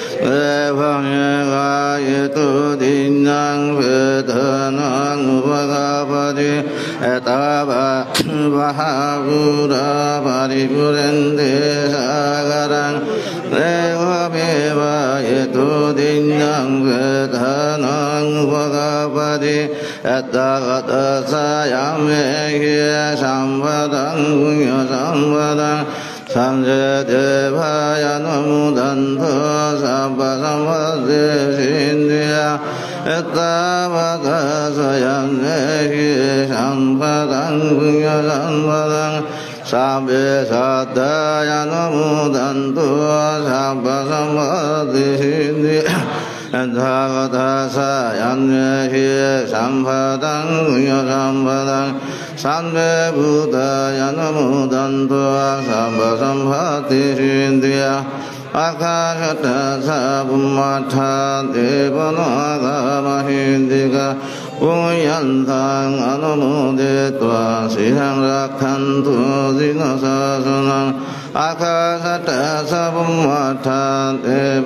এভমেবায়তু দিনং বেদনং উপগাপতি এতাবা বাহাপুরা পরিপুরেন্দে সাগরং এভমেবায়তু দিনং বেদনং উপগাপতি এতাগতসায়ামেহি সম্পদং পুণ্য সম্পদং সংজদেভায় নমোদন্তো সর্বসম্পদে সিন্ধিয়া এতাবৎসয়ামেহি সম্পদং পুণ্য সম্পদং সাবে সদায় নমোদন্তো সর্বসম্পদে সিন্ধিয়া এতাবৎসয়ামেহি সম্পদং পুণ্য সম্পদং সাবে ভূতায় নমোদন্তো সর্বসম্পদে সিন্ধিয়া 아카샤타사 분마타 대번화가마힌디가 우연상 아노무데토아 시상락한투 지노사선왕 아카사타사 분마타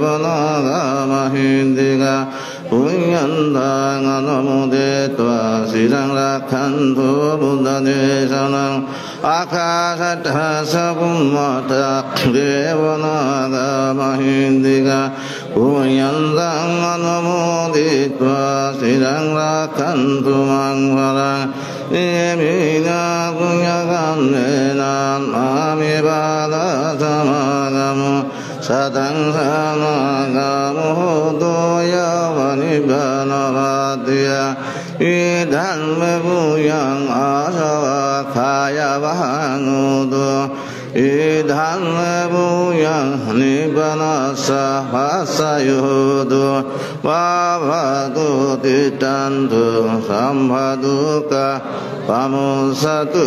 대번화가마힌디가 우연상 아노무데토아 시상락한투 부다대선왕 아카사타사 분마타 대번화가마힌디가 우연상 아노무데토아 시상락한투 망화랑 예미나 궁야감내난 마미 바다사마가무 사당사나가무 도야와니 바나바디야 이단매부양 아사와 가야방우도 이단매부양 니바나사 화사유도 바바도 디탄도 삼바두까 바무사두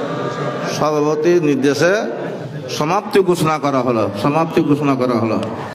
সভাপতির নির্দেশে সমাপ্তি ঘোষণা করা হলো